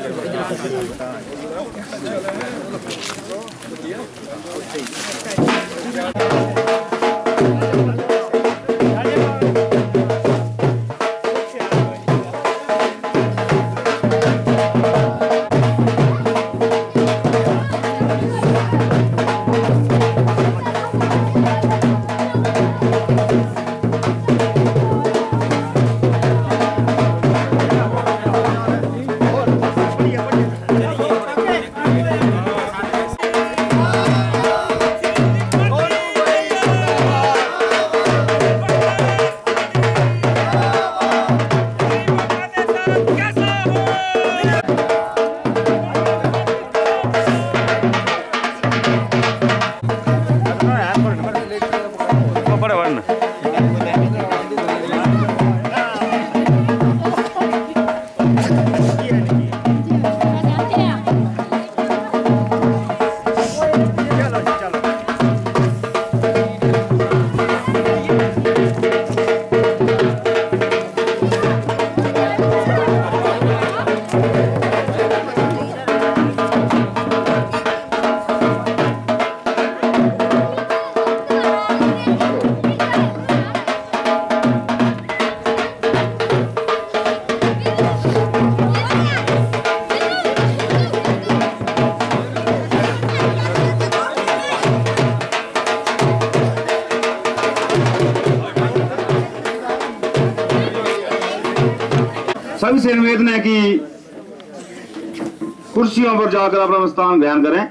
सभी से निवेदन है कि कुर्सियों पर जाकर अपना स्थान बयान करें।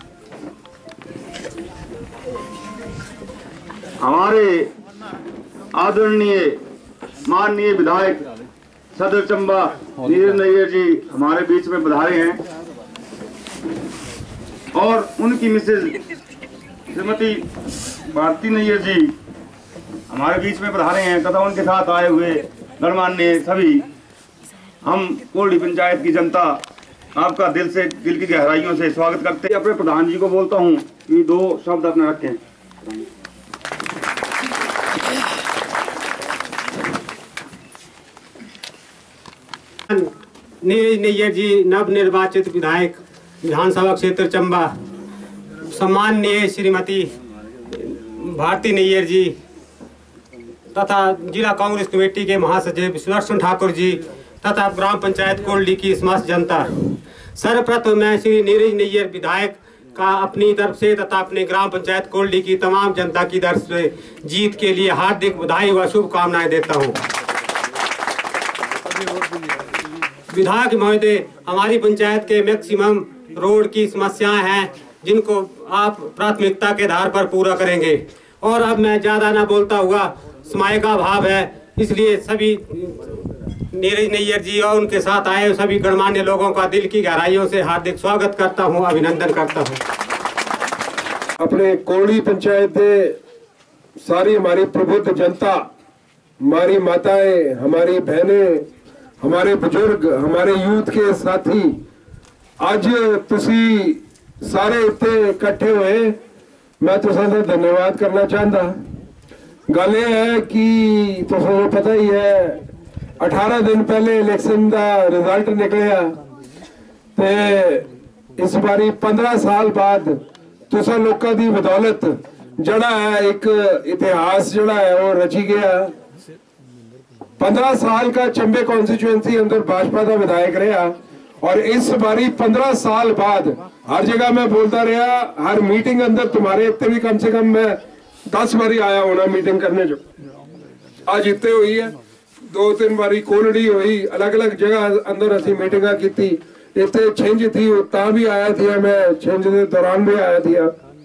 हमारे आदरणीय माननीय विधायक सदर चंबा नीरज नैयर जी हमारे बीच में पधारे हैं और उनकी मिसेज श्रीमती भारती नैयर जी हमारे बीच में पधारे हैं तथा उनके साथ आए हुए गणमान्य सभी हम कोल्डी पंचायत की जनता आपका दिल से दिल की गहराइयों से स्वागत करते हैं। अपने प्रधान जी को बोलता हूँ कि दो शब्द अपने रखें। नीरज नैयर जी नव निर्वाचित विधायक विधानसभा क्षेत्र चंबा, सम्माननीय श्रीमती भारती नैयर जी तथा जिला कांग्रेस कमेटी के महासचिव सुदर्शन ठाकुर जी तथा ग्राम पंचायत कोल्डी की समस्त जनता, सर्वप्रथम मैं श्री नीरज नैयर विधायक का अपनी तरफ से तथा अपने ग्राम पंचायत कोल्डी की तमाम जनता की तरफ से जीत के लिए हार्दिक बधाई व शुभकामनाएं देता हूं। विधायक महोदय, हमारी पंचायत के मैक्सिमम रोड की समस्याएं हैं जिनको आप प्राथमिकता के आधार पर पूरा करेंगे। और अब मैं ज्यादा ना बोलता हुआ, समय का अभाव है, इसलिए सभी नीरज नैयर जी और उनके साथ आए सभी गणमान्य लोगों का दिल की गहराइयों से हार्दिक स्वागत करता हूं, अभिनंदन करता हूं। अपने कोल्डी पंचायत सारी हमारी प्रबुद्ध जनता, हमारी माताएं, हमारी बहनें, हमारे बुजुर्ग, हमारे यूथ के साथी, आज तुसी सारे इतने इकट्ठे हुए, मैं तुसा दा धन्यवाद करना चाहता। गल ये है कि तुसा पता ही है अठारह दिन पहले इलेक्शन का रिजल्ट निकलिया ते इस बारी पंद्रह साल बाद तुसा लोगों की बदौलत जड़ा है एक इतिहास जड़ा है वो रची गया। पंद्रह साल का चंबे कॉन्स्टिट्यूएंसी अंदर भाजपा का विधायक रहा और इस बारी पंद्रह साल बाद हर जगह मैं बोलता रहा, हर मीटिंग अंदर तुम्हारे इतने भी कम से कम मैं दस बारी आया होना मीटिंग करने जो आज इतने हुई है, दो तीन बारी कोलड़ी हुई, अलग अलग जगह अंदर असी मीटिंग की, इतने छिंज थी ता भी आया थी, मैं छिंज के दौरान भी आया थी।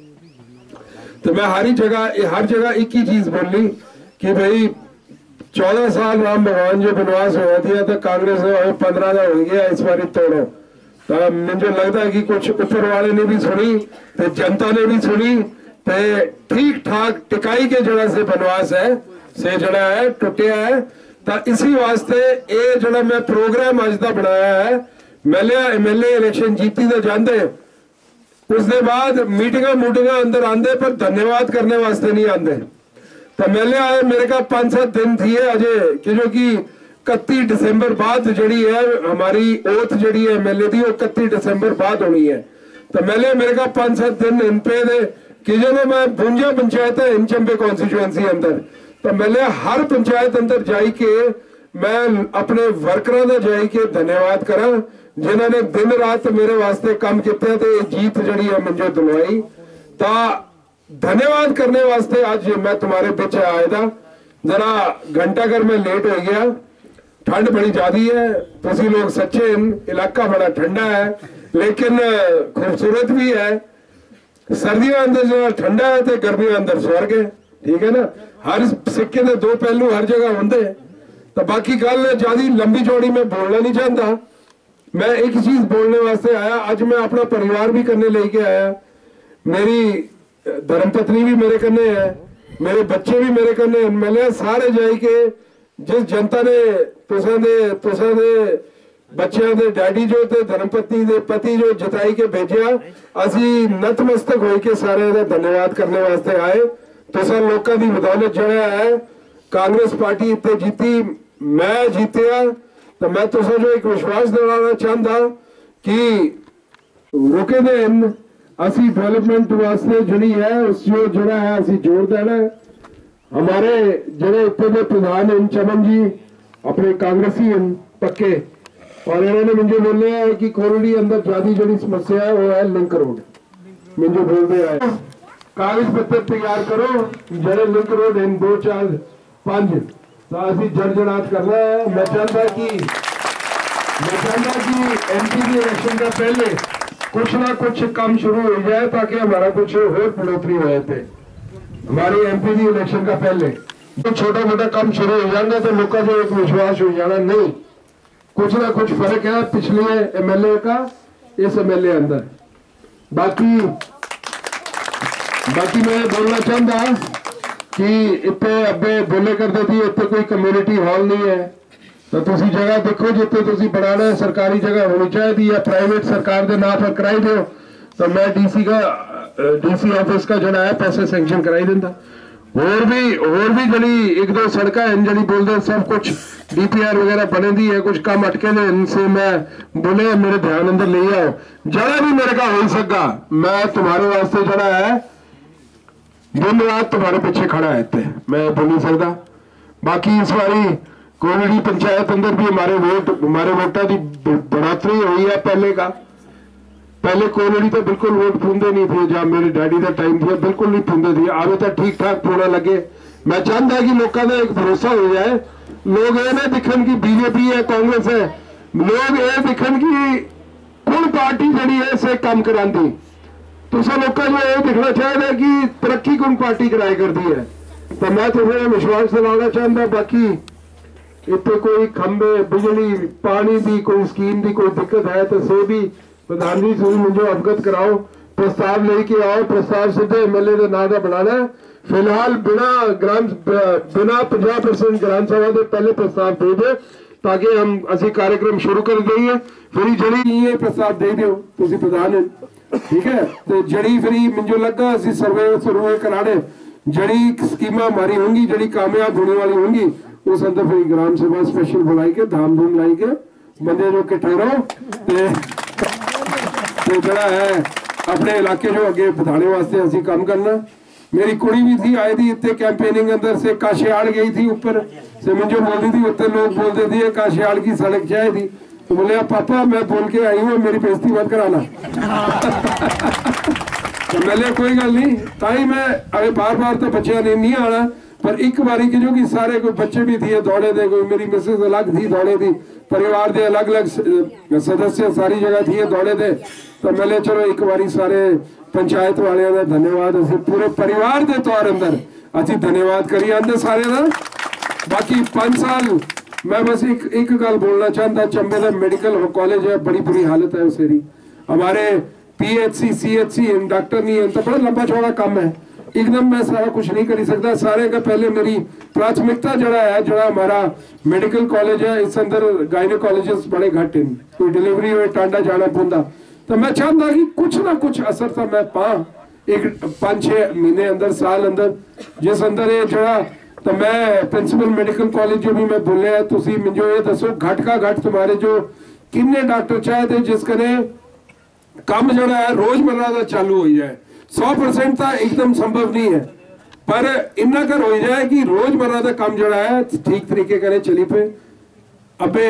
तो मैं हर जगह हर जगह एक ही चीज बोली कि भाई चौदह साल राम भगवान जो बनवास हुआ था तो कांग्रेस ने पंद्रह का हो गया, इस बार तोड़ो। तो मुझे लगता है कि कुछ ऊपर वाले ने भी सुनी तो जनता ने भी सुनी, तो ठीक ठाक टिकाई के जड़ा से बनवास है से जड़ा है टुटिया है। तो इसी वास्ते ये जड़ा मैं प्रोग्राम अज का बनाया है, मेले एमएलए इलेक्शन जीती तो जाते उसके बाद मीटिंगा मूटिंगा अंदर आंदे पर धन्यवाद करने वास्ते नहीं आते। तो मेले आए मेरे का पांच सात दिन थी है अजय कि जो कि इकतीस दिसंबर बाद जड़ी है हमारी ओथ जड़ी है मेले की, वो इकतीस दिसंबर बाद होनी है। तो मेले मेरे का पांच सात दिन इन पे दे कि जो मैं भुंजा पंचायत है इन चंबे कॉन्स्टिट्यूएंसी अंदर, तो मेले हर पंचायत अंदर जाई के मैं अपने वर्करा का जाई के धन्यवाद करा जिन्होंने दिन रात मेरे वास्ते काम किया ते जीत जड़ी है मुझे दिलवाई। ता धन्यवाद करने वास्ते आज मैं तुम्हारे पीछे आया था। जरा घंटा कर मैं लेट हो गया, ठंड बड़ी ज्यादा है, तुसी लोग सच्चे, इलाका बड़ा ठंडा है लेकिन खूबसूरत भी है। सर्दियों अंदर जो ठंडा है तो गर्मियों अंदर स्वर्ग है, ठीक है ना। हर सिक्के के दो पहलू हर जगह होंगे। तो बाकी गल ज्यादा लंबी चौड़ी मैं बोलना नहीं चाहता, मैं एक चीज बोलने वास्ते आया। आज मैं अपना परिवार भी करने लेके आया, मेरी धर्मपत्नी भी मेरे कन्ने है, मेरे बच्चे भी मेरे कन्ने हैं। मैंने सारे जाए के जिस जनता ने तुसा दे तुसा दे बच्चों के डैडी जो थे धर्मपत्नी के पति जो जिताई के भेजा, असी नतमस्तक होके सारे का धन्यवाद करने वास्ते आए। तुसा लोगों की बदौलत जड़ा है कांग्रेस पार्टी इतने जीती, मैं जीतिया। तो मैं तुसा जो एक विश्वास दिलाना चाहता कि रुके दिन असी डेवलपमेंट वास्ते जड़ी है उस जो जड़ा है असी जोर देना है। हमारे जड़े इतने के प्रधान इन चमन जी अपने कांग्रेसी इन पक्के, और इन्होंने मुझे बोले है कि कोरडी अंदर ज्यादा जड़ी समस्या है वो है लिंक रोड। मुझे बोलते आए कागज पत्र तैयार करो जड़े लिंक रोड इन दो चार पांच तो असी जड़जड़ात करना है। मैं चाहता कि मैं चाहता कि एमपी के इलेक्शन का पहले कुछ ना कुछ काम शुरू हो जाए ताकि हमारा कुछ और बढ़ोतरी हो जाए। हमारी एमपी की इलेक्शन का पहले जो छोटा मोटा काम शुरू हो जाएगा तो लोगों को एक विश्वास हो जाना, नहीं कुछ ना कुछ फर्क है पिछले एमएलए का इस एमएलए अंदर। बाकी बाकी मैं बोलना चाहता कि इतने अबे बोले करते थी इतने कोई कम्युनिटी हॉल नहीं है, तो तुसी जगह देखो जितने तुसी बनाना है सरकारी जगह होनी चाहिए या प्राइवेट सरकार के नाम पर कराई दो, तो मैं डीसी का डीसी ऑफिस का जड़ा है पैसे सैंक्शन कराई देता। और भी और भी जड़ी एक दो सड़क है जड़ी बोलते सब कुछ डीपीआर वगैरह बने दी है, कुछ काम अटके ने, इनसे मैं बोले मेरे ध्यान अंदर ले आओ, जरा भी मेरे का हो सका मैं तुम्हारे वास्ते जड़ा है दिन रात तुम्हारे पीछे खड़ा है इतने मैं बोल नहीं सकता। बाकी इस बारी कोलड़ी पंचायत अंदर भी हमारे वोट हमारे वोटा की बढ़ोतरी हुई है। पहले का पहले कोलड़ी तो बिल्कुल वोट पूंदे नहीं थे, जब मेरे डैडी का टाइम था बिल्कुल नहीं पूंदे थे, आवे तो ठीक ठाक पूरा लगे। मैं चाहता कि लोगों का एक भरोसा हो जाए, लोग ये ना दिखन की बीजेपी है कांग्रेस है, लोग ये दिखन की कौन पार्टी जड़ी है इसे काम कराती, तो सब लोग जो ये दिखना चाहिए कि तरक्की कौन पार्टी कराए करती है। तो मैं तुम्हें विश्वास दिलाना चाहता, बाकी इतने कोई खंबे बिजली पानी की कोई स्कीम की कोई दिक्कत है तो से भी प्रधानमंत्री से मुझे अवगत कराओ, प्रस्ताव लेके आओ, प्रस्ताव सीधे एमएलए के नाम का बनाना। फिलहाल बिना ग्राम बिना पचास परसेंट ग्राम सभा के पहले प्रस्ताव दे दे ताकि हम असि कार्यक्रम शुरू कर देंगे। फिर जड़ी ये प्रस्ताव दे दो तुम प्रधान, ठीक है, तो जड़ी फिर मुझे लगा असि सर्वे सर्वे कराने जड़ी स्कीम हमारी होंगी जड़ी कामयाब होने वाली होंगी, उस अंदर फिर ग्राम सभा स्पेशल बुलाई के धाम धूम लाई के बंदे जो किट्ठे रहो तो जरा है अपने इलाके जो अगे बढ़ाने वास्ते असि काम करना। मेरी कुड़ी भी थी आई थी इतने कैंपेनिंग अंदर से काशियाड़ गई थी ऊपर से मुझे बोलती थी उतने लोग बोलते थे काशियाड़ की सड़क चाहिए थी, तो बोले पापा मैं बोल के आई हूँ मेरी बेइज्जती मत कराना। तो मैंने कोई गल नहीं ताई मैं अरे बार बार तो बच्चे ने नहीं आना, पर एक बारी की जो कि सारे कोई बच्चे भी थे दौड़े थे, कोई मेरी मिसेज अलग थी दौड़े थी, परिवार के अलग अलग सदस्य सारी जगह थी दौड़े थे, तो मैंने चलो एक बारी सारे पंचायत वाले का धन्यवाद असी पूरे परिवार के तौर अंदर असी धन्यवाद करी आंदे सारे का। बाकी पांच साल मैं बस एक एक गल बोलना चाहता, चंबे का मेडिकल कॉलेज है बड़ी बुरी हालत है उसेरी, हमारे पीएचसी सीएचसी डॉक्टर नहीं है, तो बड़ा लंबा चौड़ा काम है, एकदम मैं सारा कुछ नहीं कर सकता। सारे का पहले मेरी प्राथमिकता जड़ा है जड़ा हमारा मेडिकल कॉलेज है इस अंदर गायनेकोलॉजिस्ट बड़े घट हैं, कोई डिलीवरी हो टांडा जाना पौंदा, तो मैं चाहता कि कुछ ना कुछ असर तो मैं पा एक पांच छह महीने अंदर साल अंदर जिस अंदर ये जड़ा, तो मैं प्रिंसिपल मेडिकल कॉलेज जो भी मैं बोले है तुसी मुझे ये दसो घट का घट तुम्हारे जो किन्ने डॉक्टर चाहे थे जिस कने काम जड़ा है रोजमर्रा का चालू हो जाए, सौ परसेंट तो एकदम संभव नहीं है, पर इन्ना कर हो जाए कि रोजमर्रा का काम जड़ा है ठीक तरीके करे चली पे। अबे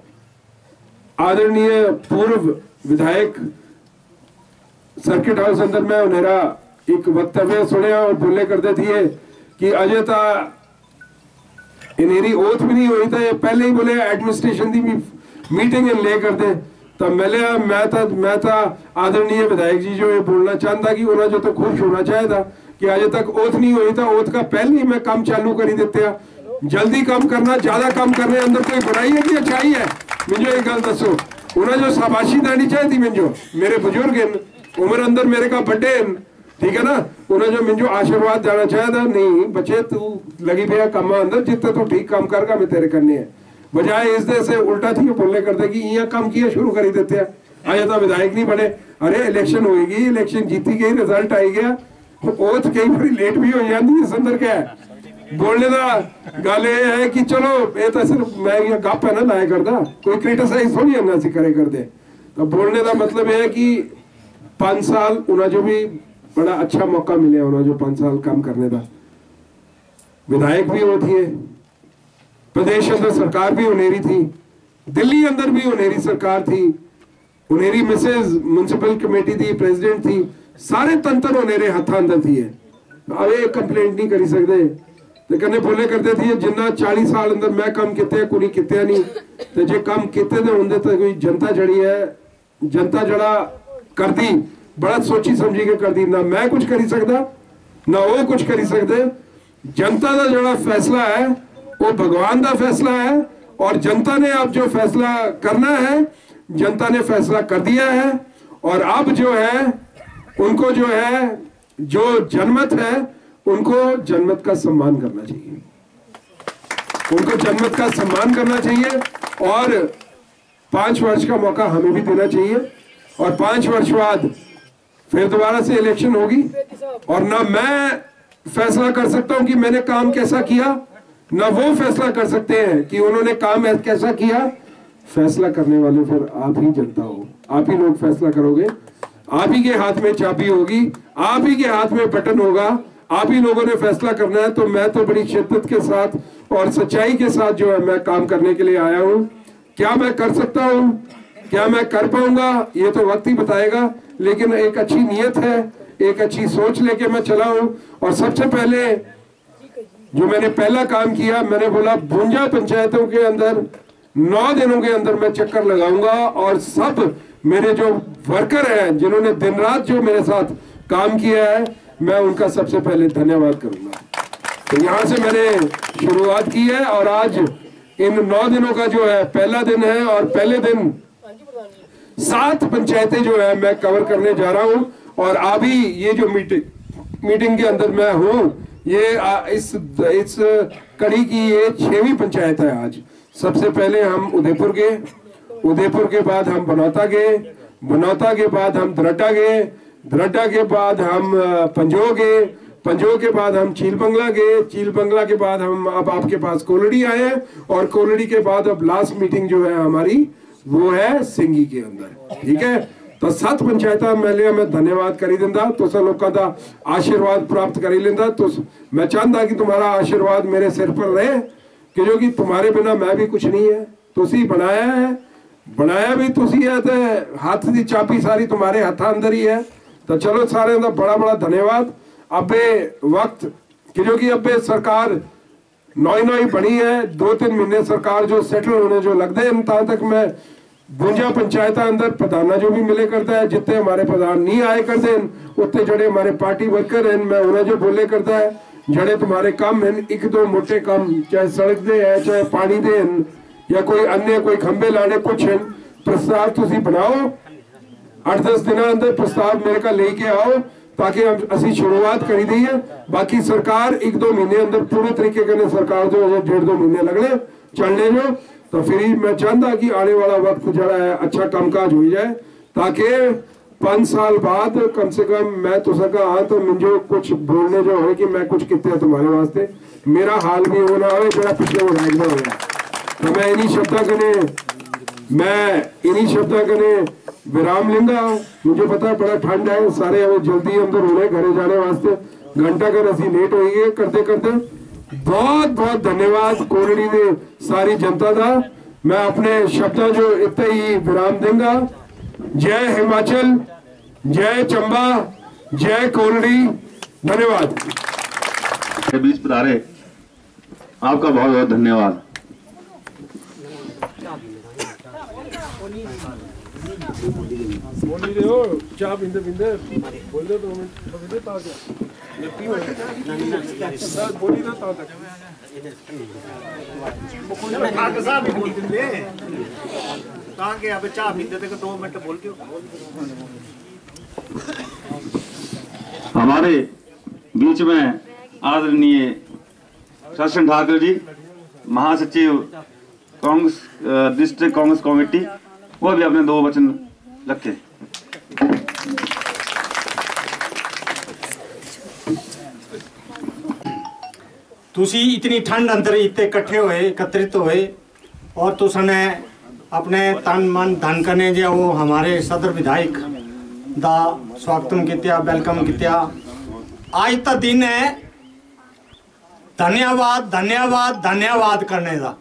आदरणीय पूर्व विधायक सर्किट हाउस अंदर में उन्हेरा एक वक्तव्य सुने और बोले करते थे कि अजय ता इन्हेरी ओथ भी नहीं हुई था, ये पहले ही बोले एडमिनिस्ट्रेशन की मीटिंग ले करते, तो मैंने मैं था मैं था आदरणीय विधायक जी जो ये बोलना चाहता कि उन्हें जो तो खुश होना चाहिए था कि अजय तक ओथ नहीं हुई था, ओथ का पहले ही मैं काम चालू कर ही देते हैं, जल्दी काम करना ज्यादा काम करने अंदर कोई बुराई है कि अच्छाई है, मुझे एक गल दसो उन्हें जो शाबाशी देनी चाहिए थी मुझे मेरे बुजुर्ग उम्र अंदर मेरे का बड़े ठीक है ना, उन्हें जो मुझे आशीर्वाद देना चाहिए था नहीं बच्चे तू लगी भैया काम अंदर जितने तू ठीक काम करगा मैं तेरे करने है, बजाय इस दे से उल्टा थी बोलने करते कि यहाँ काम किया शुरू कर ही देते हैं, आया तो विधायक नहीं बने, अरे इलेक्शन होगी इलेक्शन जीती गई रिजल्ट आई गया ओथ कई बार लेट भी हो जाती इस अंदर क्या है बोलने का गल ये है कि चलो ये तो सिर्फ मैं ये गप है ना लाया करता कोई क्रिटिसाइज थोड़ी है ना सी करे करते, तो बोलने का मतलब ये है कि पांच साल उन्हें जो भी बड़ा अच्छा मौका मिले उन्हें जो पांच साल काम करने का, विधायक भी होती है प्रदेश अंदर सरकार भी उनेरी थी, दिल्ली अंदर भी उनेरी सरकार थी, उनेरी मिसेज म्युनिसिपल कमेटी थी प्रेसिडेंट थी, सारे तंत्र उनेरे हाथ अंदर थी है, अब ये कंप्लेंट नहीं करी सकते, तो कहने बोले करते थे जिन्ना चालीस साल अंदर मैं काम किते कोई किते नहीं, तो जे काम किते तो होंगे तो कोई जनता जड़ी है जनता जड़ा करती बड़ा सोची समझी के करती, ना मैं कुछ करी सकता ना वो कुछ करी सकते, जनता का जोड़ा फैसला है वो भगवान का फैसला है और जनता ने अब जो फैसला करना है जनता ने फैसला कर दिया है। और अब जो है उनको जो है जो जनमत है उनको जनमत का सम्मान करना चाहिए, उनको जनमत का सम्मान करना चाहिए और पांच वर्ष का मौका हमें भी देना चाहिए। और पांच वर्ष बाद फिर दोबारा से इलेक्शन होगी और ना मैं फैसला कर सकता हूं कि मैंने काम कैसा किया, ना वो फैसला कर सकते हैं कि उन्होंने काम कैसा किया। फैसला करने वाले फिर आप ही जनता हो, आप ही लोग फैसला करोगे, आप ही के हाथ में चाबी होगी, आप ही के हाथ में बटन होगा, आप ही लोगों ने फैसला करना है। तो मैं तो बड़ी शिद्दत के साथ और सच्चाई के साथ जो है मैं काम करने के लिए आया हूँ। क्या मैं कर सकता हूँ, क्या मैं कर पाऊंगा, ये तो वक्त ही बताएगा, लेकिन एक अच्छी नीयत है, एक अच्छी सोच लेके मैं चला हूँ। और सबसे पहले जो मैंने पहला काम किया, मैंने बोला भुंजा पंचायतों के अंदर नौ दिनों के अंदर मैं चक्कर लगाऊंगा और सब मेरे जो वर्कर हैं जिन्होंने दिन रात जो मेरे साथ काम किया है मैं उनका सबसे पहले धन्यवाद करूंगा। तो यहाँ से मैंने शुरुआत की है और आज इन नौ दिनों का जो है पहला दिन है और पहले दिन सात पंचायतें जो है मैं कवर करने जा रहा हूँ। और अभी ये जो मीटिंग मीटिंग के अंदर मैं हूँ ये आ, इस इस कड़ी की ये छहवीं पंचायत है आज। सबसे पहले हम उदयपुर गए, उदयपुर के बाद हम बनौता गए, बनौता के बाद हम द्रटा गए, द्रटा के बाद हम पंजो गए, पंजो के बाद हम चील बंगला गए, चील बंगला के बाद हम अब आपके पास कोलड़ी आए हैं और कोलड़ी के बाद अब लास्ट मीटिंग जो है हमारी वो है सिंगी के अंदर। ठीक है, तो सत पंचायत मैं मैं धन्यवाद करी दिंदा, तुस लोगों का आशीर्वाद प्राप्त करी लेंदा। तो मैं चाहता कि तुम्हारा आशीर्वाद मेरे सिर पर रहे कि जो कि तुम्हारे बिना मैं भी कुछ नहीं है, तुसी बनाया है, बनाया भी तुसी है, तो हाथ की चाबी सारी तुम्हारे हाथ अंदर ही है। तो चलो सारे का बड़ा बड़ा धन्यवाद। अबे वक्त कि जो कि अबे सरकार नई नई बनी है, दो तीन महीने सरकार जो सेटल होने जो लगते हैं तब तक मैं भुंजा पंचायत अंदर प्रधाना जो भी मिले करता है, जितने हमारे प्रधान नहीं आए करते उत्ते जड़े हमारे पार्टी वर्कर हैं मैं उन्हें जो बोले करता है, जड़े तुम्हारे काम हैं एक दो मोटे काम चाहे सड़क दे है चाहे पानी दे या कोई अन्य कोई खंबे लाने कुछ हैं, प्रस्ताव तुसी बनाओ, आठ दस दिन अंदर प्रस्ताव मेरे का लेके आओ ताकि हम असी शुरुआत करी दी है। बाकी सरकार एक दो महीने अंदर पूरे तरीके के सरकार जो है डेढ़ दो महीने लगने चलने जो, तो फिर मैं चाहता कि आने वाला वक्त जरा है अच्छा कामकाज हो जाए ताकि पांच साल बाद कम से कम मैं तो सका हाँ तो मुझे कुछ बोलने जो है कि मैं कुछ कितने तुम्हारे वास्ते मेरा हाल भी होना हो मेरा पिछले वो राइड हो गया। तो मैं इन्हीं शब्दा कने मैं इन्हीं शब्दा कने विराम लेंगा। मुझे पता है बड़ा ठंड है, सारे हमें जल्दी अंदर होने घरे जाने वास्ते घंटा कर असी लेट हो गए करते करते। बहुत बहुत धन्यवाद कोलड़ी ने सारी जनता का। मैं अपने शब्दों जो इतने ही विराम दूंगा। जय हिमाचल, जय चंबा, जय कोलड़ी, धन्यवाद। बीच पधारे आपका बहुत बहुत धन्यवाद। बोली रहे हो चाह बिंदे बिंदे बोल दो दो मिनट बिंदे ताक लिपटी हो सर बोली तो ताक खाक साहब भी बोल दिंदे ताकि अब चाह बिंदे तक दो मिनट बोल के हमारे बीच में आदरणीय शशन ठाकुर जी महासचिव कांग्रेस डिस्ट्रिक्ट कांग्रेस कमेटी, वो भी अपने दो वचन रखे। तुसी इतनी ठंड अंदर इतने इकट्ठे हुए एकत्रित हुए और तुसने अपने तन मन धन करने जो वो हमारे सदर विधायक दा स्वागतम किया, वेलकम किया। आज का दिन है धन्यवाद धन्यवाद धन्यवाद करने का।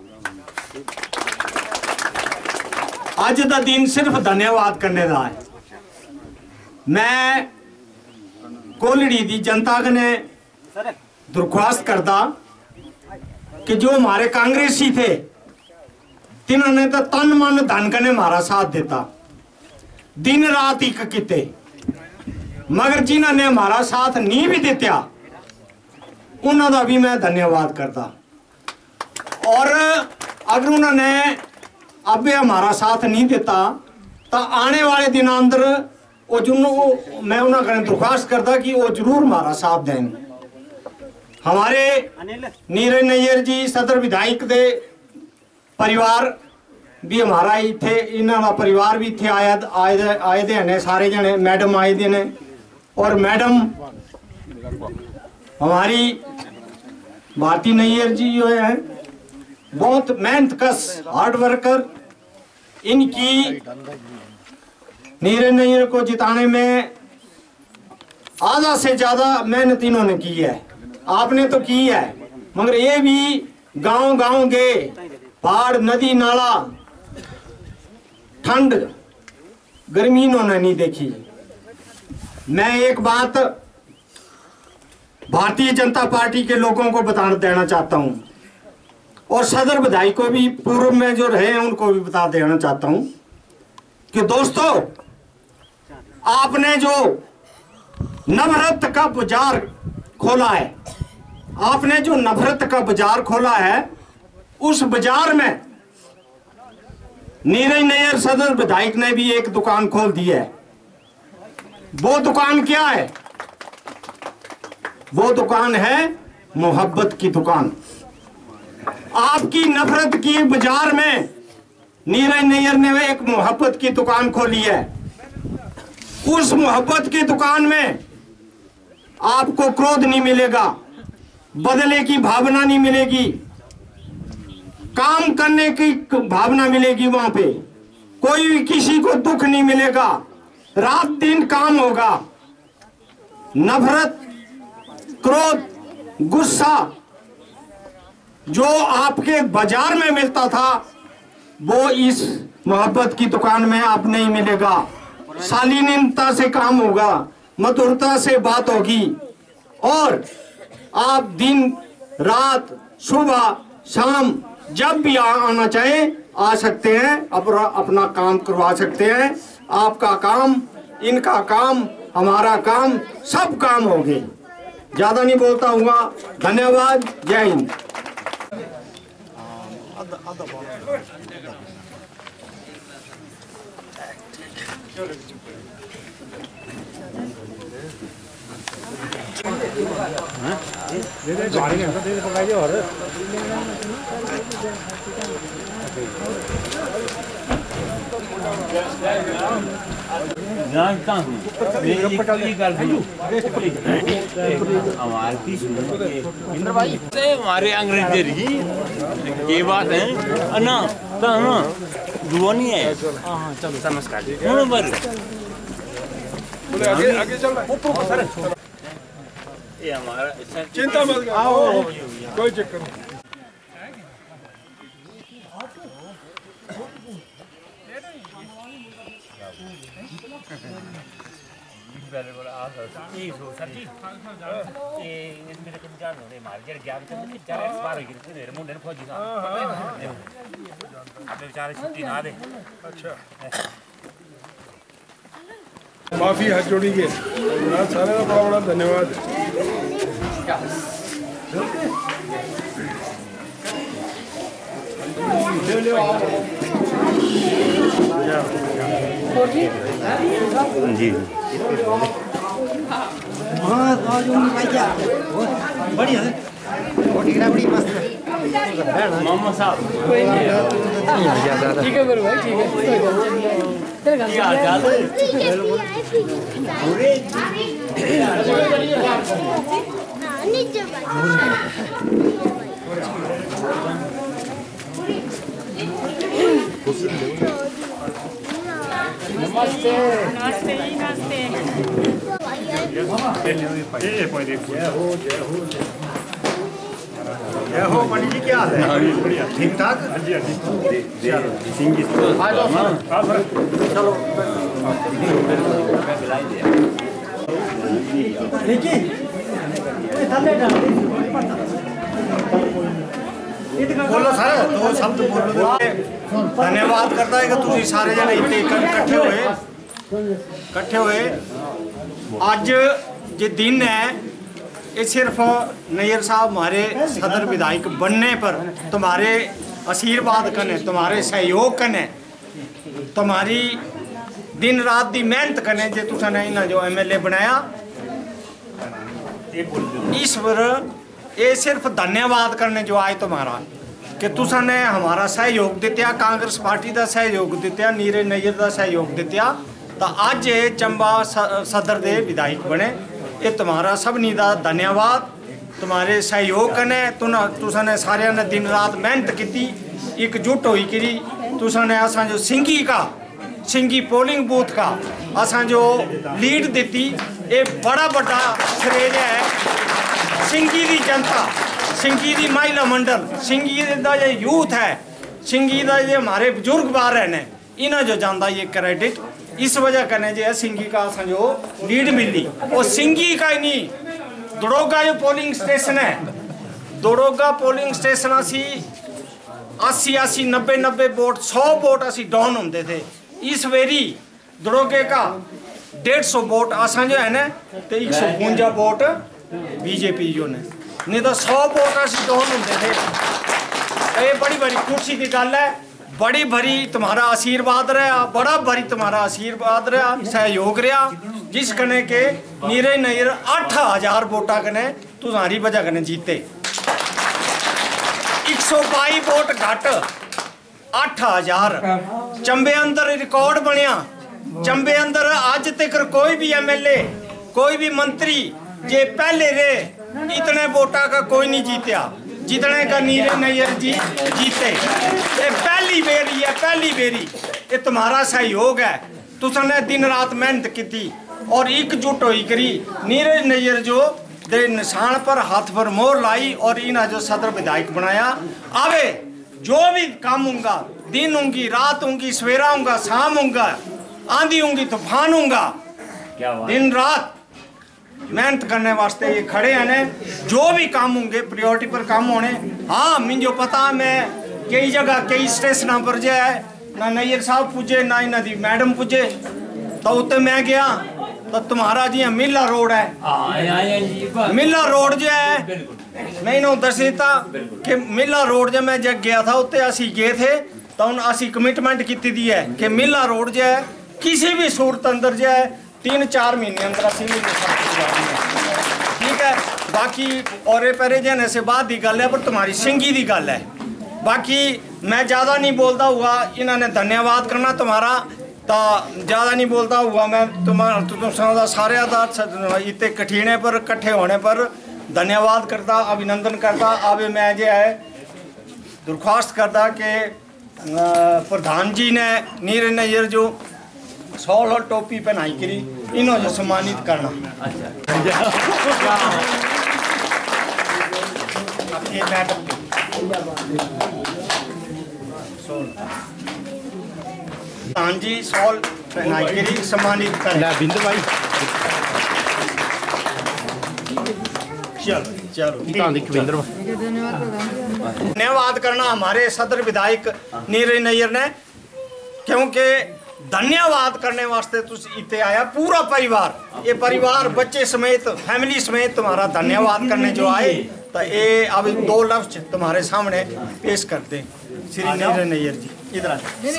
आज का दिन सिर्फ धन्यवाद करने का है। मैं कोलड़ी की जनता ने दरख्वास्त करता कि जो हमारे कांग्रेसी थे तिन्होंने तो तन मन धन कने हमारा साथ देता, दिन रात एक किते, मगर जिन्होंने हमारा साथ नहीं भी दिता उन्होंने भी मैं धन्यवाद करता। और अगर उन्होंने अब हमारा साथ नहीं देता तो आने वाले दिन अंदर वो जुनू मैं उन्होंने दरख्वास्त करता कि वो जरूर हमारा साथ दें। हमारे नीरज नैयर जी सदर विधायक दे परिवार भी हमारा ही थे, इन्होंने परिवार भी थे आया आए आए दे ने सारे जने, मैडम आए दे ने। और मैडम हमारी भारती नैयर जी जो है बहुत मेहनत कश हार्ड वर्कर। इनकी नीरज नैयर को जिताने में आधा से ज्यादा मेहनत इन्होंने की है। आपने तो की है, मगर ये भी गांव गांव गए, पहाड़ नदी नाला ठंड गर्मी इन्होंने नहीं देखी। मैं एक बात भारतीय जनता पार्टी के लोगों को बता देना चाहता हूं और सदर विधायक को भी पूर्व में जो रहे हैं उनको भी बता देना चाहता हूं कि दोस्तों, आपने जो नवरत्न का बाजार खोला है, आपने जो नफरत का बाजार खोला है, उस बाजार में नीरज नैयर सदर विधायक ने भी एक दुकान खोल दी है। वो दुकान क्या है? वो दुकान है मोहब्बत की दुकान। आपकी नफरत की बाजार में नीरज नैयर ने एक मोहब्बत की दुकान खोली है। उस मोहब्बत की दुकान में आपको क्रोध नहीं मिलेगा, बदले की भावना नहीं मिलेगी, काम करने की भावना मिलेगी। वहां पे कोई भी किसी को दुख नहीं मिलेगा, रात दिन काम होगा। नफरत, क्रोध, गुस्सा जो आपके बाजार में मिलता था वो इस मोहब्बत की दुकान में आप नहीं मिलेगा। शालीनता से काम होगा, मधुरता से बात होगी और आप दिन रात सुबह शाम जब भी आना चाहे आ सकते हैं, अपना अपना काम करवा सकते हैं। आपका काम, इनका काम, हमारा काम, सब काम हो गए। ज्यादा नहीं बोलता हूँ, धन्यवाद, जय हिंद। हमारे अंग्रेजी ये बात है ना, तो ना दुआ नहीं है। चलो नमस्कार। आगे आगे चल रहा है। ये हमारा चिंता मत करो, कोई चक्कर नहीं। माफी हाथ जोड़िए, सारे का बड़ा बड़ा धन्यवाद। जी बढ़िया है, बड़ी मस्त मामा साहब ठीक है मेरे भाई, ठीक है। क्या हाल नमस्ते नमस्ते नमस्ते। जय हो पंडित जी, क्या हाल है? ठीक ठाक? आ जाओ चलो। बोलो सर, दो शब्द बोलो। धन्यवाद करता है कि तुम सारे जने इतने इकट्ठे हुए इकट्ठे हुए। अज जो दिन है ये सिर्फ नैयर साहब हमारे सदर विधायक बनने पर तुम्हारे आशीर्वाद कने, तुम्हारे सहयोग कने, तुम्हारी दिन रात की मेहनत कने जे तुसाने इन्हें जो एम एल ए बनाया, इस पर ये सिर्फ धन्यवाद करने जो आए तुम्हारा कि तुसाने हमारा सहयोग दित्या, कांग्रेस पार्टी का सहयोग दित्या, नीरज नैयर का सहयोग दित्या, तो अज ये चंबा सदर के विधायक बने। ये तुम्हारा सबनी का धन्यवाद, तुम्हारे सहयोग कने तुसाने सारे ने दिन रात मेहनत की, एकजुट होई करी तुसाने असा जो सिंगी का सिंगी पोलिंग बूथ का असा जो लीड दी, ये बड़ा बड़ा श्रेय है सिंगी की जनता, सिंगी की महिला मंडल, सिंगी का ये यूथ है, सिंगी का ये हमारे बुजुर्ग बाहर रहने, इन्हें जो जाता ये क्रेडिट इस वजह करने जो सिंगी का असा जो लीड मिली। और सिंगी का ही नहीं, दड़ोगा जो पोलिंग स्टेशन है, दड़ोगा पोलिंग स्टेशन असी अस्सी अस्सी नब्बे नब्बे वोट सौ वोट असी डाउन होंगे थे। इस वेरी दड़ोगे का डेढ़ सौ वोट असा जो है ना तो एक सौ बवंजा वोट बीजेपी जो ने, नहीं तो सौ वोट असी डाउन होंगे थे। ये बड़ी बड़ी खुशी की गल है, बड़ी भरी तुम्हारा आशीर्वाद रहा, बड़ा भरी तुम्हारा आशीर्वाद रहा, सहयोग रहा, जिस कने के नीरज नैयर अठ हजार वोटा कने तुम्हारी वजह कने जीते। एक सौ बाई वोट घट अठ हजार चंबे अंदर रिकॉर्ड बनया। चंबे अंदर अज तक कोई भी एम एल ए कोई भी मंत्री जे पहले रे इतने वोटा का कोई नहीं जीत्या जितने का नीरज नैयर जी जीते। ये पहली बेरी है, पहली बेरी। ये तुम्हारा सहयोग है, तुसने दिन रात मेहनत की और एकजुट होई करी नीरज नैयर जो दे निशान पर हाथ पर मोहर लाई और इन्हें जो सदर विधायक बनाया। आवे जो भी काम होगा, दिन होंगी रात होंगी, सवेरा होगा शाम होगा, आंधी होंगी तूफान होगा, दिन रात मेहनत करने वास्ते ये खड़े हैं ने। जो भी काम होंगे प्रायोरिटी पर काम होने। हाँ मुझे पता मैं कई जगह कई स्टेशन पर जो है ना नैयर साहब पुजे ना इन्हों की मैडम पुजे, तो उत्ते मैं गया तो तुम्हारा जी मिला रोड है, मिला रोड जो है मैं इन्होंने दस दिता कि मिला रोड जो मैं जब गया था उत्ते असी गए थे तो असी कमिटमेंट की दी है कि मिला रोड जो है किसी भी सूरत अंदर जो है तीन चार महीने अंदर असी ठीक है। बाकी और पहले जाने से बाद की गल है, पर तुम्हारी सिंगी की गल है। बाकी मैं ज़्यादा नहीं बोलता हुआ, इन्होंने धन्यवाद करना तुम्हारा, तो ज़्यादा नहीं बोलता हुआ मैं तुम्हारा तुम सारे का इतने कठिने पर इकट्ठे होने पर धन्यवाद करता, अभिनंदन करता। अब मैं जो है दरख्वास्त करता कि प्रधान जी ने नीरज नैयर जो सॉल और टोपी पहनाई करी इन्हों जो सम्मानित करना। प्रधान जी सॉल पहनाई करी सम्मानित करना। चलो चलो धन्यवाद करना हमारे सदर विधायक नीरज नैयर ने, क्योंकि धन्यवाद करने वास्ते तुम इतने आया पूरा परिवार, ये परिवार बच्चे समेत फैमिली समेत तुम्हारा धन्यवाद करने जो आए। तो ये अब दो लफ्ज तुम्हारे सामने पेश करते श्री नीरज नैयर जी। इधर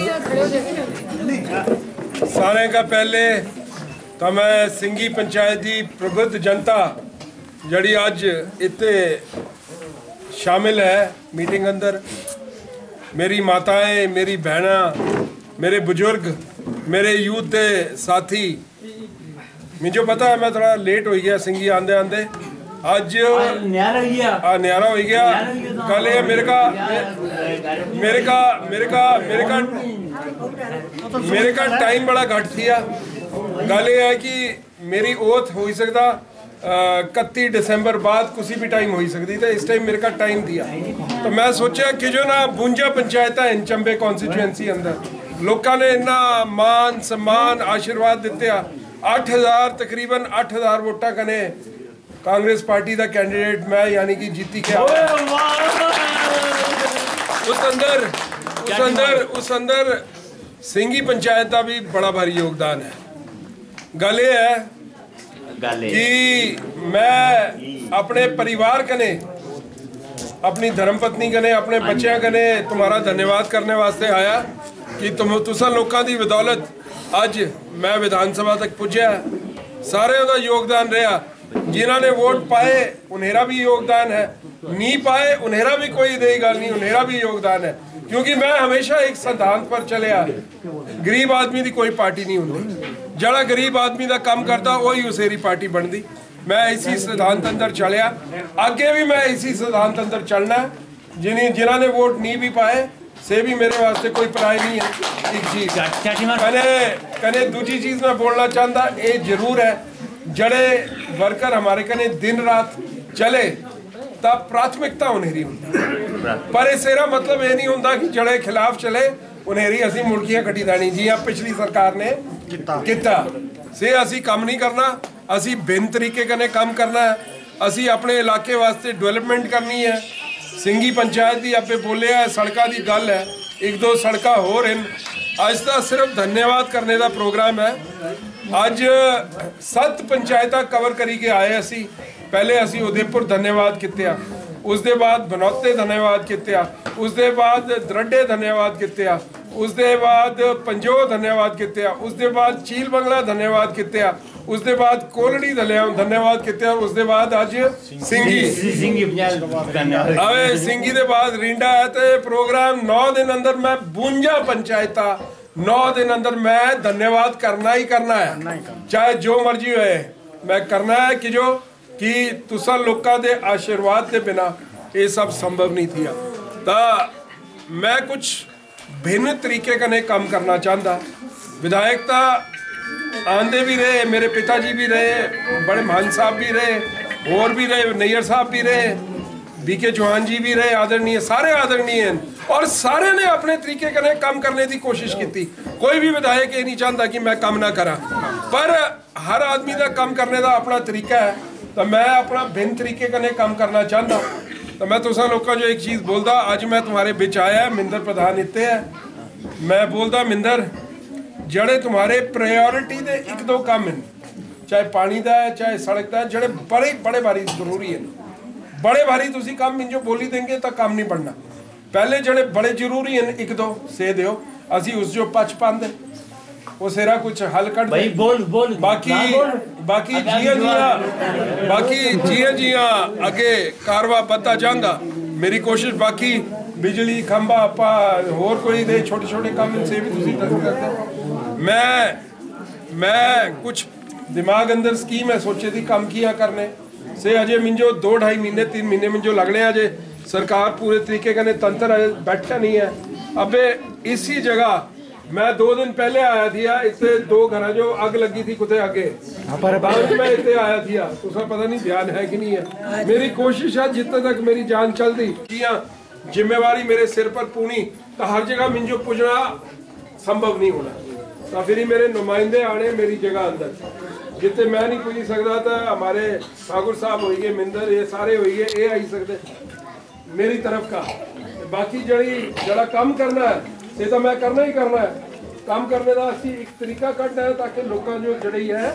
सारे का पहले तो मैं सिंगी पंचायत की प्रबुद्ध जनता जड़ी अज इतने शामिल है मीटिंग अंदर, मेरी माताएं, मेरी बहना, मेरे बुजुर्ग, मेरे यूथ के साथी, मुझे पता है मैं थोड़ा लेट हो गया सिंगी आंदे आंदे अज न्यारा हो गया। कल ये मेरे का मेरे का मेरे का मेरे का मेरे का टाइम बड़ा घट थिया। गल ये है कि मेरी ओथ हो सकता इकती दिसंबर बाद किसी भी टाइम हो सकती, तो इस टाइम मेरे का टाइम दिया। तो मैं सोचा कि जो ना बुंजा पंचायत है चंबे कॉन्स्टिट्यूएंसी अंदर लोगों ने इन्ना मान सम्मान आशीर्वाद दिते। अठ हज़ार तकरीबन अठ हज़ार वोटा कने कांग्रेस पार्टी का कैंडिडेट मैं यानी कि जीती के उस अंदर उस अंदर उस अंदर सिंगी पंचायत का भी बड़ा भारी योगदान है। गल ये है कि मैं अपने परिवार कने, अपनी धर्मपत्नी कने, अपने बच्चों कने तुम्हारा धन्यवाद करने वास्ते आया कि तुम तुसा लोगों की बदौलत अज मैं विधान सभा तक पुज्या। सारे का योगदान रहा, जिन्होंने वोट पाए उन्हेरा भी योगदान है, नहीं पाए उन्हेरा भी कोई दे गल नहीं, उन्हेरा भी योगदान है। क्योंकि मैं हमेशा एक सिद्धांत पर चलिया, गरीब आदमी की कोई पार्टी नहीं होंगी, जड़ा गरीब आदमी का काम करता वही उसेरी पार्टी बनती। मैं इसी सिद्धांत अंदर चलिया, आगे भी मैं इसी सिद्धांत अंदर चलना है। जिन्हें जिन्होंने वोट नहीं भी पाए से भी मेरे वास्ते कोई पराई नहीं है। एक चीज कने कने दूसरी चीज मैं बोलना चाहता, ये जरूर है जड़े वर्कर हमारे कने दिन रात चले तब प्राथमिकता उन्हेरी होंगी, पर इसेरा मतलब ये नहीं होता कि जड़े खिलाफ चले उन्हेरी असी मुड़कियां कटी देनी जी आप पिछली सरकार ने किता से असी काम नहीं करना। असी भिन्न तरीके कने काम करना है, असी अपने इलाके वास्ते डेवलपमेंट करनी है। सिंगी पंचायत की आपे बोले है, सड़कों की गल है, एक दो सड़क हो रही। अज का सिर्फ धन्यवाद करने का प्रोग्राम है। अज सत्त पंचायत कवर करी के आए असी। पहले असी उदयपुर धन्यवाद किया, उसके बाद बनौते धन्यवाद किया, उसके बाद दरडे धन्यवाद किया, उसके बाद पंजो धन्यवाद किया, उसके बाद चील बंगला धन्यवाद किया, उसके बाद कोलड़ी धन्यवाद किया, उसके बाद अज सिंगी अवे सिंगी के बाद रिंडा है। तो प्रोग्राम नौ दिन अंदर मैं बूंजा पंचायत नौ दिन अंदर मैं धन्यवाद करना ही करना है, चाहे जो मर्जी होए मैं करना है। कि जो कि तुसा लोगों के आशीर्वाद के बिना ये सब संभव नहीं थिया। तो मैं कुछ भिन्न तरीके कने काम करना चाहता। विधायकता आंदे भी रहे, मेरे पिताजी भी रहे, बड़े मान साहब भी रहे, और भी रहे, नैयर साहब भी रहे, बी के चौहान जी भी रहे, आदरणीय, सारे आदरणीय हैं और सारे ने अपने तरीके कने काम करने की कोशिश की। कोई भी विधायक ये नहीं चाहता कि मैं काम ना करा, पर हर आदमी का काम करने का अपना तरीका है। तो मैं अपना भिन्न तरीके कने काम करना चाहता। तो मैं तुसा लोगों जो एक चीज़ बोलता, अज मैं तुम्हारे बिच आया, मिंदर प्रधान इतने है। मैं बोलता मिंदर जड़े तुम्हारे प्रायोरिटी दे एक दो काम हैं, चाहे पानी का है चाहे सड़क का है, जड़े बड़े बड़े भारी जरूरी है, बड़े भारी तुसी काम मिन जो बोली देंगे तो काम नहीं बनना। पहले जड़े बड़े जरूरी हैं एक दो से दियो, असी उस जो पच पाते वो सेरा कुछ हल कर भाई बोल बोल बाकी बाकी जिया जिया बाकी जिया जिया अगे कारवा पता जांदा मेरी कोशिश। बाकी बिजली खंबा पा होर कोई दे छोटे छोटे काम से भी तुसी तक करते। मैं मैं कुछ दिमाग अंदर स्कीम है सोचे थी काम किया करने से अजय मिंजो दो ढाई महीने तीन महीने में जो लगने अजय सरकार पूरे तरीके का तंत्र बैठा नहीं है। अबे इसी जगह मैं दो दिन पहले आया था, इतने दो घर जो अग लगी थी कुछ आगे मैं इतने आया था, उसका पता नहीं ध्यान है कि नहीं है। मेरी कोशिश है जितने तक मेरी जान चलती जिम्मेवारी मेरे सिर पर पूरी, तो हर जगह मिंजो पुजना संभव नहीं होना। तो फिर मेरे नुमाइंदे आने मेरी जगह अंदर, जितने मैं नहीं पुज सकता था हमारे ठाकुर साहब हो गए, मिंदर ये सारे हो गए, ये आई सकते मेरी तरफ का। बाकी जड़ी जरा कम करना है ये तो मैं करना ही करना है। काम करने का असी एक तरीका कटना है ताकि लोग जो जड़ी है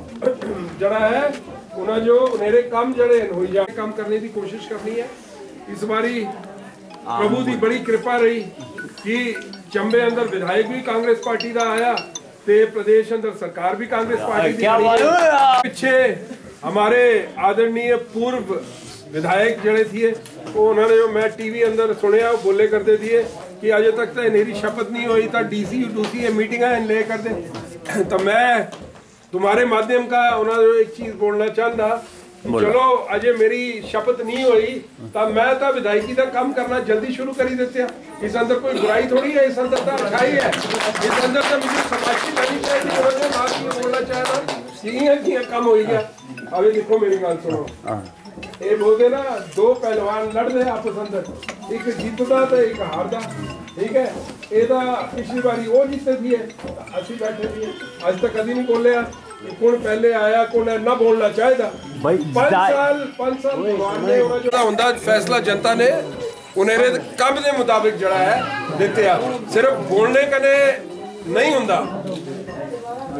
जड़ा है उन्हें जो मेरे काम जड़े हो जाए, काम करने की कोशिश करनी है। इस बारी प्रभु की बड़ी कृपा रही कि चंबे अंदर विधायक भी कांग्रेस पार्टी का आया, ते प्रदेश अंदर सरकार भी कांग्रेस पार्टी की। पिछे हमारे आदरणीय पूर्व विधायक जड़े थे वो उन्होंने जो मैं टीवी अंदर सुनिया वो बोले करते थे कि अजय तक तो मेरी शपथ नहीं हुई था, डीसी डूसी मीटिंग ले करते। तो मैं तुम्हारे माध्यम का उन्होंने एक चीज बोलना चाहता, चलो अजय मेरी शपथ नहीं हुई तो मैं तो विधायकी का काम करना जल्दी शुरू कर ही देते। इस अंदर कोई बुराई थोड़ी है, इस अंदर तो अच्छाई है, इस अंदर तो मुझे समाजी करनी चाहिए। बोलना चाहना कम हो गया। अभी देखो मेरी गल सुनो, ये बोलते ना दो पहलवान लड़ रहे आपस अंदर, एक जीतता तो एक हारदा, ठीक है। ये पिछली बारी वो जीते थी अच्छी बैठे थी, आज तक कभी नहीं बोले कौन पहले आया कौन ना बोलना चाहिए। पांच साल पांच साल जो होंदा फैसला जनता ने उन्हें कम के मुताबिक जड़ा है देते, सिर्फ बोलने कने नहीं होंदा।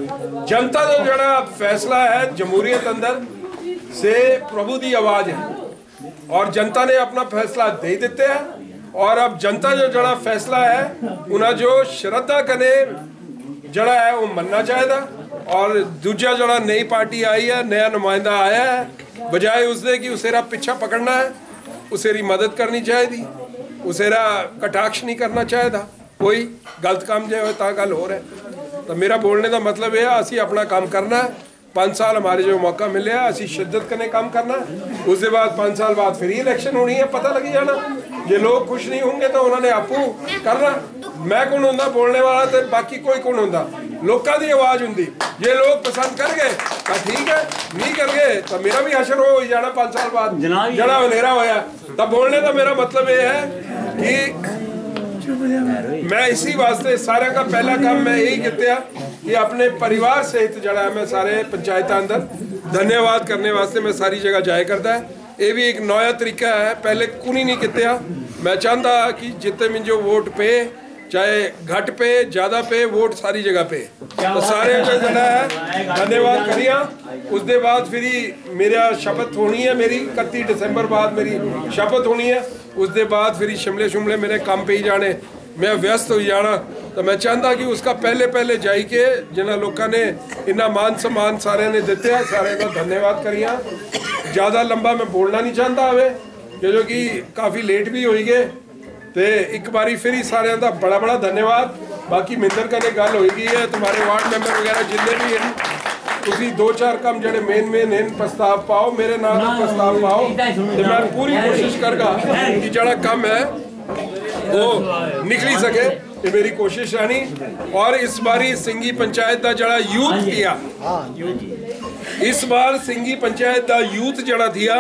जनता का जड़ा फैसला है जमहूरियत अंदर से प्रभु की आवाज है और जनता ने अपना फैसला दे देते हैं और अब जनता जो जड़ा फैसला है उन्हें जो श्रद्धा कने जड़ा है वो मनना चाहिए और दूजा जड़ा नई पार्टी आई है नया नुमाइंदा आया है बजाय उसके कि उसेरा पीछा पकड़ना है उसेरी मदद करनी चाहिए उसेरा कटाक्ष नहीं करना चाहिए कोई गलत काम जो है गल हो रहा है तो मेरा बोलने का मतलब यह असी अपना काम करना है पाँच साल हमारे जो मौका मिले असी शिद्दत करने काम करना उसके बाद पाँच साल बाद फिर इलेक्शन होनी है पता लगी जाना जे लोग खुश नहीं होंगे तो उन्होंने आपू करना मैं कौन होंदा बोलने वाला तो बाकी कोई कौन होंदा लोगों की आवाज होंगी जे लोग पसंद कर गए तो ठीक है नहीं कर गए तो मेरा भी हशर हो जाना पाँच साल बाद जड़ा हनेरा होया तब बोलने का मेरा मतलब ये है कि मैं इसी वास्ते सारे का पहला काम मैं यही किया कि अपने परिवार सहित जड़ा है मैं सारे पंचायत अंदर धन्यवाद करने वास्ते मैं सारी जगह जाया करता है ये भी एक नया तरीका है पहले कुनी नहीं किया मैं चाहता कि जितने मुझे वोट पे चाहे घट पे ज्यादा पे वोट सारी जगह पे तो सारे का जड़ा है धन्यवाद करिया उसके बाद फिर मेरा शपथ होनी है मेरी इकतीस दिसंबर बाद मेरी शपथ होनी है उसके बाद फिर शिमले शिमले मेरे काम पे ही जाने मैं व्यस्त हो जाना तो मैं चाहता कि उसका पहले पहले जाई के जिन्होंने लोगों ने इन्ना मान सम्मान सारे ने दिते है सारे का धन्यवाद करिया ज़्यादा लंबा मैं बोलना नहीं चाहता हमें जो कि काफ़ी लेट भी हो गए तो एक बारी फिर ही सारे का बड़ा बड़ा धन्यवाद बाकी मिंदर कने गल होगी है तुम्हारे वार्ड मेंबर वगैरह जितने भी हैं तुसी दो चार काम जड़े मेन मेन इन प्रस्ताव पाओ मेरे नाम का प्रस्ताव पाओ तो मैं पूरी कोशिश करगा कि जड़ा काम है वो निकली सके ये मेरी कोशिश रहनी और इस बारी सिंगी पंचायत का जड़ा यूथ किया इस बार सिंगी पंचायत का यूथ जड़ा थिया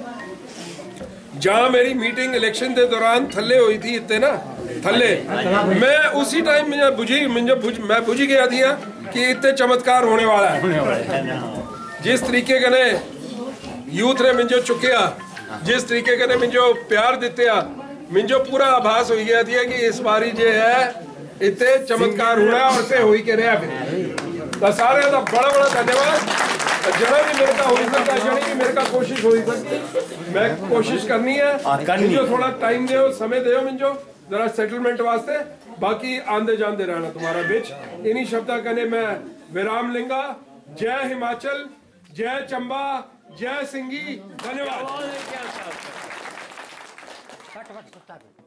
जहाँ मेरी मीटिंग इलेक्शन के दौरान थले हुई थी इतने ना थले मैं उसी टाइम मुझे बुझी मुझे बुझ, मैं बुझ गया था कि इतने चमत्कार होने वाला है जिस तरीके के ने यूथ ने मुझे चुकिया जिस तरीके के ने मुझे प्यार दिते मुझे पूरा आभास हो गया था कि इस बारी जो है इतने चमत्कार होना और से हो के रहा फिर तो सारे का बड़ा बड़ा धन्यवाद जरा भी मेरे का हो सकता है जरा भी मेरे का कोशिश हो सकती मैं कोशिश करनी है मुझे थोड़ा टाइम दो समय दो मुझे जरा सेटलमेंट वास्ते बाकी आंदे जाते रहना तुम्हारा बिच इन्हीं शब्दों कने मैं विराम लेंगा जय हिमाचल जय चंबा जय सिंगी धन्यवाद